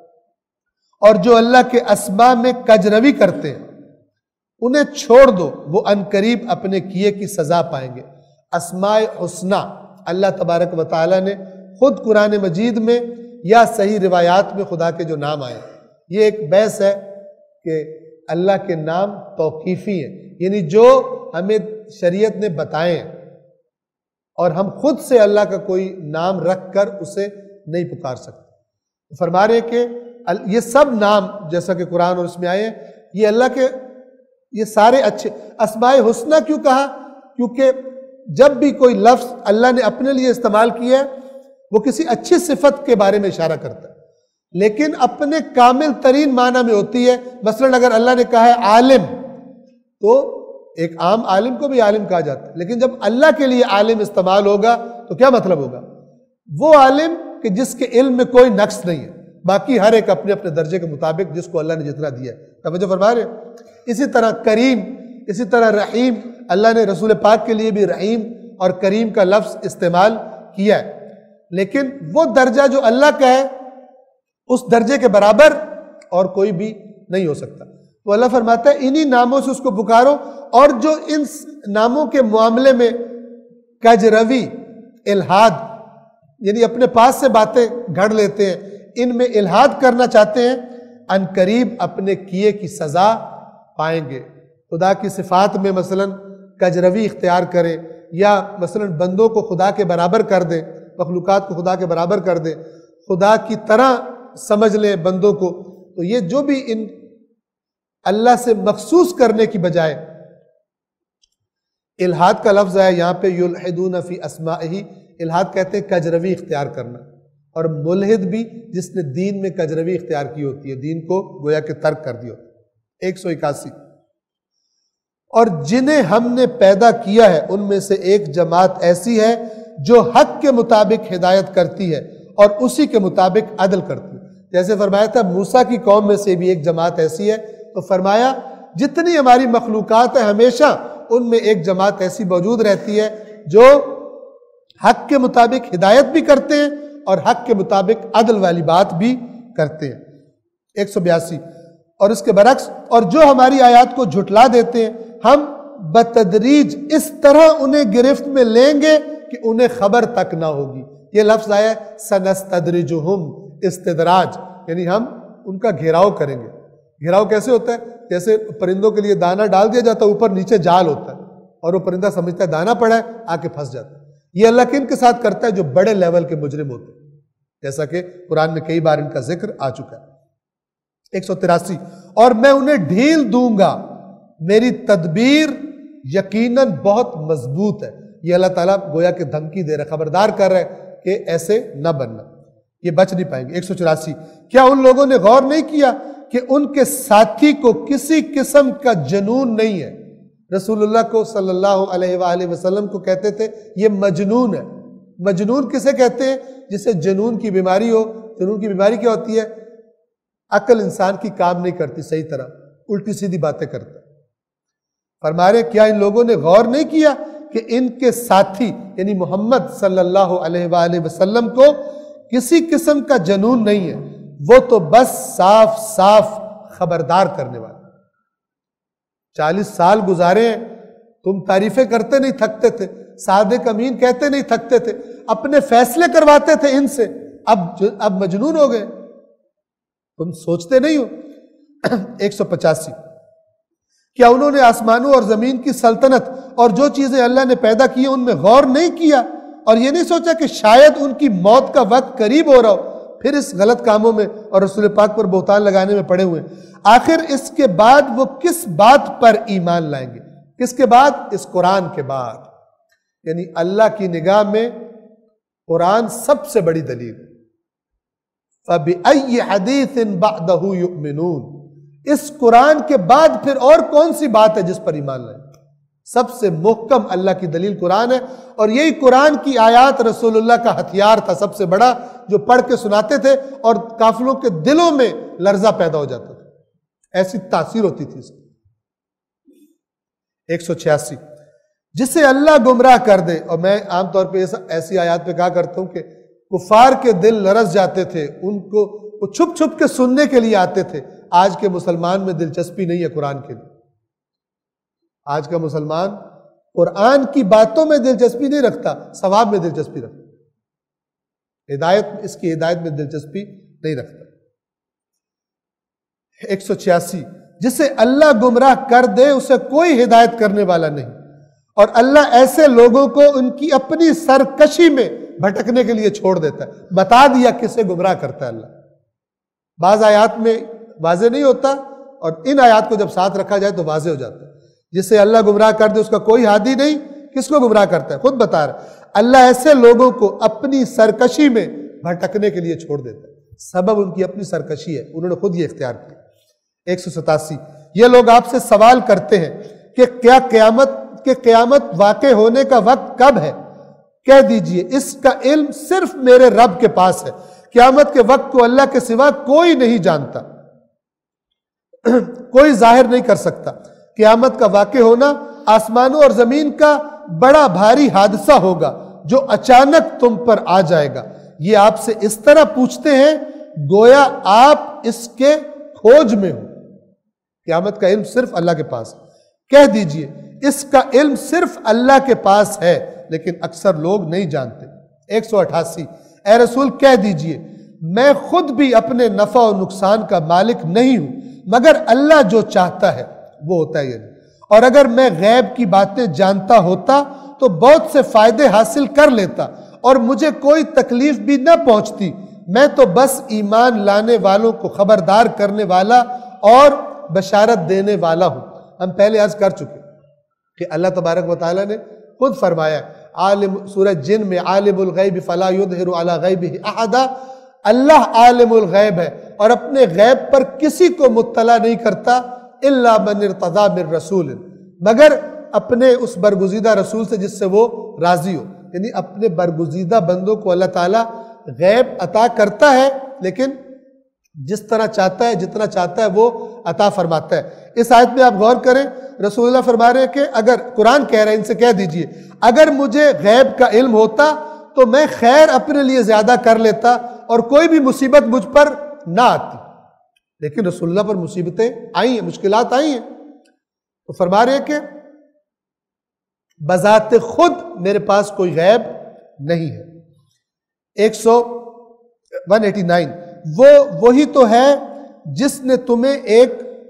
S2: اور جو اللہ کے اسماء میں کجروی کرتے ہیں انہیں چھوڑ دو، وہ عنقریب اپنے کیے کی سزا پائیں گے۔ اسماء حسنہ اللہ تبارک و تعالیٰ نے خود قرآن مجید میں یا صحیح روایات میں خدا کے جو نام آئے. یہ ایک بحث ہے کہ اللہ کے نام توقیفی ہیں، یعنی جو ہمیں شریعت نے بتائے ہیں اور ہم خود سے اللہ کا کوئی نام رکھ کر اسے نہیں پکار سکتے. فرما رہے کہ یہ سب نام جیسا کہ قرآن اور اس میں آئے ہیں یہ اللہ کے یہ سارے اچھے. اسماء حسنہ کیوں کہا؟ کیونکہ جب بھی کوئی لفظ اللہ نے اپنے لیے استعمال کیا ہے وہ کسی اچھی صفت کے بارے میں اشارہ کرتا ہے، لیکن اپنے کامل ترین معنی میں ہوتی ہے. مثلا اگر اللہ نے کہا ہے عالم، تو ایک عام عالم کو بھی عالم کہا جاتا ہے، لیکن جب اللہ کے لیے عالم استعمال ہوگا تو کیا مطلب ہوگا؟ وہ عالم کہ جس کے علم میں کوئی نقص نہیں ہے، باقی ہر ایک اپنے اپنے درجے کے مطابق جس کو اللہ نے جتنا دیا ہے. توجہ فرما رہے ہیں؟ اسی طرح کریم، اسی طرح رحیم، اللہ نے رسول پاک کے لیے بھی رحیم اور کریم کا لفظ استعمال کیا ہے، لیکن وہ درجہ جو اللہ کا ہے اس درجے کے برابر اور کوئی بھی نہیں ہو سکتا. تو اللہ فرماتا ہے انہی ناموں سے اس کو پکارو، اور جو ان ناموں کے معاملے میں کجروی، الہاد، یعنی اپنے پاس سے باتیں گھڑ لیتے ہیں، ان میں الہاد کرنا چاہتے ہیں، ان قریب اپنے کیے کی سزا پائیں گے. خدا کی صفات میں مثلا کجروی اختیار کرے یا مثلا بندوں کو خدا کے برابر کر دے، مخلوقات کو خدا کے برابر کر دے، خدا کی طرح سمجھ لیں بندوں کو، تو یہ جو بھی ان اللہ سے مخصوص کرنے کی بجائے الہاد کا لفظ ہے یہاں پہ یلحدون فی اسمائہ، الہاد کہتے ہیں کجروی اختیار کرنا، اور ملحد بھی جس نے دین میں کجروی اختیار کی ہوتی ہے، دین کو گویا کہ ترک کر دیا. ایک سو اکاسی. اور جنہیں ہم نے پیدا کیا ہے ان میں سے ایک جماعت ایسی ہے جو حق کے مطابق ہدایت کرتی ہے اور اسی کے مطابق عدل کرتی ہے. جیسے فرمایا تھا موسیٰ کی قوم میں سے بھی ایک جماعت ایسی ہے، تو فرمایا جتنی ہماری مخلوقات ہیں ہمیشہ ان میں ایک جماعت ایسی موجود رہتی ہے جو حق کے مطابق ہدایت بھی کرتے ہیں اور حق کے مطابق عدل والی بات بھی کرتے ہیں. ایک سو بیاسی. اور اس کے برعکس اور جو ہماری آیات کو جھٹلا دیتے ہیں ہم بتدریج اس طرح انہیں گرفت میں لیں گے کہ انہیں خبر تک نہ ہوگی. یہ لفظ آیا ہے سنستدرجہم، استدراج، یعنی ہم ان کا گھیراؤ کریں گے. گھیراؤ کیسے ہوتا ہے؟ جیسے پرندوں کے لیے دانہ ڈال دیا جاتا ہے، اوپر نیچے جال ہوتا ہے اور وہ پرندہ سمجھتا ہے دانہ پڑا ہے، آ کے پھنس جاتا ہے. یہ اللہ کن کے ساتھ کرتا ہے؟ جو بڑے لیول کے مجرم ہوتے ہیں، جیسا کہ قرآن میں کئی بار ان کا ذکر آ چکا ہے. ایک سو تراسی. اور میں انہیں ڈھیل دوں گا، میری تدبیر یقیناً بہت مضبوط ہے. یہ اللہ تعالیٰ گویا کہ دھمکی دے رہا ہے، خبردار کر رہا ہے کہ ایسے نہ بننا، یہ بچ نہیں پائیں گے. ایک سو چوراسی. کیا ان لوگوں نے غور نہیں کیا کہ ان کے ساتھی کو کسی قسم کا جنون نہیں ہے؟ رسول اللہ کو صلی اللہ علیہ وآلہ وسلم کو کہتے تھے یہ مجنون ہے. مجنون کسے کہتے ہیں؟ جسے جنون کی بیماری ہو. جنون کی بیماری کیا ہوتی ہے؟ عقل انسان کی کام نہیں کرتی صحیح طرح، الٹی سیدھی باتیں کرتا. فرما رہے کیا ان لوگوں نے غور نہیں کیا کہ ان کے ساتھی یعنی محمد صلی اللہ علیہ وآلہ وسلم کو کسی قسم کا جنون نہیں ہے، وہ تو بس صاف صاف خبردار کرنے والا. چالیس سال گزارے ہیں، تم تعریفیں کرتے نہیں تھکتے تھے، صادق امین کہتے نہیں تھکتے تھے، اپنے فیصلے کرواتے تھے ان سے، اب اب مجنون ہو گئے، تم سوچتے نہیں ہو. ایک سو پچاسی. کیا انہوں نے آسمانوں اور زمین کی سلطنت اور جو چیزیں اللہ نے پیدا کی ان میں غور نہیں کیا اور یہ نہیں سوچا کہ شاید ان کی موت کا وقت قریب ہو رہا ہو، پھر اس غلط کاموں میں اور رسول پاک پر بہتان لگانے میں پڑے ہوئے ہیں. آخر اس کے بعد وہ کس بات پر ایمان لائیں گے؟ کس کے بعد؟ اس قرآن کے بعد. یعنی اللہ کی نگاہ میں قرآن سب سے بڑی دلیل. فَبِأَيِّ حَدِيثٍ بَعْدَهُ يُؤْمِنُونَ. اس قرآن کے بعد پھر اور کون سی بات ہے جس پر ایمان لائیں؟ سب سے محکم اللہ کی دلیل قرآن ہے، اور یہی قرآن کی آیات رسول اللہ کا ہتھیار تھا سب سے بڑا، جو پڑھ کے سناتے تھے اور کافروں کے دلوں میں لرزہ پیدا ہو جاتا تھا، ایسی تاثیر ہوتی تھی اس کی. ایک سو چھیاسی. جسے اللہ گمراہ کر دے، اور میں عام طور پہ ایسی آیات پہ کہا کرتا ہوں کہ کفار کے دل لرز جاتے تھے، ان کو وہ چھپ چھپ کے سننے کے لیے آتے تھے. آج کے مسلمان میں دلچسپی نہیں ہے قرآن کے لیے. آج کا مسلمان قرآن کی باتوں میں دلچسپی نہیں رکھتا، ثواب میں دلچسپی رکھتا. ہدایت اس کی ہدایت میں دلچسپی نہیں رکھتا۔ ایک سو چھیاسی، جسے اللہ گمراہ کر دے اسے کوئی ہدایت کرنے والا نہیں، اور اللہ ایسے لوگوں کو ان کی اپنی سرکشی میں بھٹکنے کے لیے چھوڑ دیتا ہے۔ بتا دیا کسے گمراہ کرتا ہے اللہ۔ بعض آیات میں واضح نہیں ہوتا، اور ان آیات کو جب ساتھ رکھا جائے تو واضح ہو جاتا ہے۔ جسے اللہ گمراہ کر دے اس کا کوئی ہادی نہیں، کس کو گمراہ کرتا ہے؟ خود بتا رہا ہے اللہ ایسے لوگوں کو اپنی سرکشی میں بھٹکنے کے لیے چھوڑ دیتا ہے۔ سبب ان کی اپنی سرکشی ہے، انہوں نے خود یہ اختیار کیا۔ ایک سو ستاسی، یہ لوگ آپ سے سوال کرتے ہیں کہ کیا قیامت کہ قیامت واقع ہونے کا وقت کب ہے؟ کہہ دیجئے اس کا علم صرف میرے رب کے پاس ہے، قیامت کے وقت کو اللہ کے سوا کوئی نہیں جانتا، کوئی ظاہر نہیں کر سکتا۔ قیامت کا واقع ہونا آسمانوں اور زمین کا بڑا بھاری حادثہ ہوگا جو اچانک تم پر آ جائے گا۔ یہ آپ سے اس طرح پوچھتے ہیں گویا آپ اس کے کھوج میں ہو۔ قیامت کا علم صرف اللہ کے پاس ہے۔ کہہ دیجئے اس کا علم صرف اللہ کے پاس ہے، لیکن اکثر لوگ نہیں جانتے۔ ایک سو اٹھاسی، اے رسول کہہ دیجئے میں خود بھی اپنے نفع و نقصان کا مالک نہیں ہوں، مگر اللہ جو چاہتا ہے وہ ہوتا ہے۔ یعنی اور اگر میں غیب کی باتیں جانتا ہوتا تو بہت سے فائدے حاصل کر لیتا اور مجھے کوئی تکلیف بھی نہ پہنچتی۔ میں تو بس ایمان لانے والوں کو خبردار کرنے والا اور بشارت دینے والا ہوں۔ ہم پہلے عرض کر چکے کہ اللہ تبارک و تعالیٰ نے خود فرمایا عالم سورہ جن میں عالم الغیب فلا یظہر علی غیبہ احدا، اللہ عالم الغیب ہے اور اپنے غیب پر کسی کو مطلع نہیں کرتا الا من ارتضی من رسول، مگر اپنے اس برگزیدہ رسول سے جس سے وہ راضی ہو۔ یعنی اپنے برگزیدہ بندوں کو اللہ تعالیٰ غیب عطا کرتا ہے، لیکن جس طرح چاہتا ہے جتنا چاہتا ہے وہ عطا فرماتا ہے۔ اس آیت میں آپ غور کریں، رسول اللہ فرما رہے ہیں کہ اگر قرآن کہہ رہے ہیں ان سے کہہ دیجئے اگر مجھے غیب کا علم ہوتا تو میں خیر اپنے لیے زیادہ کر لیتا اور کوئی بھی مصیبت مجھ پر نہ آتی، لیکن رسول اللہ پر مصیبتیں آئی ہیں، مشکلات آئی ہیں، تو فرما رہے ہیں کہ بذات خود میرے پاس کوئی غیب نہیں ہے۔ ایک سو ون ایٹی نائن، وہ وہی تو ہے جس نے تمہیں ایک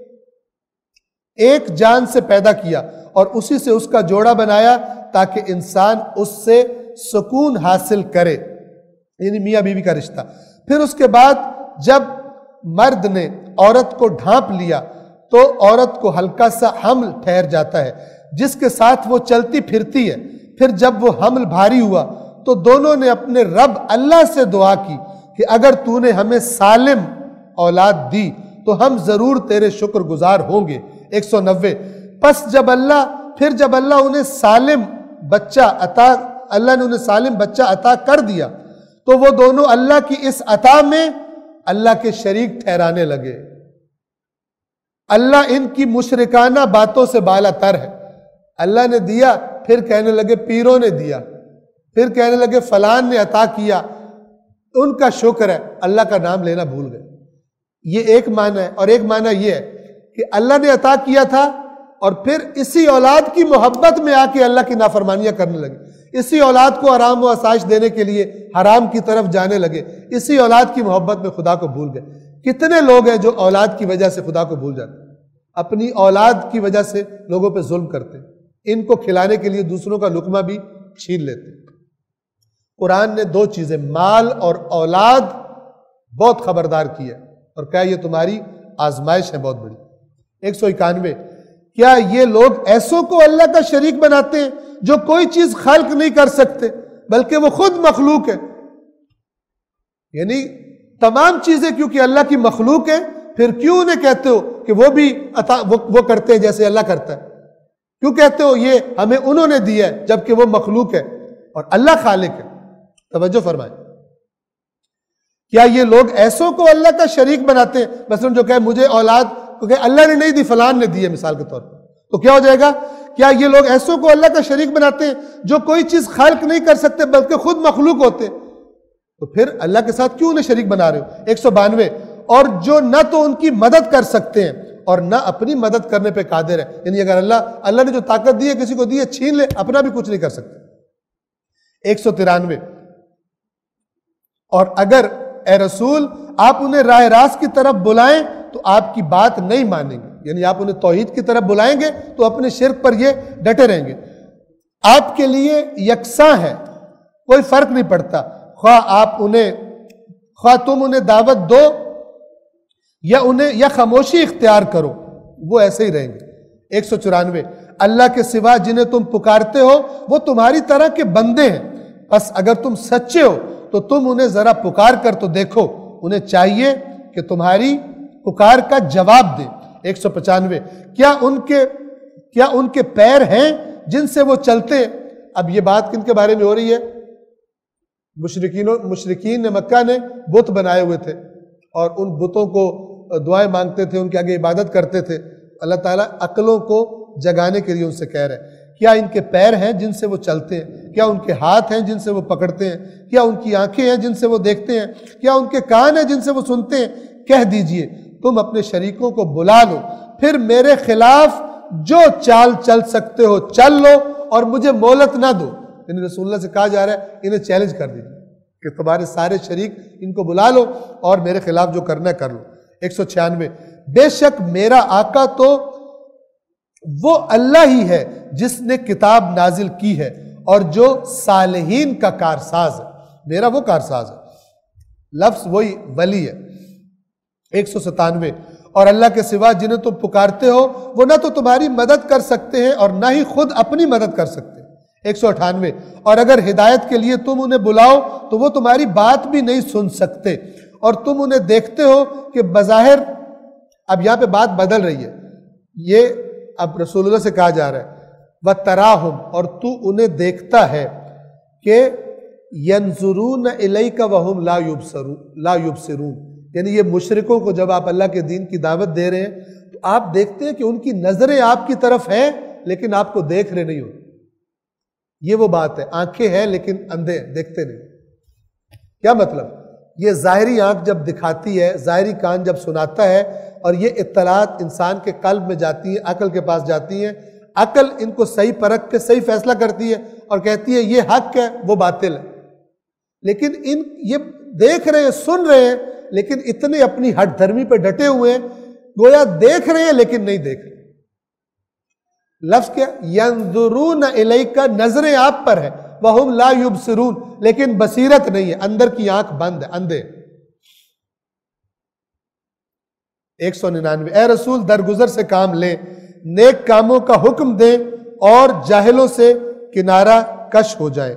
S2: ایک جان سے پیدا کیا اور اسی سے اس کا جوڑا بنایا تاکہ انسان اس سے سکون حاصل کرے، یعنی میاں بیوی کا رشتہ۔ پھر اس کے بعد جب مرد نے عورت کو ڈھانپ لیا تو عورت کو ہلکا سا حمل ٹھہر جاتا ہے جس کے ساتھ وہ چلتی پھرتی ہے۔ پھر جب وہ حمل بھاری ہوا تو دونوں نے اپنے رب اللہ سے دعا کی کہ اگر تو نے ہمیں سالم اولاد دی تو ہم ضرور تیرے شکر گزار ہوں گے۔ ایک سو نوے، پس جب اللہ پھر جب اللہ انہیں سالم بچہ عطا اللہ نے انہیں سالم بچہ عطا کر دیا تو وہ دونوں اللہ کی اس عطا میں اللہ کے شریک ٹھہرانے لگے۔ اللہ ان کی مشرکانہ باتوں سے بالا تر ہے۔ اللہ نے دیا، پھر کہنے لگے پیروں نے دیا، پھر کہنے لگے فلان نے عطا کیا، ان کا شکر ہے، اللہ کا نام لینا بھول گئے۔ یہ ایک معنی ہے، اور ایک معنی یہ ہے کہ اللہ نے عطا کیا تھا اور پھر اسی اولاد کی محبت میں آ کے اللہ کی نافرمانیاں کرنے لگے، اسی اولاد کو آرام و آسائش دینے کے لیے حرام کی طرف جانے لگے، اسی اولاد کی محبت میں خدا کو بھول گئے۔ کتنے لوگ ہیں جو اولاد کی وجہ سے خدا کو بھول جاتے ہیں، اپنی اولاد کی وجہ سے لوگوں پہ ظلم کرتے ہیں، ان کو کھلانے کے لیے دوسروں کا لقمہ بھی چھین لیتے ہیں۔ قرآن نے دو چیزیں مال اور اولاد بہت خبردار کی ہے اور کہا یہ تمہاری آزمائش ہے بہت بڑی۔ ایک سو اکانوے، کیا یہ لوگ ایسوں کو اللہ کا شریک بناتے ہیں جو کوئی چیز خلق نہیں کر سکتے بلکہ وہ خود مخلوق ہے؟ یعنی تمام چیزیں کیونکہ اللہ کی مخلوق ہیں، پھر کیوں انہیں کہتے ہو کہ وہ بھی عطا وہ, وہ کرتے ہیں جیسے اللہ کرتا ہے؟ کیوں کہتے ہو یہ ہمیں انہوں نے دیا ہے جبکہ وہ مخلوق ہے اور اللہ خالق ہے؟ توجہ فرمائیں، کیا یہ لوگ ایسوں کو اللہ کا شریک بناتے ہیں؟ مثلا جو کہے مجھے اولاد کہ اللہ نے نہیں دی فلان نے دی ہے مثال کے طور پر، تو کیا ہو جائے گا؟ کیا یہ لوگ ایسوں کو اللہ کا شریک بناتے ہیں جو کوئی چیز خلق نہیں کر سکتے بلکہ خود مخلوق ہوتے، تو پھر اللہ کے ساتھ کیوں انہیں شریک بنا رہے ہو؟ ایک سو بانوے، اور جو نہ تو ان کی مدد کر سکتے ہیں اور نہ اپنی مدد کرنے پہ قادر ہے، یعنی اگر اللہ اللہ نے جو طاقت دی ہے کسی کو دی ہے چھین لے، اپنا بھی کچھ نہیں کر سکتے۔ ایک سو ترانوے، اور اگر اے رسول آپ انہیں راہ راست کی طرف بلائیں تو آپ کی بات نہیں مانیں گے، یعنی آپ انہیں توحید کی طرف بلائیں گے تو اپنے شرک پر یہ ڈٹے رہیں گے۔ آپ کے لیے یکساں ہے، کوئی فرق نہیں پڑتا، خواہ آپ انہیں خواہ تم انہیں دعوت دو یا انہیں یا خاموشی اختیار کرو، وہ ایسے ہی رہیں گے۔ ایک سو چورانوے، اللہ کے سوا جنہیں تم پکارتے ہو وہ تمہاری طرح کے بندے ہیں، بس اگر تم سچے ہو تو تم انہیں ذرا پکار کر تو دیکھو، انہیں چاہیے کہ تمہاری پکار کا جواب دیں۔ ایک سو پچانوے، کیا ان کے کیا ان کے پیر ہیں جن سے وہ چلتے ہیں؟ اب یہ بات کن کے بارے میں ہو رہی ہے؟ مشرکینوں مشرکین نے مکہ نے بت بنائے ہوئے تھے اور ان بتوں کو دعائیں مانگتے تھے، ان کے آگے عبادت کرتے تھے۔ اللہ تعالیٰ عقلوں کو جگانے کے لیے ان سے کہہ رہے ہیں، کیا ان کے پیر ہیں جن سے وہ چلتے ہیں؟ کیا ان کے ہاتھ ہیں جن سے وہ پکڑتے ہیں؟ کیا ان کی آنکھیں ہیں جن سے وہ دیکھتے ہیں؟ کیا ان کے کان ہیں جن سے وہ سنتے ہیں؟ کہہ دیجئے تم اپنے شریکوں کو بلا لو، پھر میرے خلاف جو چال چل سکتے ہو چل لو اور مجھے مہلت نہ دو۔ یعنی رسول اللہ سے کہا جا رہا ہے انہیں چیلنج کر دیجیے کہ تمہارے سارے شریک ان کو بلا لو اور میرے خلاف جو کرنا ہے کر لو۔ ایک سو چھیانوے، بے شک میرا آقا تو وہ اللہ ہی ہے جس نے کتاب نازل کی ہے اور جو صالحین کا کارساز ہے، میرا وہ کارساز ہے، لفظ وہی ولی ہے۔ ایک سو ستانوے، اور اللہ کے سوا جنہیں تم پکارتے ہو وہ نہ تو تمہاری مدد کر سکتے ہیں اور نہ ہی خود اپنی مدد کر سکتے۔ ایک سو اٹھانوے، اور اگر ہدایت کے لیے تم انہیں بلاؤ تو وہ تمہاری بات بھی نہیں سن سکتے اور تم انہیں دیکھتے ہو کہ بظاہر، اب یہاں پہ بات بدل رہی ہے، یہ اب رسول اللہ سے کہا جا رہا ہے وَتَرَاهُمْ، اور تو انہیں دیکھتا ہے کہ يَنظُرُونَ إِلَيْكَ وَهُمْ لَا يُبْصِرُونَ لا يُبْصِرُونَ، یعنی یہ مشرکوں کو جب آپ اللہ کے دین کی دعوت دے رہے ہیں تو آپ دیکھتے ہیں کہ ان کی نظریں آپ کی طرف ہیں لیکن آپ کو دیکھ رہے نہیں ہوتے۔ یہ وہ بات ہے، آنکھیں ہیں لیکن اندھے ہیں، دیکھتے نہیں۔ کیا مطلب؟ یہ ظاہری آنکھ جب دکھاتی ہے، ظاہری کان جب سناتا ہے اور یہ اطلاعات انسان کے قلب میں جاتی ہیں، عقل کے پاس جاتی ہیں، عقل ان کو صحیح پرکھ کے صحیح فیصلہ کرتی ہے اور کہتی ہے یہ حق ہے وہ باطل ہے، لیکن ان یہ دیکھ رہے ہیں، سن رہے ہیں، لیکن اتنے اپنی ہٹ دھرمی پہ ڈٹے ہوئے ہیں، گویا دیکھ رہے ہیں لیکن نہیں دیکھ رہے۔ لفظ کیا؟ ینظرون الیک، نظریں آپ پر ہے، وہم لا یبصرون، لیکن بصیرت نہیں ہے، اندر کی آنکھ بند ہے، اندھے۔ ایک سو ننانوے، اے رسول درگزر سے کام لیں، نیک کاموں کا حکم دیں اور جاہلوں سے کنارہ کش ہو جائیں۔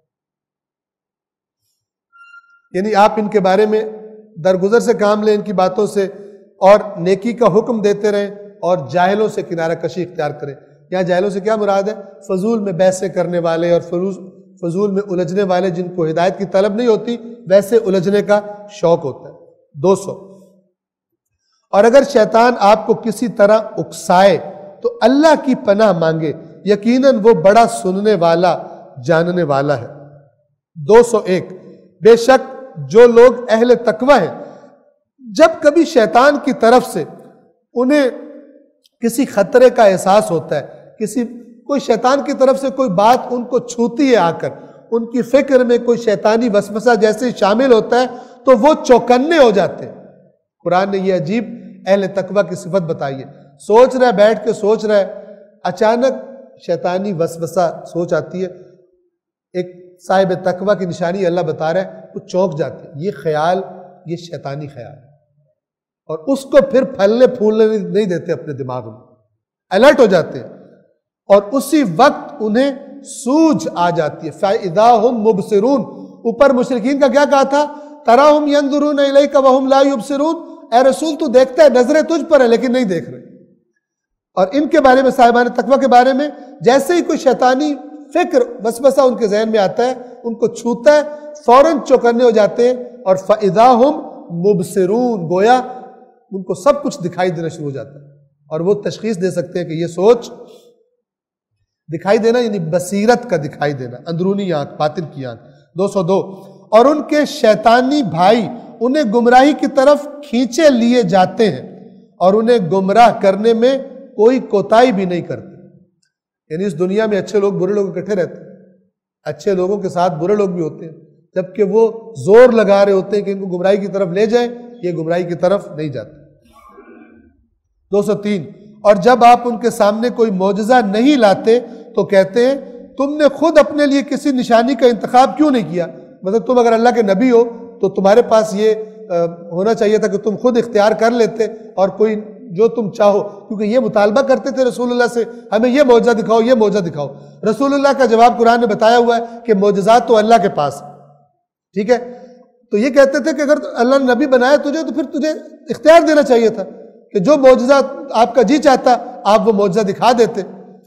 S2: یعنی آپ ان کے بارے میں درگزر سے کام لیں، ان کی باتوں سے، اور نیکی کا حکم دیتے رہیں اور جاہلوں سے کنارہ کشی اختیار کریں۔ یہاں جاہلوں سے کیا مراد ہے؟ فضول میں بحثیں کرنے والے اور فضول میں الجھنے والے، جن کو ہدایت کی طلب نہیں ہوتی، ویسے الجھنے کا شوق ہوتا ہے۔ دو سو، اور اگر شیطان آپ کو کسی طرح اکسائے تو اللہ کی پناہ مانگے، یقیناً وہ بڑا سننے والا جاننے والا ہے۔ دو سو ایک، بے شک جو لوگ اہل تقوی ہیں جب کبھی شیطان کی طرف سے انہیں کسی خطرے کا احساس ہوتا ہے، کسی کوئی شیطان کی طرف سے کوئی بات ان کو چھوتی ہے، آ کر ان کی فکر میں کوئی شیطانی وسوسہ جیسے شامل ہوتا ہے تو وہ چوکنے ہو جاتے ہیں۔ قرآن نے یہ عجیب اہل تقوی کی صفت بتائی ہے، سوچ رہا ہے، بیٹھ کے سوچ رہا ہے، اچانک شیطانی وسوسہ سوچ آتی ہے، ایک صاحب تقوی کی نشانی اللہ بتا رہا ہے، وہ چونک جاتے ہیں، یہ خیال یہ شیطانی خیال ہے، اور اس کو پھر پھلنے پھولنے نہیں دیتے اپنے دماغ میں، الرٹ ہو جاتے ہیں، اور اسی وقت انہیں سوجھ آ جاتی ہے۔ فَإِذَا هُمْ مُبْصِرُونَ، اوپر مشرکین کا کیا کہا تھا؟ تَرَاهُمْ يَنظُرُونَ إِلَيْكَ وَهُمْ لَا يُبْصِرُونَ، اے رسول تو دیکھتا ہے، نظریں تجھ پر ہے لیکن نہیں دیکھ رہے۔ اور ان کے بارے میں، صاحبان تقوی کے بارے میں، جیسے ہی کوئی شیطانی فکر وسوسہ ان کے ذہن میں آتا ہے، ان کو چھوتا ہے، فوراً چوکنے ہو جاتے ہیں، اور فَإِذَا هُمْ مُبْصِرُونَ، گویا ان کو سب کچھ دکھائی دینا شروع ہو جاتا ہے، اور وہ تشخیص دے سکتے ہیں کہ یہ سوچ، دکھائی دینا یعنی بصیرت کا دکھائی دینا، اندرونی آنکھ، باطن کی آنکھ۔ دو سو دو، اور ان کے شیطانی بھائی انہیں گمراہی کی طرف کھینچے لیے جاتے ہیں اور انہیں گمراہ کرنے میں کوئی کوتاہی بھی نہیں کرتے۔ یعنی اس دنیا میں اچھے لوگ برے لوگ اکٹھے رہتے ہیں، اچھے لوگوں کے ساتھ برے لوگ بھی ہوتے ہیں، جبکہ وہ زور لگا رہے ہوتے ہیں کہ ان کو گمراہی کی طرف لے جائیں، یہ گمراہی کی طرف نہیں جاتے۔ دو سو تین، اور جب آپ ان کے سامنے کوئی معجزہ نہیں لاتے تو کہتے ہیں تم نے خود اپنے لیے کسی نشانی کا انتخاب کیوں نہیں کیا؟ مطلب تم اگر اللہ کے نبی ہو تو تمہارے پاس یہ ہونا چاہیے تھا کہ تم خود اختیار کر لیتے اور کوئی جو تم چاہو، کیونکہ یہ مطالبہ کرتے تھے رسول اللہ سے ہمیں یہ معجزہ دکھاؤ، یہ معجزہ دکھاؤ۔ رسول اللہ کا جواب قرآن نے بتایا ہوا ہے کہ معجزات تو اللہ کے پاس، ٹھیک ہے؟ تو یہ کہتے تھے کہ اگر اللہ نے نبی بنایا تجھے تو پھر تجھے اختیار دینا چاہیے تھا کہ جو معجزہ آپ کا جی چاہتا آپ وہ معجزہ دکھا دیتے۔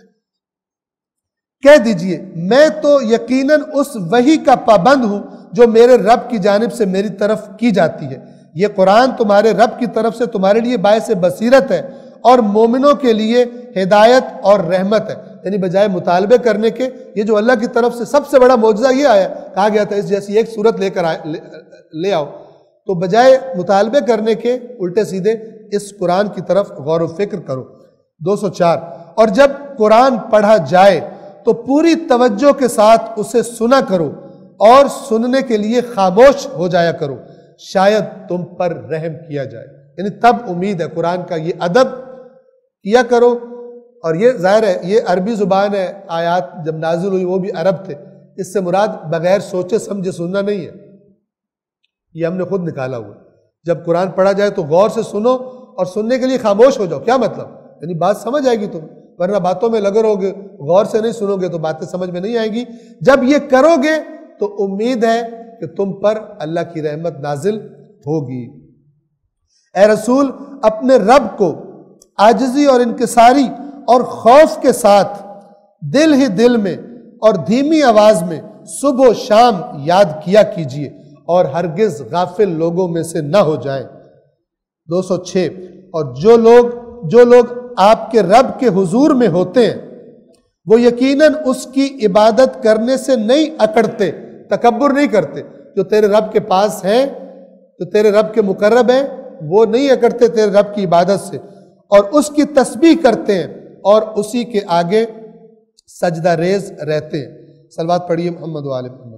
S2: کہہ دیجئے میں تو یقیناً اس وحی کا پابند ہوں جو میرے رب کی جانب سے میری طرف کی جاتی ہے، یہ قرآن تمہارے رب کی طرف سے تمہارے لیے باعث بصیرت ہے اور مومنوں کے لیے ہدایت اور رحمت ہے۔ یعنی بجائے مطالبے کرنے کے، یہ جو اللہ کی طرف سے سب سے بڑا معجزہ یہ آیا، کہا گیا تھا اس جیسی ایک صورت لے کر لے آؤ، تو بجائے مطالبے کرنے کے الٹے سیدھے اس قرآن کی طرف غور و فکر کرو۔ دو سو چار، اور جب قرآن پڑھا جائے تو پوری توجہ کے ساتھ اسے سنا کرو اور سننے کے لیے خاموش ہو جایا کرو، شاید تم پر رحم کیا جائے۔ یعنی تب امید ہے، قرآن کا یہ ادب کیا کرو۔ اور یہ ظاہر ہے یہ عربی زبان ہے، آیات جب نازل ہوئی وہ بھی عرب تھے، اس سے مراد بغیر سوچے سمجھے سننا نہیں ہے، یہ ہم نے خود نکالا ہوا۔ جب قرآن پڑھا جائے تو غور سے سنو اور سننے کے لیے خاموش ہو جاؤ۔ کیا مطلب؟ یعنی بات سمجھ آئے گی تم، ورنہ باتوں میں لگے رہو گے، غور سے نہیں سنو گے تو باتیں سمجھ میں نہیں آئیں گی۔ جب یہ کرو گے تو امید ہے کہ تم پر اللہ کی رحمت نازل ہوگی۔ اے رسول اپنے رب کو عاجزی اور انکساری اور خوف کے ساتھ دل ہی دل میں اور دھیمی آواز میں صبح و شام یاد کیا کیجئے اور ہرگز غافل لوگوں میں سے نہ ہو جائیں۔ دو سو چھ، اور جو لوگ جو لوگ آپ کے رب کے حضور میں ہوتے ہیں وہ یقیناً اس کی عبادت کرنے سے نہیں اکڑتے، تکبر نہیں کرتے۔ جو تیرے رب کے پاس ہیں، جو تیرے رب کے مقرب ہیں، وہ نہیں اکڑتے تیرے رب کی عبادت سے، اور اس کی تسبیح کرتے ہیں اور اسی کے آگے سجدہ ریز رہتے ہیں۔ صلوات پڑھیے محمد و آل محمد۔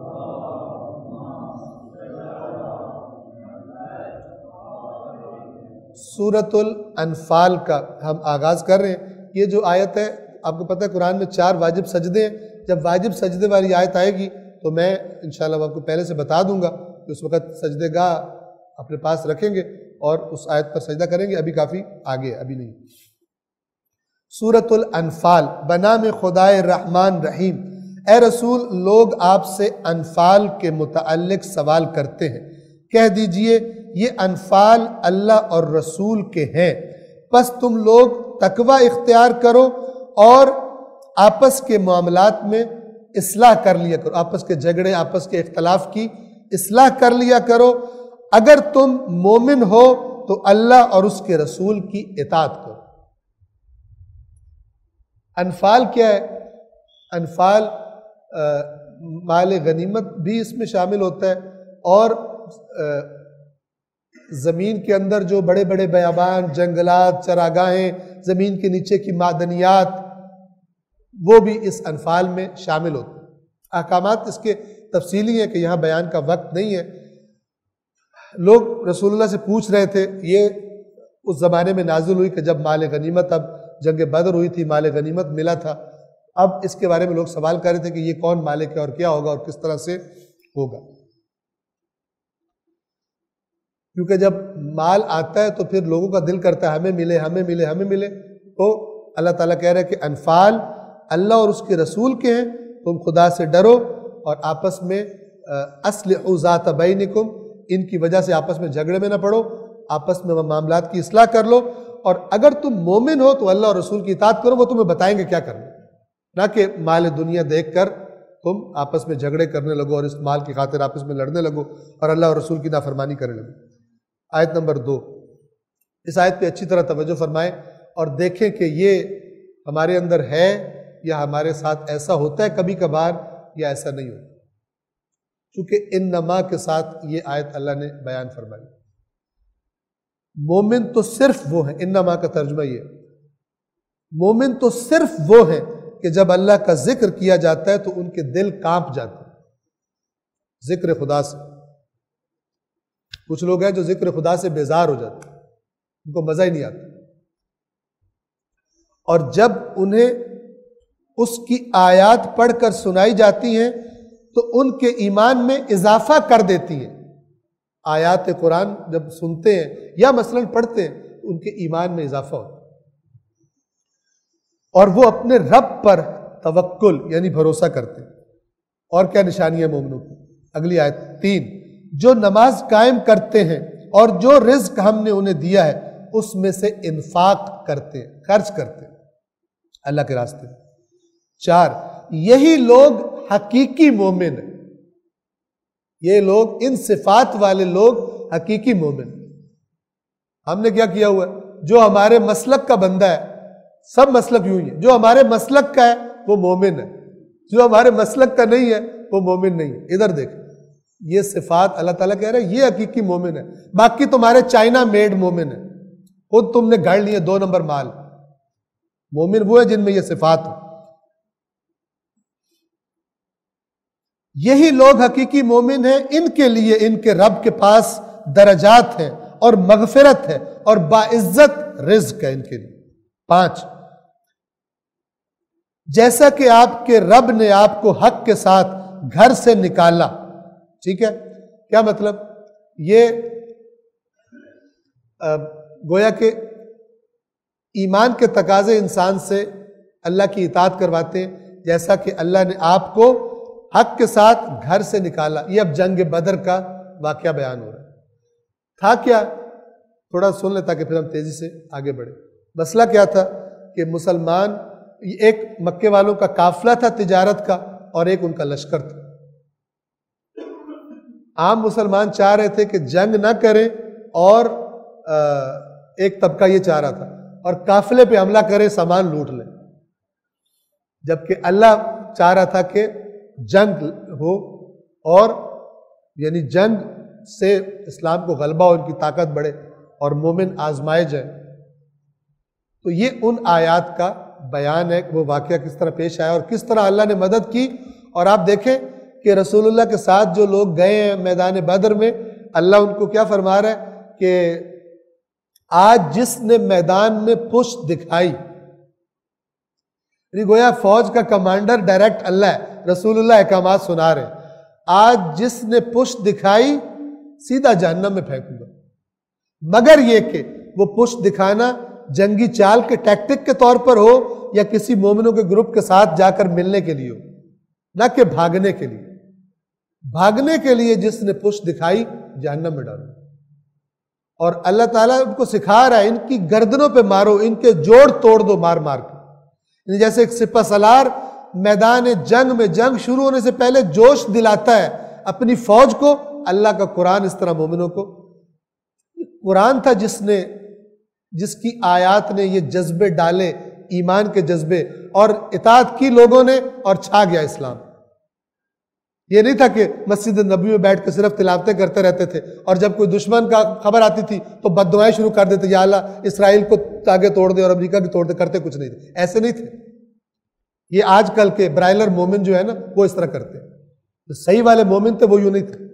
S2: سورۃ الانفال کا ہم آغاز کر رہے ہیں۔ یہ جو آیت ہے آپ کو پتہ ہے قرآن میں چار واجب سجدے ہیں۔ جب واجب سجدے والی آیت آئے گی تو میں انشاءاللہ آپ کو پہلے سے بتا دوں گا کہ اس وقت سجدے گاہ اپنے پاس رکھیں گے اور اس آیت پر سجدہ کریں گے۔ ابھی کافی آگے، ابھی نہیں۔ سورۃ الانفال، بنام خدائے رحمان رحیم۔ اے رسول لوگ آپ سے انفال کے متعلق سوال کرتے ہیں، کہہ دیجئے یہ انفال اللہ اور رسول کے ہیں، پس تم لوگ تقوی اختیار کرو اور آپس کے معاملات میں اصلاح کر لیا کرو، آپس کے جھگڑے، آپس کے اختلاف کی اصلاح کر لیا کرو۔ اگر تم مومن ہو تو اللہ اور اس کے رسول کی اطاعت کرو۔ انفال کیا ہے؟ انفال مال غنیمت بھی اس میں شامل ہوتا ہے، اور زمین کے اندر جو بڑے بڑے بیابان، جنگلات، چراگاہیں، زمین کے نیچے کی معدنیات، وہ بھی اس انفال میں شامل ہوتے ہیں۔ احکامات اس کے تفصیلی ہیں کہ یہاں بیان کا وقت نہیں ہے۔ لوگ رسول اللہ سے پوچھ رہے تھے، یہ اس زمانے میں نازل ہوئی کہ جب مال غنیمت، اب جنگ بدر ہوئی تھی، مال غنیمت ملا تھا، اب اس کے بارے میں لوگ سوال کر رہے تھے کہ یہ کون مالک ہے اور کیا ہوگا اور کس طرح سے ہوگا۔ کیونکہ جب مال آتا ہے تو پھر لوگوں کا دل کرتا ہے ہمیں ملے ہمیں ملے ہمیں ملے، تو اللہ تعالیٰ کہہ رہے ہیں کہ انفال اللہ اور اس کے رسول کے ہیں، تم خدا سے ڈرو اور آپس میں اصلحوا ذات بینکم، ان کی وجہ سے آپس میں جھگڑے میں نہ پڑو، آپس میں معاملات کی اصلاح کر لو، اور اگر تم مومن ہو تو اللہ اور رسول کی اطاعت کرو، وہ تمہیں بتائیں گے کیا کرنا، نہ کہ مال دنیا دیکھ کر تم آپس میں جھگڑے کرنے لگو اور اس مال کی خاطر آپس میں لڑنے لگو اور اللہ اور رسول کی نافرمانی کرنے لگو۔ آیت نمبر دو، اس آیت پہ اچھی طرح توجہ فرمائیں اور دیکھیں کہ یہ ہمارے اندر ہے یا ہمارے ساتھ ایسا ہوتا ہے کبھی کبھار یا ایسا نہیں ہوتا، چونکہ انما کے ساتھ یہ آیت اللہ نے بیان فرمائی۔ مومن تو صرف وہ ہیں، انما کا ترجمہ یہ، مومن تو صرف وہ ہیں کہ جب اللہ کا ذکر کیا جاتا ہے تو ان کے دل کانپ جاتے ہیں، ذکر خدا سے. کچھ لوگ ہیں جو ذکر خدا سے بیزار ہو جاتے ہیں، ان کو مزہ ہی نہیں آتا، اور جب انہیں اس کی آیات پڑھ کر سنائی جاتی ہیں تو ان کے ایمان میں اضافہ کر دیتی ہیں. آیات قرآن جب سنتے ہیں یا مثلاً پڑھتے ہیں ان کے ایمان میں اضافہ ہوتا ہے، اور وہ اپنے رب پر توکل یعنی بھروسہ کرتے ہیں. اور کیا نشانی ہے مومنوں کی؟ اگلی آیت تین، جو نماز قائم کرتے ہیں اور جو رزق ہم نے انہیں دیا ہے اس میں سے انفاق کرتے ہیں، خرچ کرتے ہیں اللہ کے راستے میں. چار، یہی لوگ حقیقی مومن ہیں. یہ لوگ، ان صفات والے لوگ حقیقی مومن. ہم نے کیا کیا ہوا ہے؟ جو ہمارے مسلک کا بندہ ہے، سب مسلک یوں ہی ہے، جو ہمارے مسلک کا ہے وہ مومن ہے، جو ہمارے مسلک کا نہیں ہے وہ مومن نہیں ہے. ادھر دیکھ، یہ صفات اللہ تعالیٰ کہہ رہے ہیں یہ حقیقی مومن ہے. باقی تمہارے چائنا میڈ مومن ہے، خود تم نے گھڑ لیے دو نمبر مال. مومن وہ ہے جن میں یہ صفات ہو. یہی لوگ حقیقی مومن ہیں، ان کے لیے ان کے رب کے پاس درجات ہیں اور مغفرت ہے اور باعزت رزق ہے ان کے لیے. پانچ، جیسا کہ آپ کے رب نے آپ کو حق کے ساتھ گھر سے نکالا. ٹھیک ہے، کیا مطلب؟ یہ گویا کہ ایمان کے تقاضے انسان سے اللہ کی اطاعت کرواتے ہیں، جیسا کہ اللہ نے آپ کو حق کے ساتھ گھر سے نکالا. یہ اب جنگ بدر کا واقعہ بیان ہو رہا ہے. تھا کیا؟ تھوڑا سن لیں تاکہ پھر ہم تیزی سے آگے بڑھیں. مسئلہ کیا تھا کہ مسلمان، ایک مکے والوں کا قافلہ تھا تجارت کا اور ایک ان کا لشکر تھا. عام مسلمان چاہ رہے تھے کہ جنگ نہ کریں، اور ایک طبقہ یہ چاہ رہا تھا اور قافلے پہ حملہ کریں، سامان لوٹ لیں. جبکہ اللہ چاہ رہا تھا کہ جنگ ہو، اور یعنی جنگ سے اسلام کو غلبہ ہو، ان کی طاقت بڑھے اور مومن آزمائے جائیں. تو یہ ان آیات کا بیان ہے کہ وہ واقعہ کس طرح پیش آیا اور کس طرح اللہ نے مدد کی. اور آپ دیکھیں کہ رسول اللہ کے ساتھ جو لوگ گئے ہیں میدان بدر میں، اللہ ان کو کیا فرما رہا ہے کہ آج جس نے میدان میں پشت دکھائی، گویا فوج کا کمانڈر ڈائریکٹ اللہ ہے، رسول اللہ احکامات سنا رہے ہیں. آج جس نے پشت دکھائی سیدھا جہنم میں پھینکوں گا، مگر یہ کہ وہ پشت دکھانا جنگی چال کے ٹیکٹک کے طور پر ہو یا کسی مومنوں کے گروپ کے ساتھ جا کر ملنے کے لیے ہو، نہ کہ بھاگنے کے لیے. بھاگنے کے لیے جس نے پشت دکھائی جہنم میں ڈالو. اور اللہ تعالیٰ ان کو سکھا رہا ہے ان کی گردنوں پہ مارو، ان کے جوڑ توڑ دو مار مار کے. جیسے ایک سپہ سالار میدان جنگ میں جنگ شروع ہونے سے پہلے جوش دلاتا ہے اپنی فوج کو، اللہ کا قرآن اس طرح مومنوں کو. قرآن تھا جس نے جس کی آیات نے یہ جذبے ڈالے، ایمان کے جذبے، اور اطاعت کی لوگوں نے اور چھا گیا اسلام. یہ نہیں تھا کہ مسجد نبی میں بیٹھ کے صرف تلاوتیں کرتے رہتے تھے اور جب کوئی دشمن کا خبر آتی تھی تو بد دعائیں شروع کر دیتے، یا اللہ اسرائیل کو آگے توڑ دے اور امریکہ کی توڑ دے. کرتے کچھ نہیں تھے، ایسے نہیں تھے. یہ آج کل کے برائلر مومن جو ہے نا وہ اس طرح کرتے ہیں. جو صحیح والے مومن تھے وہ یوں نہیں تھے.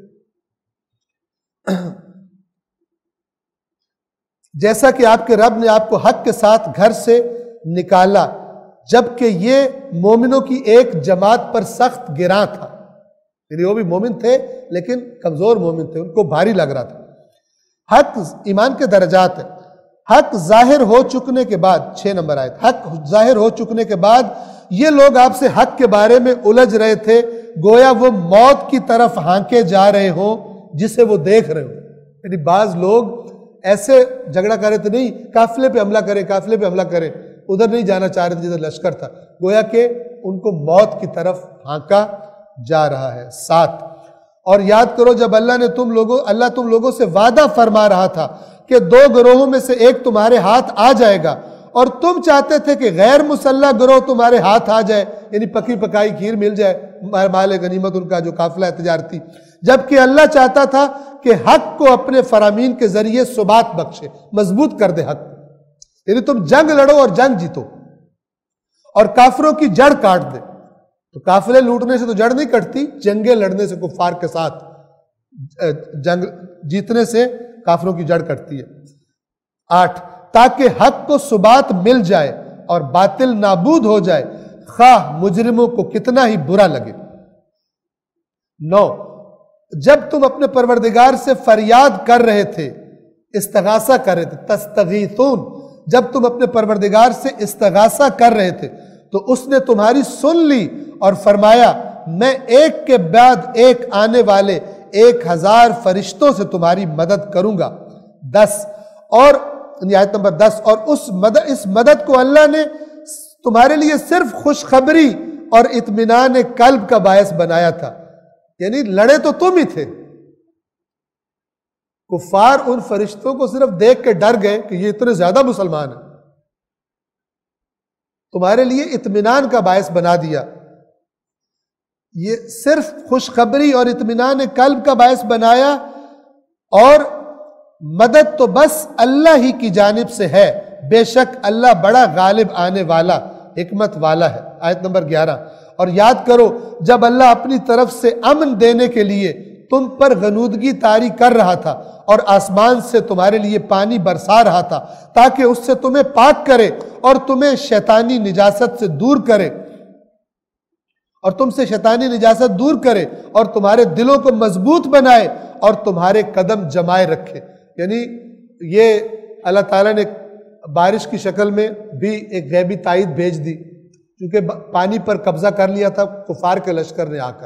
S2: جیسا کہ آپ کے رب نے آپ کو حق کے ساتھ گھر سے نکالا، جبکہ یہ مومنوں کی ایک جماعت پر سخت گراں تھا. یعنی وہ بھی مومن تھے لیکن کمزور مومن تھے، ان کو بھاری لگ رہا تھا. حق ایمان کے درجات ہے. حق ظاہر ہو چکنے کے بعد، چھ نمبر آیت، حق ظاہر ہو چکنے کے بعد یہ لوگ آپ سے حق کے بارے میں الجھ رہے تھے، گویا وہ موت کی طرف ہانکے جا رہے ہوں جسے وہ دیکھ رہے ہوں. یعنی بعض لوگ ایسے جھگڑا کر رہے تھے، نہیں قافلے پہ حملہ کریں، قافلے پہ حملہ کریں، ادھر نہیں جانا چاہ رہے تھے جدھر لشکر تھا، گویا کہ ان کو موت کی طرف ہانکا جا رہا ہے. سات، اور یاد کرو جب اللہ نے تم لوگوں اللہ تم لوگوں سے وعدہ فرما رہا تھا کہ دو گروہوں میں سے ایک تمہارے ہاتھ آ جائے گا، اور تم چاہتے تھے کہ غیر مسلح گروہ تمہارے ہاتھ آ جائے، یعنی پکی پکائی کھیر مل جائے، مال غنیمت ان کا جو قافلہ ہے تجارتی، جبکہ اللہ چاہتا تھا کہ حق کو اپنے فرامین کے ذریعے ثبات بخشے، مضبوط کر دے حق. یعنی تم جنگ لڑو اور جنگ جیتو اور کافروں کی جڑ کاٹ دے. تو قافلے لوٹنے سے تو جڑ نہیں کٹتی، جنگیں لڑنے سے، کفار کے ساتھ جنگ جیتنے سے کافروں کی جڑ کٹتی ہے۔ آٹھ، تاکہ حق کو ثبات مل جائے اور باطل نابود ہو جائے، خواہ مجرموں کو کتنا ہی برا لگے۔ نو، جب تم اپنے پروردگار سے فریاد کر رہے تھے، استغاثہ کر رہے تھے، تستغیثون، جب تم اپنے پروردگار سے استغاثہ کر رہے تھے تو اس نے تمہاری سن لی اور فرمایا میں ایک کے بعد ایک آنے والے ایک ہزار فرشتوں سے تمہاری مدد کروں گا۔ دس، اور آیت نمبر دس، اور اس مدد اس مدد کو اللہ نے تمہارے لیے صرف خوشخبری اور اطمینان قلب کا باعث بنایا تھا، یعنی لڑے تو تم ہی تھے، کفار ان فرشتوں کو صرف دیکھ کے ڈر گئے کہ یہ اتنے زیادہ مسلمان ہیں، تمہارے لیے اطمینان کا باعث بنا دیا، یہ صرف خوشخبری اور اطمینان قلب کا باعث بنایا، اور مدد تو بس اللہ ہی کی جانب سے ہے، بے شک اللہ بڑا غالب آنے والا حکمت والا ہے۔ آیت نمبر گیارہ، اور یاد کرو جب اللہ اپنی طرف سے امن دینے کے لیے تم پر غنودگی طاری کر رہا تھا اور آسمان سے تمہارے لیے پانی برسا رہا تھا تاکہ اس سے تمہیں پاک کرے اور تمہیں شیطانی نجاست سے دور کرے اور تم سے شیطانی نجاست دور کرے اور تمہارے دلوں کو مضبوط بنائے اور تمہارے قدم جمائے رکھے۔ یعنی یہ اللہ تعالیٰ نے بارش کی شکل میں بھی ایک غیبی تائید بھیج دی، کیونکہ پانی پر قبضہ کر لیا تھا کفار کے لشکر نے آ کر۔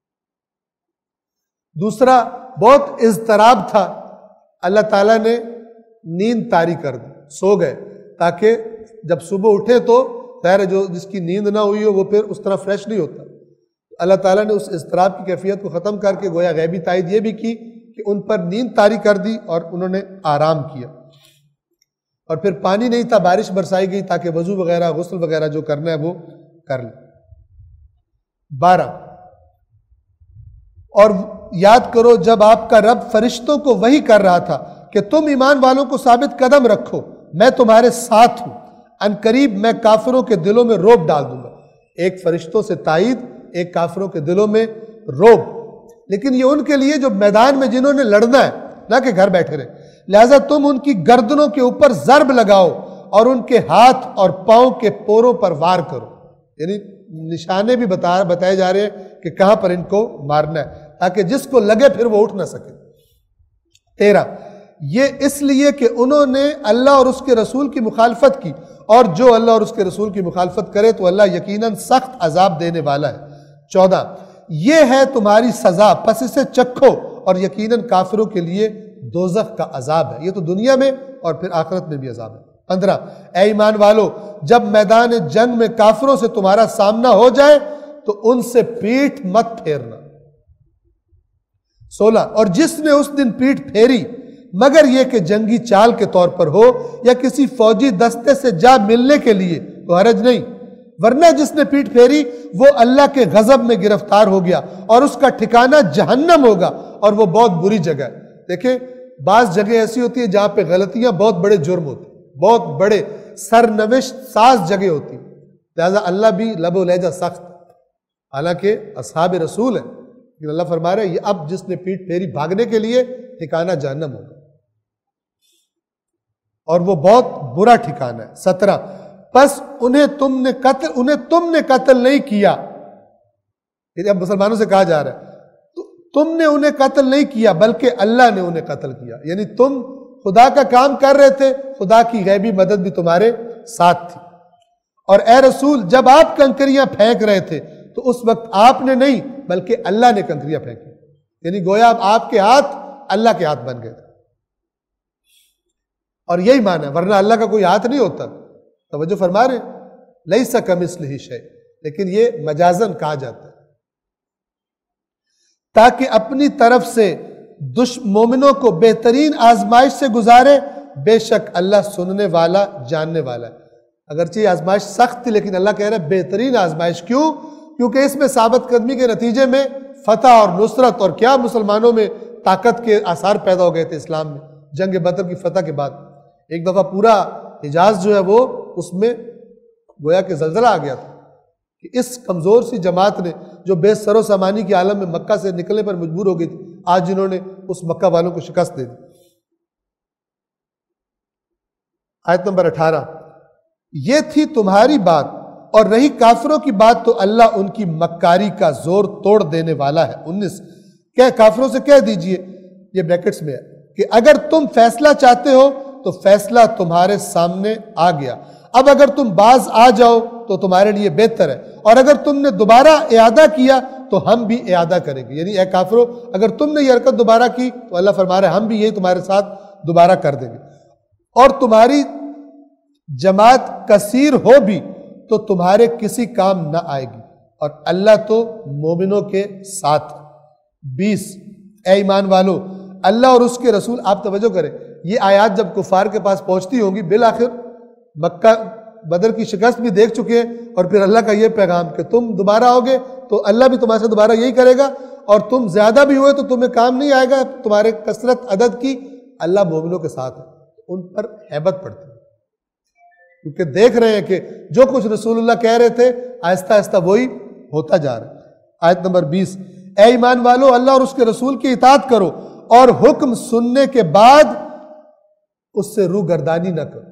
S2: دوسرا، بہت اضطراب تھا، اللہ تعالیٰ نے نیند طاری کر دی، سو گئے تاکہ جب صبح اٹھے تو خیر جو جس کی نیند نہ ہوئی ہو وہ پھر اس طرح فریش نہیں ہوتا۔ اللہ تعالیٰ نے اس اضطراب کی کیفیت کو ختم کر کے گویا غیبی تائید یہ بھی کی کہ ان پر نیند طاری کر دی اور انہوں نے آرام کیا، اور پھر پانی نہیں تھا، بارش برسائی گئی تاکہ وضو وغیرہ غسل وغیرہ جو کرنا ہے وہ کر لیں۔ بارہ، اور یاد کرو جب آپ کا رب فرشتوں کو وحی کر رہا تھا کہ تم ایمان والوں کو ثابت قدم رکھو، میں تمہارے ساتھ ہوں، ان قریب میں کافروں کے دلوں میں روب ڈال دوں گا۔ ایک فرشتوں سے تائید، ایک کافروں کے دلوں میں روب، لیکن یہ ان کے لیے جو میدان میں جنہوں نے لڑنا ہے، نہ کہ گھر بیٹھے رہے۔ لہذا تم ان کی گردنوں کے اوپر ضرب لگاؤ اور ان کے ہاتھ اور پاؤں کے پوروں پر وار کرو، یعنی نشانے بھی بتا بتائے جا رہے ہیں کہ کہاں پر ان کو مارنا ہے تاکہ جس کو لگے پھر وہ اٹھ نہ سکے۔ تیرہ، یہ اس لیے کہ انہوں نے اللہ اور اس کے رسول کی مخالفت کی، اور جو اللہ اور اس کے رسول کی مخالفت کرے تو اللہ یقیناً سخت عذاب دینے والا ہے۔ چودہ، یہ ہے تمہاری سزا پس اسے چکھو، اور یقیناً کافروں کے لیے دوزخ کا عذاب ہے، یہ تو دنیا میں اور پھر آخرت میں بھی عذاب ہے۔ پندرہ، اے ایمان والو جب میدان جنگ میں کافروں سے تمہارا سامنا ہو جائے تو ان سے پیٹھ مت پھیرنا۔ سولہ، اور جس نے اس دن پیٹھ پھیری مگر یہ کہ جنگی چال کے طور پر ہو یا کسی فوجی دستے سے جا ملنے کے لیے تو حرج نہیں، ورنہ جس نے پیٹھ پھیری وہ اللہ کے غضب میں گرفتار ہو گیا اور اس کا ٹھکانہ جہنم ہوگا اور وہ بہت بری جگہ ہے۔ دیکھیں بعض جگہ ایسی ہوتی ہیں جہاں پہ غلطیاں بہت بڑے جرم ہوتے ہیں، بہت بڑے سرنوشت ساز جگہ ہوتی ہیں، لہذا اللہ بھی لب و لہجہ سخت، حالانکہ اصحاب رسول ہیں، لیکن اللہ فرما رہے ہیں یہ اب جس نے پیٹھ پھیری بھاگنے کے لیے ٹھکانہ جہنم ہوگا اور وہ بہت برا ٹھکانہ ہے۔ سترہ، پس انہیں تم نے قتل انہیں تم نے قتل نہیں کیا، یہ اب مسلمانوں سے کہا جا رہا ہے تم نے انہیں قتل نہیں کیا بلکہ اللہ نے انہیں قتل کیا، یعنی تم خدا کا کام کر رہے تھے، خدا کی غیبی مدد بھی تمہارے ساتھ تھی۔ اور اے رسول جب آپ کنکریاں پھینک رہے تھے تو اس وقت آپ نے نہیں بلکہ اللہ نے کنکریاں پھینکی، یعنی گویا اب آپ کے ہاتھ اللہ کے ہاتھ بن گئے تھے، اور یہی معنی ہے، ورنہ اللہ کا کوئی ہاتھ نہیں ہوتا۔ توجہ فرما رہے لیس کمثلہ شیء، لیکن یہ مجازن کہا جاتا ہے تاکہ اپنی طرف سے مومنوں کو بہترین آزمائش سے گزارے، بے شک اللہ سننے والا جاننے والا ہے۔ اگرچہ یہ آزمائش سخت تھی لیکن اللہ کہہ رہا ہے بہترین آزمائش، کیوں؟ کیونکہ اس میں ثابت قدمی کے نتیجے میں فتح اور نصرت اور کیا مسلمانوں میں طاقت کے آثار پیدا ہو گئے تھے اسلام میں جنگ بدر کی فتح کے بعد۔ ایک دفعہ پورا حجاز جو ہے وہ اس میں گویا کہ زلزلہ آ گیا تھا، کہ اس کمزور سی جماعت نے جو بے سر و سامانی کے عالم میں مکہ سے نکلنے پر مجبور ہو گئی تھی، آج جنہوں نے اس مکہ والوں کو شکست دے دی۔ آیت نمبر اٹھارہ، یہ تھی تمہاری بات، اور رہی کافروں کی بات تو اللہ ان کی مکاری کا زور توڑ دینے والا ہے۔ انیس، کہ کافروں سے کہہ دیجئے، یہ بریکٹس میں ہے، کہ اگر تم فیصلہ چاہتے ہو تو فیصلہ تمہارے سامنے آ گیا، اب اگر تم باز آ جاؤ تو تمہارے لیے بہتر ہے، اور اگر تم نے دوبارہ اعادہ کیا تو ہم بھی اعادہ کریں گے۔ یعنی اے کافرو، اگر تم نے یہ حرکت دوبارہ کی تو اللہ فرما رہا ہے ہم بھی یہی تمہارے ساتھ دوبارہ کر دیں گے، اور تمہاری جماعت کثیر ہو بھی تو تمہارے کسی کام نہ آئے گی، اور اللہ تو مومنوں کے ساتھ۔ بیس، اے ایمان والو، اللہ اور اس کے رسول، آپ توجہ کریں، یہ آیات جب کفار کے پاس پہنچتی ہوں گی، بالآخر مکہ بدر کی شکست بھی دیکھ چکے ہیں، اور پھر اللہ کا یہ پیغام کہ تم دوبارہ آؤگے تو اللہ بھی تمہارے سے دوبارہ یہی کرے گا، اور تم زیادہ بھی ہوئے تو تمہیں کام نہیں آئے گا تمہارے کثرت عدد کی، اللہ مومنوں کے ساتھ ہے۔ ان پر ہیبت پڑتی ہے، کیونکہ دیکھ رہے ہیں کہ جو کچھ رسول اللہ کہہ رہے تھے آہستہ آہستہ وہی ہوتا جا رہا ہے۔ آیت نمبر بیس، اے ایمان والو، اللہ اور اس کے رسول کی اطاعت کرو، اور حکم سننے کے بعد اس سے روح گردانی نہ کرو۔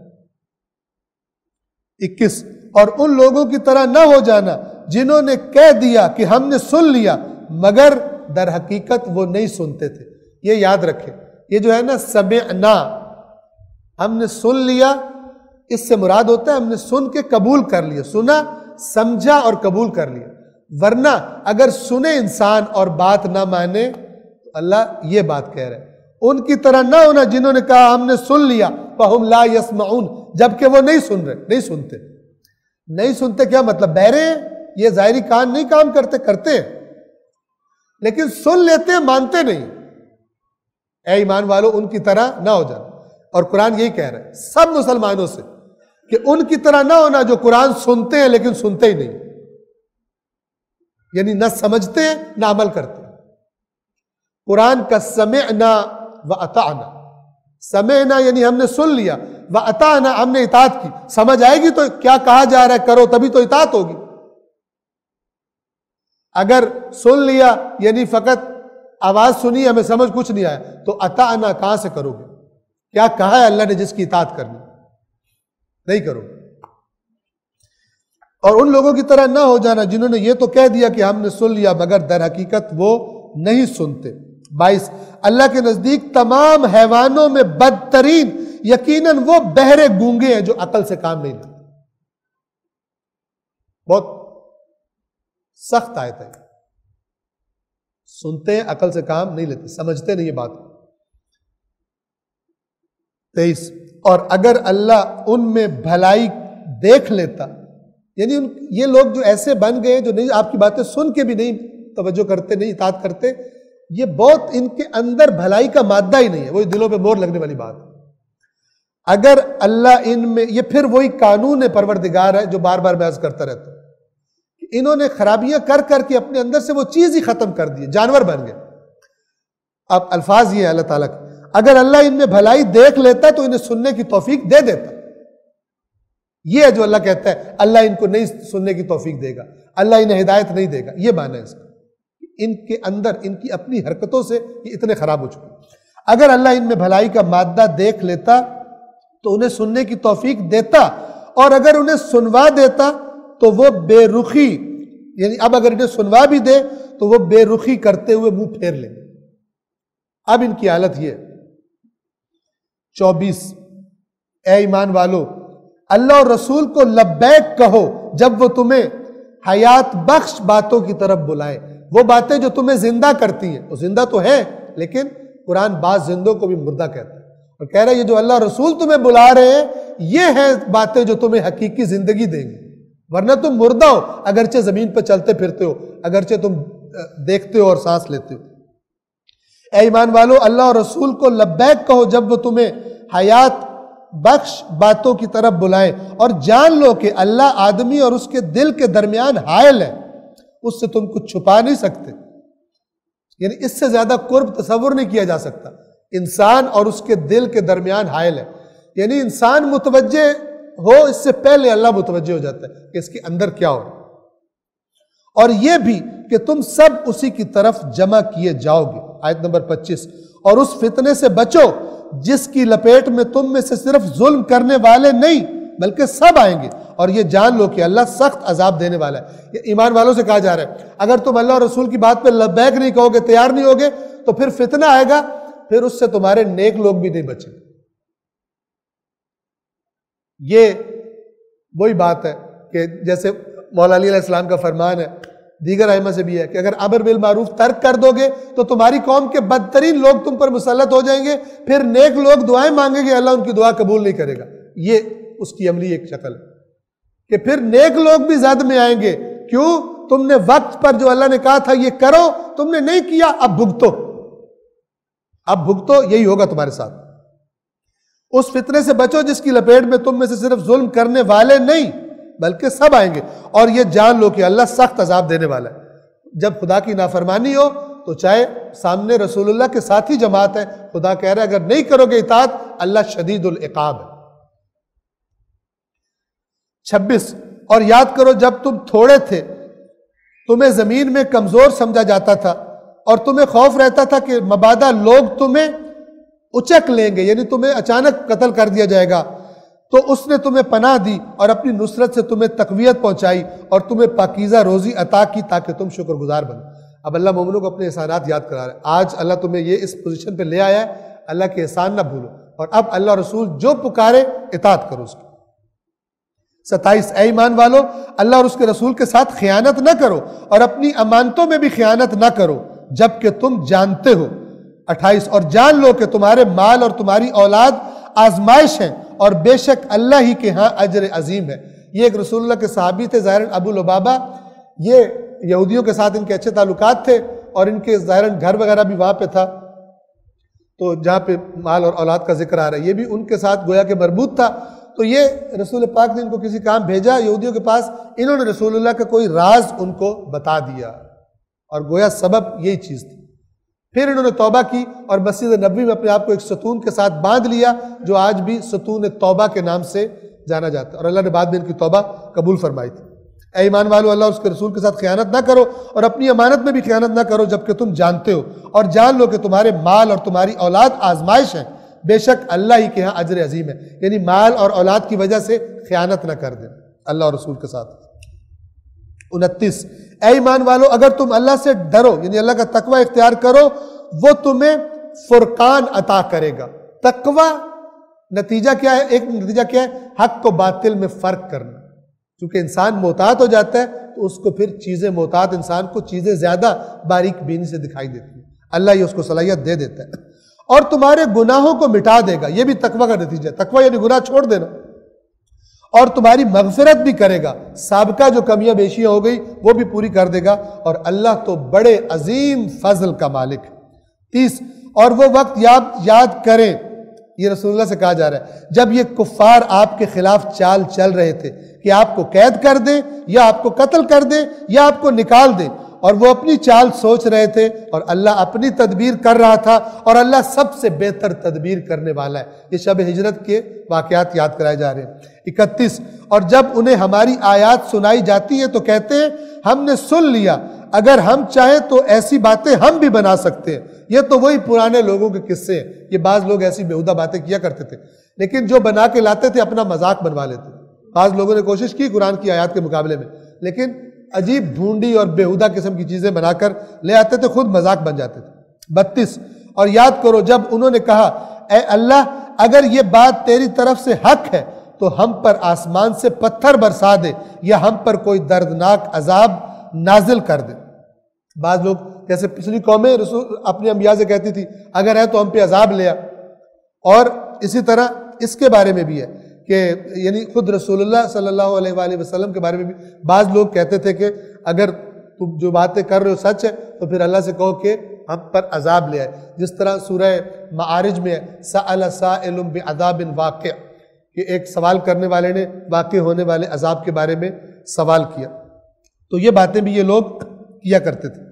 S2: اکیس، اور ان لوگوں کی طرح نہ ہو جانا جنہوں نے کہہ دیا کہ ہم نے سن لیا مگر در حقیقت وہ نہیں سنتے تھے۔ یہ یاد رکھیں، یہ جو ہے نا سمعنا، ہم نے سن لیا، اس سے مراد ہوتا ہے ہم نے سن کے قبول کر لیا، سنا، سمجھا اور قبول کر لیا۔ ورنہ اگر سنے انسان اور بات نہ مانے تو اللہ یہ بات کہہ رہے ہیں ان کی طرح نہ ہونا جنہوں نے کہا ہم نے سن لیا فَهُمْ لَا يَسْمَعُونَ، جبکہ وہ نہیں سن رہے، نہیں سنتے۔ نہیں سنتے کیا مطلب؟ بہرے ہیں، یہ ظاہری کان نہیں کام کرتے، کرتے ہیں لیکن سن لیتے ہیں، مانتے نہیں۔ اے ایمان والو، ان کی طرح نہ ہو جانا، اور قرآن یہی کہہ رہا ہے سب مسلمانوں سے کہ ان کی طرح نہ ہونا جو قرآن سنتے ہیں لیکن سنتے ہی نہیں، یعنی نہ سمجھتے ہیں نہ عمل کرتے ہیں۔ قرآن کا سمعنا و اطعنا، سمعنا یعنی ہم نے سن لیا، و اطعنا ہم نے اطاعت کی۔ سمجھ آئے گی تو کیا کہا جا رہا ہے کرو، تبھی تو اطاعت ہوگی۔ اگر سن لیا یعنی فقط آواز سنی ہمیں سمجھ کچھ نہیں آیا تو اطعنا کہاں سے کرو گے؟ کیا کہا ہے اللہ نے جس کی اطاعت کرنی؟ نہیں کرو۔ اور ان لوگوں کی طرح نہ ہو جانا جنہوں نے یہ تو کہہ دیا کہ ہم نے سن لیا مگر در حقیقت وہ نہیں سنتے۔ بائیس، اللہ کے نزدیک تمام حیوانوں میں بدترین یقیناً وہ بہرے گونگے ہیں جو عقل سے کام نہیں لیتے۔ بہت سخت آیت ہے، سنتے ہیں عقل سے کام نہیں لیتے، سمجھتے نہیں یہ بات۔ تیئیس، اور اگر اللہ ان میں بھلائی دیکھ لیتا، یعنی ان یہ لوگ جو ایسے بن گئے جو نہیں آپ کی باتیں سن کے بھی نہیں توجہ کرتے، نہیں اطاعت کرتے، یہ بہت ان کے اندر بھلائی کا مادہ ہی نہیں ہے، وہی دلوں پہ مور لگنے والی بات ہے۔ اگر اللہ ان میں، یہ پھر وہی قانون پروردگار ہے جو بار بار میں عرض کرتا رہتا ہوں، انہوں نے خرابیاں کر کر کے اپنے اندر سے وہ چیز ہی ختم کر دی، جانور بن گئے۔ اب الفاظ یہ ہے اللہ تعالیٰ کا، اگر اللہ ان میں بھلائی دیکھ لیتا تو انہیں سننے کی توفیق دے دیتا۔ یہ ہے جو اللہ کہتا ہے اللہ ان کو نہیں سننے کی توفیق دے گا، اللہ انہیں ہدایت نہیں دے گا، یہ معنی ہے اس کا۔ ان کے اندر ان کی اپنی حرکتوں سے یہ اتنے خراب ہو چکے۔ اگر اللہ ان میں بھلائی کا مادہ دیکھ لیتا تو انہیں سننے کی توفیق دیتا، اور اگر انہیں سنوا دیتا تو وہ بے رخی، یعنی اب اگر انہیں سنوا بھی دے تو وہ بے رخی کرتے ہوئے منہ پھیر لیں۔ اب ان کی حالت یہ ہے۔ چوبیس، اے ایمان والو، اللہ اور رسول کو لبیک کہو جب وہ تمہیں حیات بخش باتوں کی طرف بلائیں، وہ باتیں جو تمہیں زندہ کرتی ہیں۔ تو زندہ تو ہے لیکن قرآن بعض زندوں کو بھی مردہ کہتا ہے، اور کہہ رہا ہے یہ جو اللہ اور رسول تمہیں بلا رہے ہیں یہ ہیں باتیں جو تمہیں حقیقی زندگی دیں گی، ورنہ تم مردہ ہو، اگرچہ زمین پہ چلتے پھرتے ہو، اگرچہ تم دیکھتے ہو اور سانس لیتے ہو۔ اے ایمان والو، اللہ اور رسول کو لبیک کہو جب وہ تمہیں حیات بخش باتوں کی طرف بلائیں، اور جان لو کہ اللہ آدمی اور اس کے دل کے درمیان حائل ہے، اس سے تم کچھ چھپا نہیں سکتے۔ یعنی اس سے زیادہ قرب تصور نہیں کیا جا سکتا، انسان اور اس کے دل کے درمیان حائل ہے، یعنی انسان متوجہ ہو اس سے پہلے اللہ متوجہ ہو جاتا ہے کہ اس کے اندر کیا ہو رہا ہے۔ اور یہ بھی کہ تم سب اسی کی طرف جمع کیے جاؤ گے. آیت نمبر پچیس. اور اس فتنے سے بچو جس کی لپیٹ میں تم میں سے صرف ظلم کرنے والے نہیں بلکہ سب آئیں گے, اور یہ جان لو کہ اللہ سخت عذاب دینے والا ہے. یہ ایمان والوں سے کہا جا رہا ہے اگر تم اللہ اور رسول کی بات پہ لبیک نہیں کہو گے, تیار نہیں ہوگے, تو پھر فتنہ آئے گا, پھر اس سے تمہارے نیک لوگ بھی نہیں بچیں. یہ وہی بات ہے کہ جیسے مولا علی علیہ السلام کا فرمان ہے, دیگر ائمہ سے بھی ہے کہ اگر امر بالمعروف ترک کر دو گے تو تمہاری قوم کے بدترین لوگ تم پر مسلط ہو جائیں گے, پھر نیک لوگ دعائیں مانگیں گے, اللہ ان کی دعا قبول نہیں کرے گا. یہ اس کی عملی ایک شکل ہے کہ پھر نیک لوگ بھی زد میں آئیں گے. کیوں؟ تم نے وقت پر جو اللہ نے کہا تھا یہ کرو, تم نے نہیں کیا, اب بھگتو, اب بھگتو, یہی ہوگا تمہارے ساتھ. اس فتنے سے بچو جس کی لپیٹ میں تم میں سے صرف ظلم کرنے والے نہیں بلکہ سب آئیں گے, اور یہ جان لو کہ اللہ سخت عذاب دینے والا ہے. جب خدا کی نافرمانی ہو تو چاہے سامنے رسول اللہ کے ساتھی جماعت ہے, خدا کہہ رہا ہے اگر نہیں کرو گے اطاعت اللہ شدید العقاب ہے. چھبیس. اور یاد کرو جب تم تھوڑے تھے تمہیں زمین میں کمزور سمجھا جاتا تھا اور تمہیں خوف رہتا تھا کہ مبادا لوگ تمہیں اچک لیں گے, یعنی تمہیں اچانک قتل کر دیا جائے گا, تو اس نے تمہیں پناہ دی اور اپنی نصرت سے تمہیں تقویت پہنچائی اور تمہیں پاکیزہ روزی عطا کی تاکہ تم شکر گزار بنو. اب اللہ مومنوں کو اپنے احسانات یاد کرا رہا ہے. آج اللہ تمہیں یہ اس پوزیشن پہ لے آیا ہے, اللہ کے احسان نہ بھولو, اور اب اللہ رسول جو پکارے اطاعت کرو اس کی. ستائیس. اے ایمان والو اللہ اور اس کے رسول کے ساتھ خیانت نہ کرو اور اپنی امانتوں میں بھی خیانت نہ کرو جبکہ تم جانتے ہو. اٹھائیس. اور جان لو کہ تمہارے مال اور تمہاری اولاد آزمائش ہیں اور بے شک اللہ ہی کے ہاں اجر عظیم ہے. یہ ایک رسول اللہ کے صحابی تھے ظاہراً ابو لبابہ, یہ یہودیوں کے ساتھ ان کے اچھے تعلقات تھے اور ان کے ظاہراً گھر وغیرہ بھی وہاں پہ تھا, تو جہاں پہ مال اور اولاد کا ذکر آ رہا ہے یہ بھی ان کے ساتھ گویا کہ مربوط تھا. تو یہ رسول پاک نے ان کو کسی کام بھیجا یہودیوں کے پاس, انہوں نے رسول اللہ کا کوئی راز ان کو بتا دیا اور گویا سبب یہی چیز تھی. پھر انہوں نے توبہ کی اور مسجد نبوی میں اپنے آپ کو ایک ستون کے ساتھ باندھ لیا جو آج بھی ستون توبہ کے نام سے جانا جاتا ہے, اور اللہ نے بعد میں ان کی توبہ قبول فرمائی تھی. اے ایمان والو اللہ اور اس کے رسول کے ساتھ خیانت نہ کرو اور اپنی امانت میں بھی خیانت نہ کرو جبکہ تم جانتے ہو, اور جان لو کہ تمہارے مال اور تمہاری اولاد آزمائش ہیں, بے شک اللہ ہی کے ہاں اجر عظیم ہے. یعنی مال اور اولاد کی وجہ سے خیانت نہ کر دیں اللہ اور رسول کے ساتھ. انتیس. اے ایمان والو اگر تم اللہ سے ڈرو یعنی اللہ کا تقوی اختیار کرو وہ تمہیں فرقان عطا کرے گا. تقوی نتیجہ کیا ہے؟ ایک نتیجہ کیا ہے؟ حق کو باطل میں فرق کرنا. چونکہ انسان محتاط ہو جاتا ہے تو اس کو پھر چیزیں محتاط انسان کو چیزیں زیادہ باریک بینی سے دکھائی دیتی ہیں, اللہ یہ اس کو صلاحیت دے دیتا ہے. اور تمہارے گناہوں کو مٹا دے گا, یہ بھی تقوی کا نتیجہ ہے. تقوی یعنی گناہ چھوڑ دینا, اور تمہاری مغفرت بھی کرے گا, سابقہ جو کمیاں بیشیاں ہو گئی وہ بھی پوری کر دے گا, اور اللہ تو بڑے عظیم فضل کا مالک ہے. تیس. اور وہ وقت یاد یاد کریں, یہ رسول اللہ سے کہا جا رہا ہے, جب یہ کفار آپ کے خلاف چال چل رہے تھے کہ آپ کو قید کر دیں یا آپ کو قتل کر دیں یا آپ کو نکال دیں, اور وہ اپنی چال سوچ رہے تھے اور اللہ اپنی تدبیر کر رہا تھا, اور اللہ سب سے بہتر تدبیر کرنے والا ہے. یہ شب ہجرت کے واقعات یاد کرائے جا رہے ہیں. اکتیس. اور جب انہیں ہماری آیات سنائی جاتی ہیں تو کہتے ہیں ہم نے سن لیا, اگر ہم چاہیں تو ایسی باتیں ہم بھی بنا سکتے ہیں. یہ تو وہی پرانے لوگوں کے قصے ہیں, یہ بعض لوگ ایسی بیہودہ باتیں کیا کرتے تھے, لیکن جو بنا کے لاتے تھے اپنا مذاق بنوا لیتے. بعض لوگوں نے کوشش کی قرآن کی آیات کے مقابلے میں, لیکن عجیب ڈھونڈی اور بیہودہ قسم کی چیزیں بنا کر لے آتے تھے, خود مذاق بن جاتے تھے. بتیس. اور یاد کرو جب انہوں نے کہا اے اللہ اگر یہ بات تیری طرف سے حق ہے تو ہم پر آسمان سے پتھر برسا دے یا ہم پر کوئی دردناک عذاب نازل کر دے. بعض لوگ جیسے پچھلی قومیں رسول اپنے انبیاء سے کہتی تھی اگر ہے تو ہم پہ عذاب لیا, اور اسی طرح اس کے بارے میں بھی ہے کہ یعنی خود رسول اللہ صلی اللہ علیہ وآلہ وسلم کے بارے میں بھی بعض لوگ کہتے تھے کہ اگر تم جو باتیں کر رہے ہو سچ ہے تو پھر اللہ سے کہو کہ ہم پر عذاب لے آئے. جس طرح سورہ معارج میں سأل سائل بعذاب واقع, کہ ایک سوال کرنے والے نے واقع ہونے والے عذاب کے بارے میں سوال کیا. تو یہ باتیں بھی یہ لوگ کیا کرتے تھے.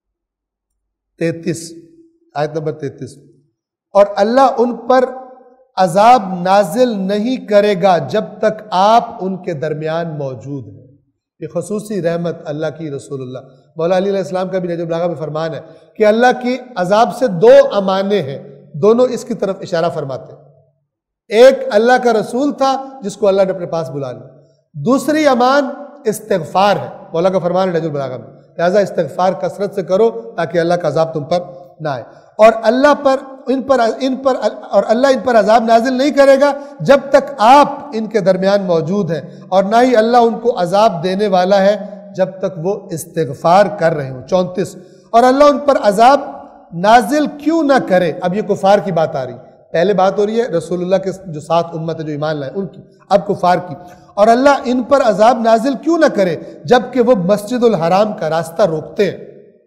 S2: تینتیس. آیت نمبر تینتیس. اور اللہ ان پر عذاب نازل نہیں کرے گا جب تک آپ ان کے درمیان موجود ہیں۔ یہ خصوصی رحمت اللہ کی رسول اللہ مولا علی علیہ السلام کا بھی نہج البلاغہ میں فرمان ہے کہ اللہ کی عذاب سے دو امانے ہیں، دونوں اس کی طرف اشارہ فرماتے ہیں۔ ایک اللہ کا رسول تھا جس کو اللہ نے اپنے پاس بلا لیا، دوسری امان استغفار ہے، مولا کا فرمان ہے نہج البلاغہ میں، لہٰذا استغفار کثرت سے کرو تاکہ اللہ کا عذاب تم پر نہ آئے۔ اور اللہ پر ان پر ان پر اور اللہ ان پر عذاب نازل نہیں کرے گا جب تک آپ ان کے درمیان موجود ہیں، اور نہ ہی اللہ ان کو عذاب دینے والا ہے جب تک وہ استغفار کر رہے ہوں۔ چونتیس، اور اللہ ان پر عذاب نازل کیوں نہ کرے، اب یہ کفار کی بات آ رہی، پہلے بات ہو رہی ہے رسول اللہ کے جو سات امت ہے جو ایمان لائے ان کی، اب کفار کی۔ اور اللہ ان پر عذاب نازل کیوں نہ کرے جبکہ وہ مسجد الحرام کا راستہ روکتے ہیں،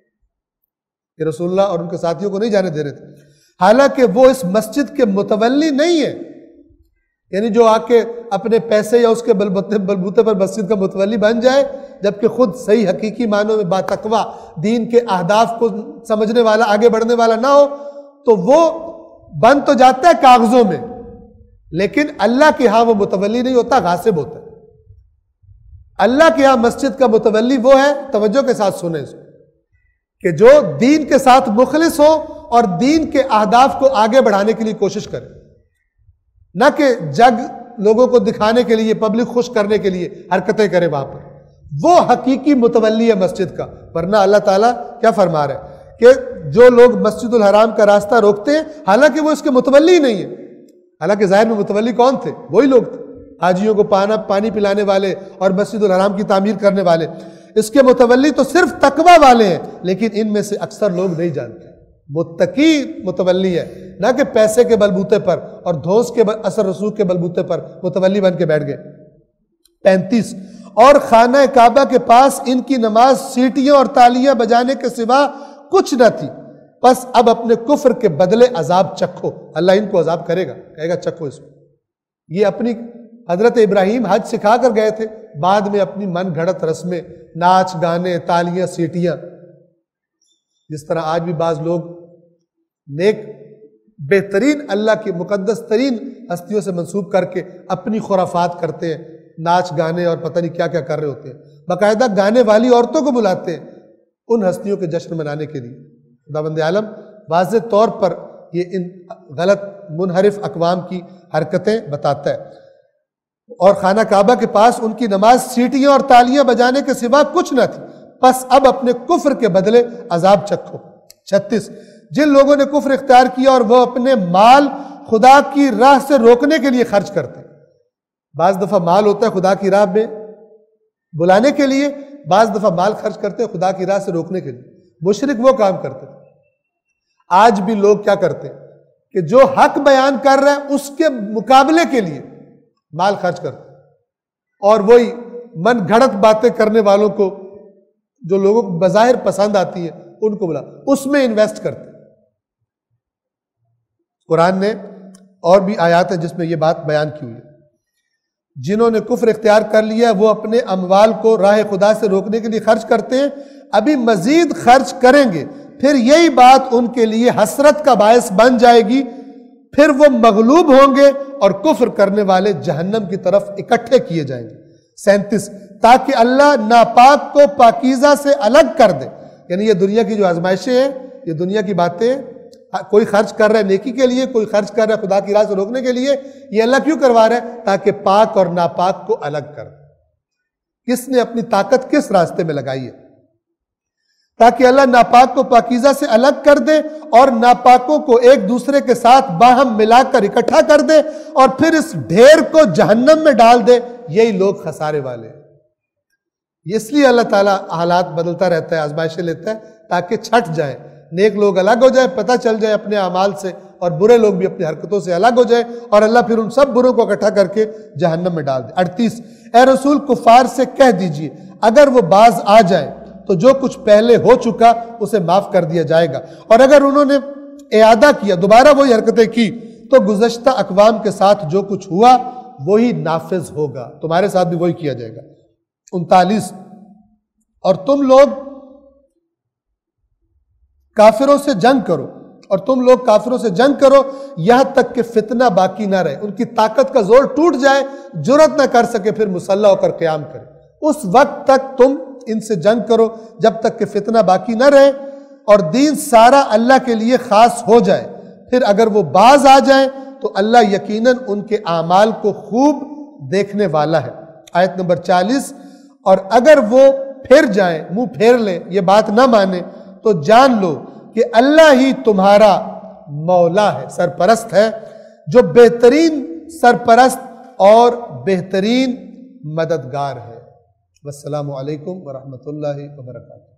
S2: کہ رسول اللہ اور ان کے ساتھیوں کو نہیں جانے دے رہے تھے، حالانکہ وہ اس مسجد کے متولی نہیں ہے، یعنی جو آ کے اپنے پیسے یا اس کے بلبوتے پر مسجد کا متولی بن جائے جبکہ خود صحیح حقیقی معنوں میں باتقویٰ دین کے اہداف کو سمجھنے والا، آگے بڑھنے والا نہ ہو، تو وہ بن تو جاتا ہے کاغذوں میں، لیکن اللہ کے ہاں وہ متولی نہیں ہوتا، غاصب ہوتا ہے۔ اللہ کے ہاں مسجد کا متولی وہ ہے، توجہ کے ساتھ سنیں اس کو، کہ جو دین کے ساتھ مخلص ہو اور دین کے اہداف کو آگے بڑھانے کے لیے کوشش کرے، نہ کہ جگ لوگوں کو دکھانے کے لیے، پبلک خوش کرنے کے لیے حرکتیں کرے وہاں پر، وہ حقیقی متولی ہے مسجد کا۔ ورنہ اللہ تعالیٰ کیا فرما رہے ہیں کہ جو لوگ مسجد الحرام کا راستہ روکتے ہیں حالانکہ وہ اس کے متولی ہی نہیں ہے، حالانکہ ظاہر میں متولی کون تھے؟ وہی لوگ تھے، حاجیوں کو پانا پانی پلانے والے اور مسجد الحرام کی تعمیر کرنے والے۔ اس کے متولی تو صرف تقوی والے ہیں، لیکن ان میں سے اکثر لوگ نہیں جانتے۔ متقی متولی ہے، نہ کہ پیسے کے بلبوتے پر اور دھوس کے اثر رسوخ کے بلبوتے پر متولی بن کے بیٹھ گئے۔ پینتیس، اور خانہ کعبہ کے پاس ان کی نماز سیٹیاں اور تالیاں بجانے کے سوا کچھ نہ تھی، پس اب اپنے کفر کے بدلے عذاب چکھو۔ اللہ ان کو عذاب کرے گا، کہے گا چکھو اس کو۔ یہ اپنی حضرت ابراہیم حج سکھا کر گئے تھے، بعد میں اپنی من گھڑت رسمیں، ناچ گانے، تالیاں، سیٹیاں، جس طرح آج بھی بعض لوگ نیک بہترین اللہ کی مقدس ترین ہستیوں سے منسوب کر کے اپنی خرافات کرتے ہیں، ناچ گانے اور پتہ نہیں کیا کیا کر رہے ہوتے ہیں، باقاعدہ گانے والی عورتوں کو بلاتے ہیں ان ہستیوں کے جشن منانے کے لیے۔ خداوند عالم واضح طور پر یہ ان غلط منحرف اقوام کی حرکتیں بتاتا ہے۔ اور خانہ کعبہ کے پاس ان کی نماز سیٹیاں اور تالیاں بجانے کے سوا کچھ نہ تھی، پس اب اپنے کفر کے بدلے عذاب چکھو۔ چھتیس، جن لوگوں نے کفر اختیار کیا اور وہ اپنے مال خدا کی راہ سے روکنے کے لیے خرچ کرتے، بعض دفعہ مال ہوتا ہے خدا کی راہ میں بلانے کے لیے، بعض دفعہ مال خرچ کرتے ہیں خدا کی راہ سے روکنے کے لیے۔ مشرک وہ کام کرتے تھے، آج بھی لوگ کیا کرتے ہیں کہ جو حق بیان کر رہے ہیں اس کے مقابلے کے لیے مال خرچ کرتے ہیں، اور وہی من گھڑت باتیں کرنے والوں کو جو لوگوں کو بظاہر پسند آتی ہیں ان کو بلا اس میں انویسٹ کرتے ہیں۔ قرآن نے اور بھی آیات ہیں جس میں یہ بات بیان کی ہوئی ہے۔ جنہوں نے کفر اختیار کر لیا وہ اپنے اموال کو راہ خدا سے روکنے کے لیے خرچ کرتے ہیں، ابھی مزید خرچ کریں گے، پھر یہی بات ان کے لیے حسرت کا باعث بن جائے گی، پھر وہ مغلوب ہوں گے اور کفر کرنے والے جہنم کی طرف اکٹھے کیے جائیں گے۔ سینتیس، تاکہ اللہ ناپاک کو پاکیزہ سے الگ کر دے، یعنی یہ دنیا کی جو آزمائشیں ہیں، یہ دنیا کی باتیں، کوئی خرچ کر رہا ہے نیکی کے لیے، کوئی خرچ کر رہا ہے خدا کی راہ سے روکنے کے لیے، یہ اللہ کیوں کروا رہا ہے؟ تاکہ پاک اور ناپاک کو الگ کر دے۔ کس نے اپنی طاقت کس راستے میں لگائی ہے؟ تاکہ اللہ ناپاک کو پاکیزہ سے الگ کر دے اور ناپاکوں کو ایک دوسرے کے ساتھ باہم ملا کر اکٹھا کر دے اور پھر اس ڈھیر کو جہنم میں ڈال دے۔ یہی لوگ خسارے والے ہیں۔ اس لیے اللہ تعالیٰ حالات بدلتا رہتا ہے، آزمائشیں لیتا ہے تاکہ چھٹ جائیں، نیک لوگ الگ ہو جائے، پتہ چل جائے اپنے اعمال سے، اور برے لوگ بھی اپنی حرکتوں سے الگ ہو جائے، اور اللہ پھر ان سب بروں کو اکٹھا کر کے جہنم میں ڈال دے۔ اڑتیس، اے رسول کفار سے کہہ دیجئے اگر وہ باز آ جائیں تو جو کچھ پہلے ہو چکا اسے معاف کر دیا جائے گا، اور اگر انہوں نے اعادہ کیا، دوبارہ وہی حرکتیں کی، تو گزشتہ اقوام کے ساتھ جو کچھ ہوا وہی نافذ ہوگا، تمہارے ساتھ بھی وہی کیا جائے گا۔ انتالیس، اور تم لوگ کافروں سے جنگ کرو اور تم لوگ کافروں سے جنگ کرو یہاں تک کہ فتنہ باقی نہ رہے، ان کی طاقت کا زور ٹوٹ جائے، جرأت نہ کر سکے پھر مسلح ہو کر قیام کرے، اس وقت تک تم ان سے جنگ کرو جب تک کہ فتنہ باقی نہ رہے اور دین سارا اللہ کے لیے خاص ہو جائے، پھر اگر وہ باز آ جائیں تو اللہ یقیناً ان کے اعمال کو خوب دیکھنے والا ہے۔ آیت نمبر چالیس، اور اگر وہ پھر جائیں، منہ پھیر لیں، یہ بات نہ مانے، تو جان لو کہ اللہ ہی تمہارا مولا ہے، سرپرست ہے، جو بہترین سرپرست اور بہترین مددگار ہے۔ والسلام علیکم ورحمۃ اللہ وبرکاتہ۔